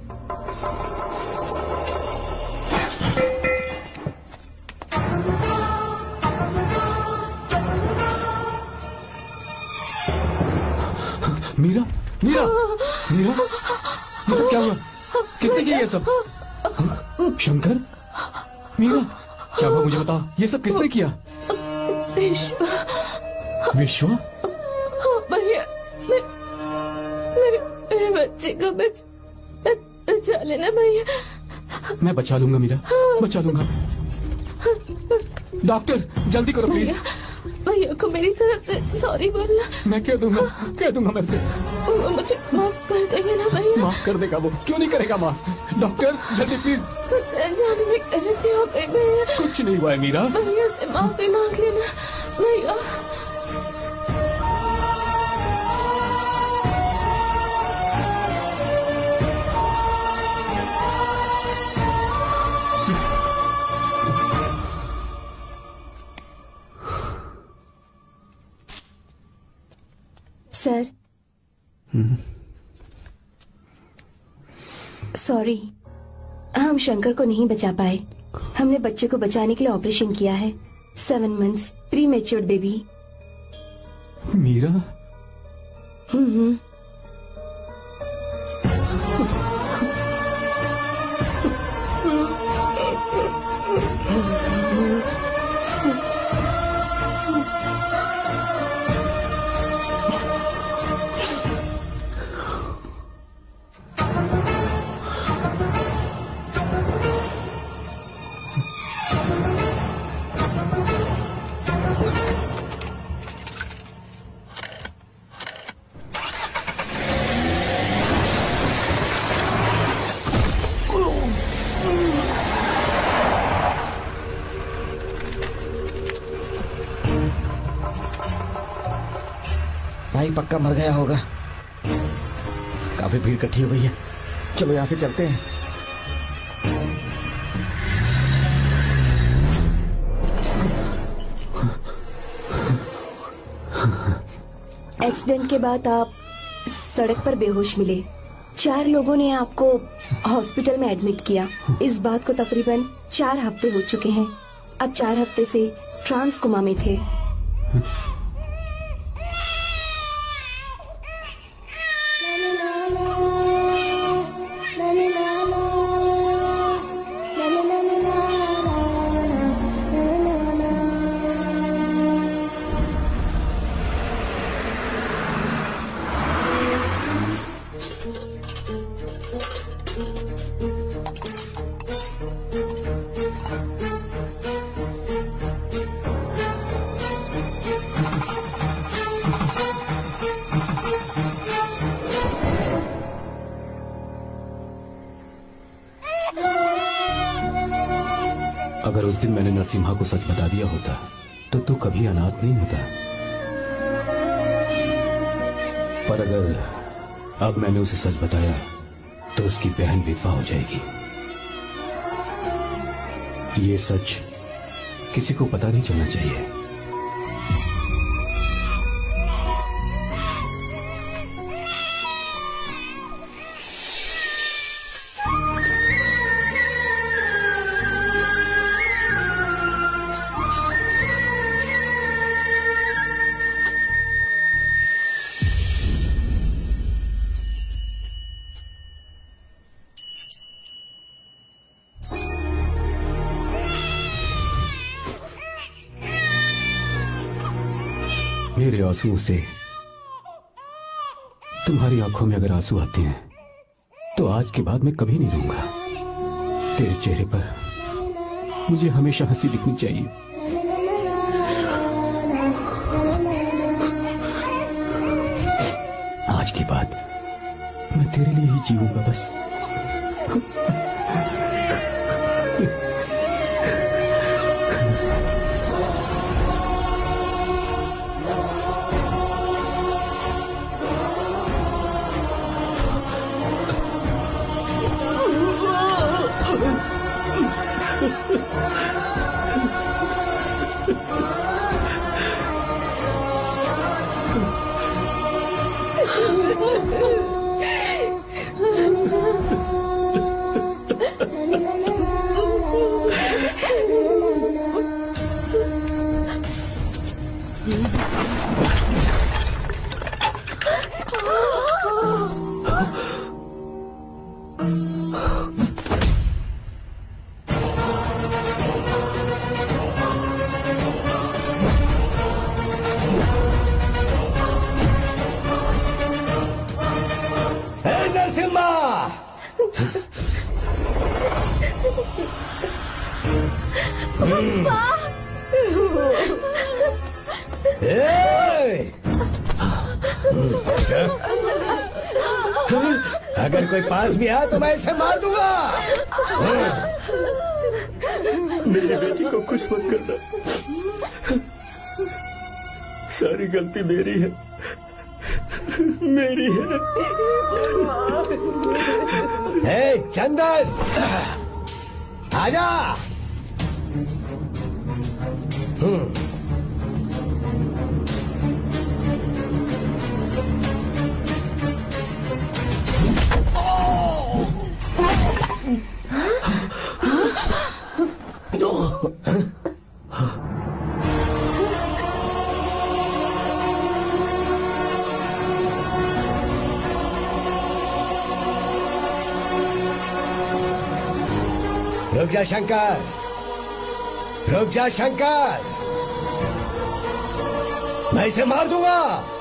मीरा, मीरा, मीरा, ये सब क्या हुआ? किसने किया ये सब? शंकर, मीरा, क्या हुआ मुझे बताओ, ये सब किसने किया? विश्व, विश्व? भैया, मेरे मेरे बच्चे को बच बचा लेना भैया। मैं बचा लूंगा मीरा, बचा लूंगा। डॉक्टर जल्दी करो प्लीज। भैया को मेरी तरफ से सॉरी बोलना। मैं कह दूंगा, कह दूंगा मैं से। वो मुझे माफ कर देंगे ना भैया? माफ कर देगा वो, क्यों नहीं करेगा माफ? डॉक्टर जल्दी प्लीज। कुछ अनजाने में गलती हो गई भैया। कुछ नहीं हुआ है मीरा। भैया से माफी मांग लेना भैया। सर, सॉरी, हम शंकर को नहीं बचा पाए। हमने बच्चे को बचाने के लिए ऑपरेशन किया है। Seven months pre matured baby. Meera? हम्म। भाई पक्का मर गया होगा। काफी भीड़ इकट्ठी हो गई है, चलो यहाँ से चलते हैं। एक्सीडेंट के बाद आप सड़क पर बेहोश मिले। चार लोगों ने आपको हॉस्पिटल में एडमिट किया। इस बात को तकरीबन चार हफ्ते हो चुके हैं। अब चार हफ्ते से ट्रांस कोमा में थे। अगर उस दिन मैंने नरसिम्हा को सच बता दिया होता तो तू कभी अनाथ नहीं होता। पर अगर अब मैंने उसे सच बताया तो उसकी बहन विधवा हो जाएगी। ये सच किसी को पता नहीं चलना चाहिए। मेरे आंसुओं से तुम्हारी आंखों में अगर आंसू आते हैं तो आज के बाद मैं कभी नहीं रहूंगा। तेरे चेहरे पर मुझे हमेशा हंसी दिखनी चाहिए। आज के बाद मैं तेरे लिए ही जीऊंगा बस। अगर कोई पास भी आया तो मैं इसे मार दूंगा। मेरी बेटी को कुछ मत करना, सारी गलती मेरी है, मेरी है। हे चंदन, आजा। हम्म रुक जा शंकर, रुक जा शंकर, मैं इसे मार दूंगा।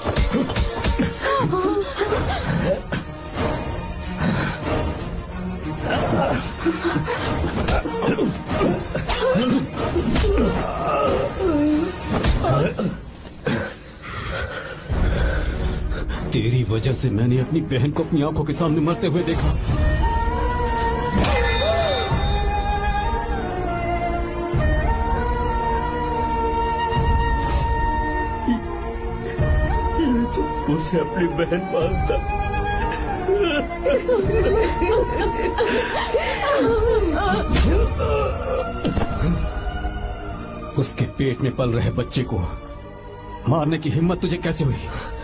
तेरी वजह से मैंने अपनी बहन को अपनी आंखों के सामने मरते हुए देखा। उसे अपनी बहन मानता। उसके पेट में पल रहे बच्चे को मारने की हिम्मत तुझे कैसे हुई?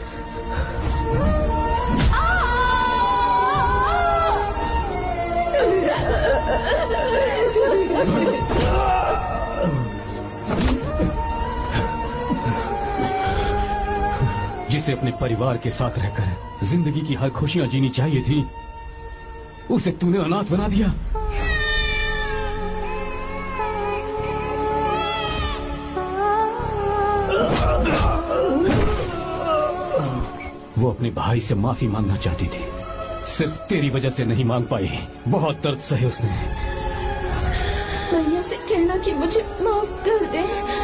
जिसे अपने परिवार के साथ रहकर जिंदगी की हर खुशियां जीनी चाहिए थी, उसे तूने अनाथ बना दिया। वो अपने भाई से माफी मांगना चाहती थी, सिर्फ तेरी वजह से नहीं मांग पाई। बहुत दर्द सहे उसने। भैया से कहना कि मुझे माफ कर दे।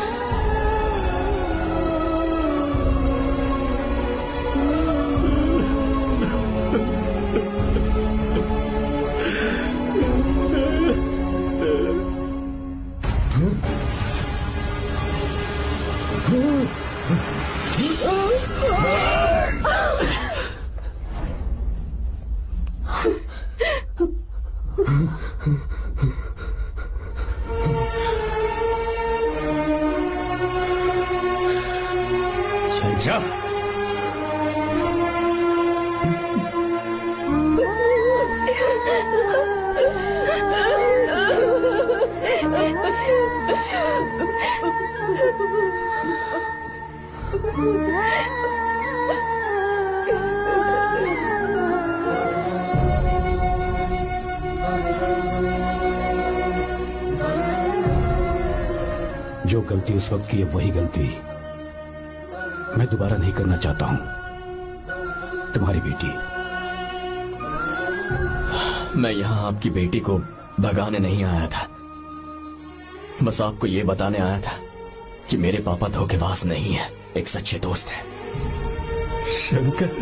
जा। जो गलती उस वक्त की है वही गलती मैं दोबारा नहीं करना चाहता हूं। तुम्हारी बेटी। मैं यहाँ आपकी बेटी को भगाने नहीं आया था, बस आपको ये बताने आया था कि मेरे पापा धोखेबाज नहीं है, एक सच्चे दोस्त है। Shankar,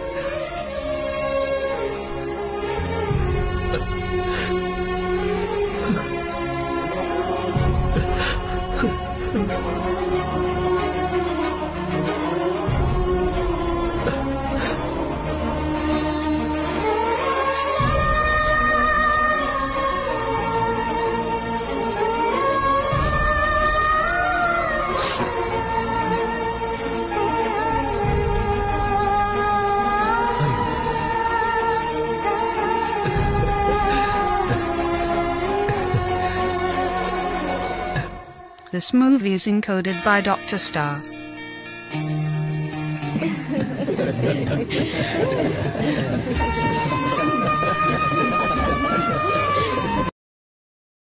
This movie is encoded by Doctor Star.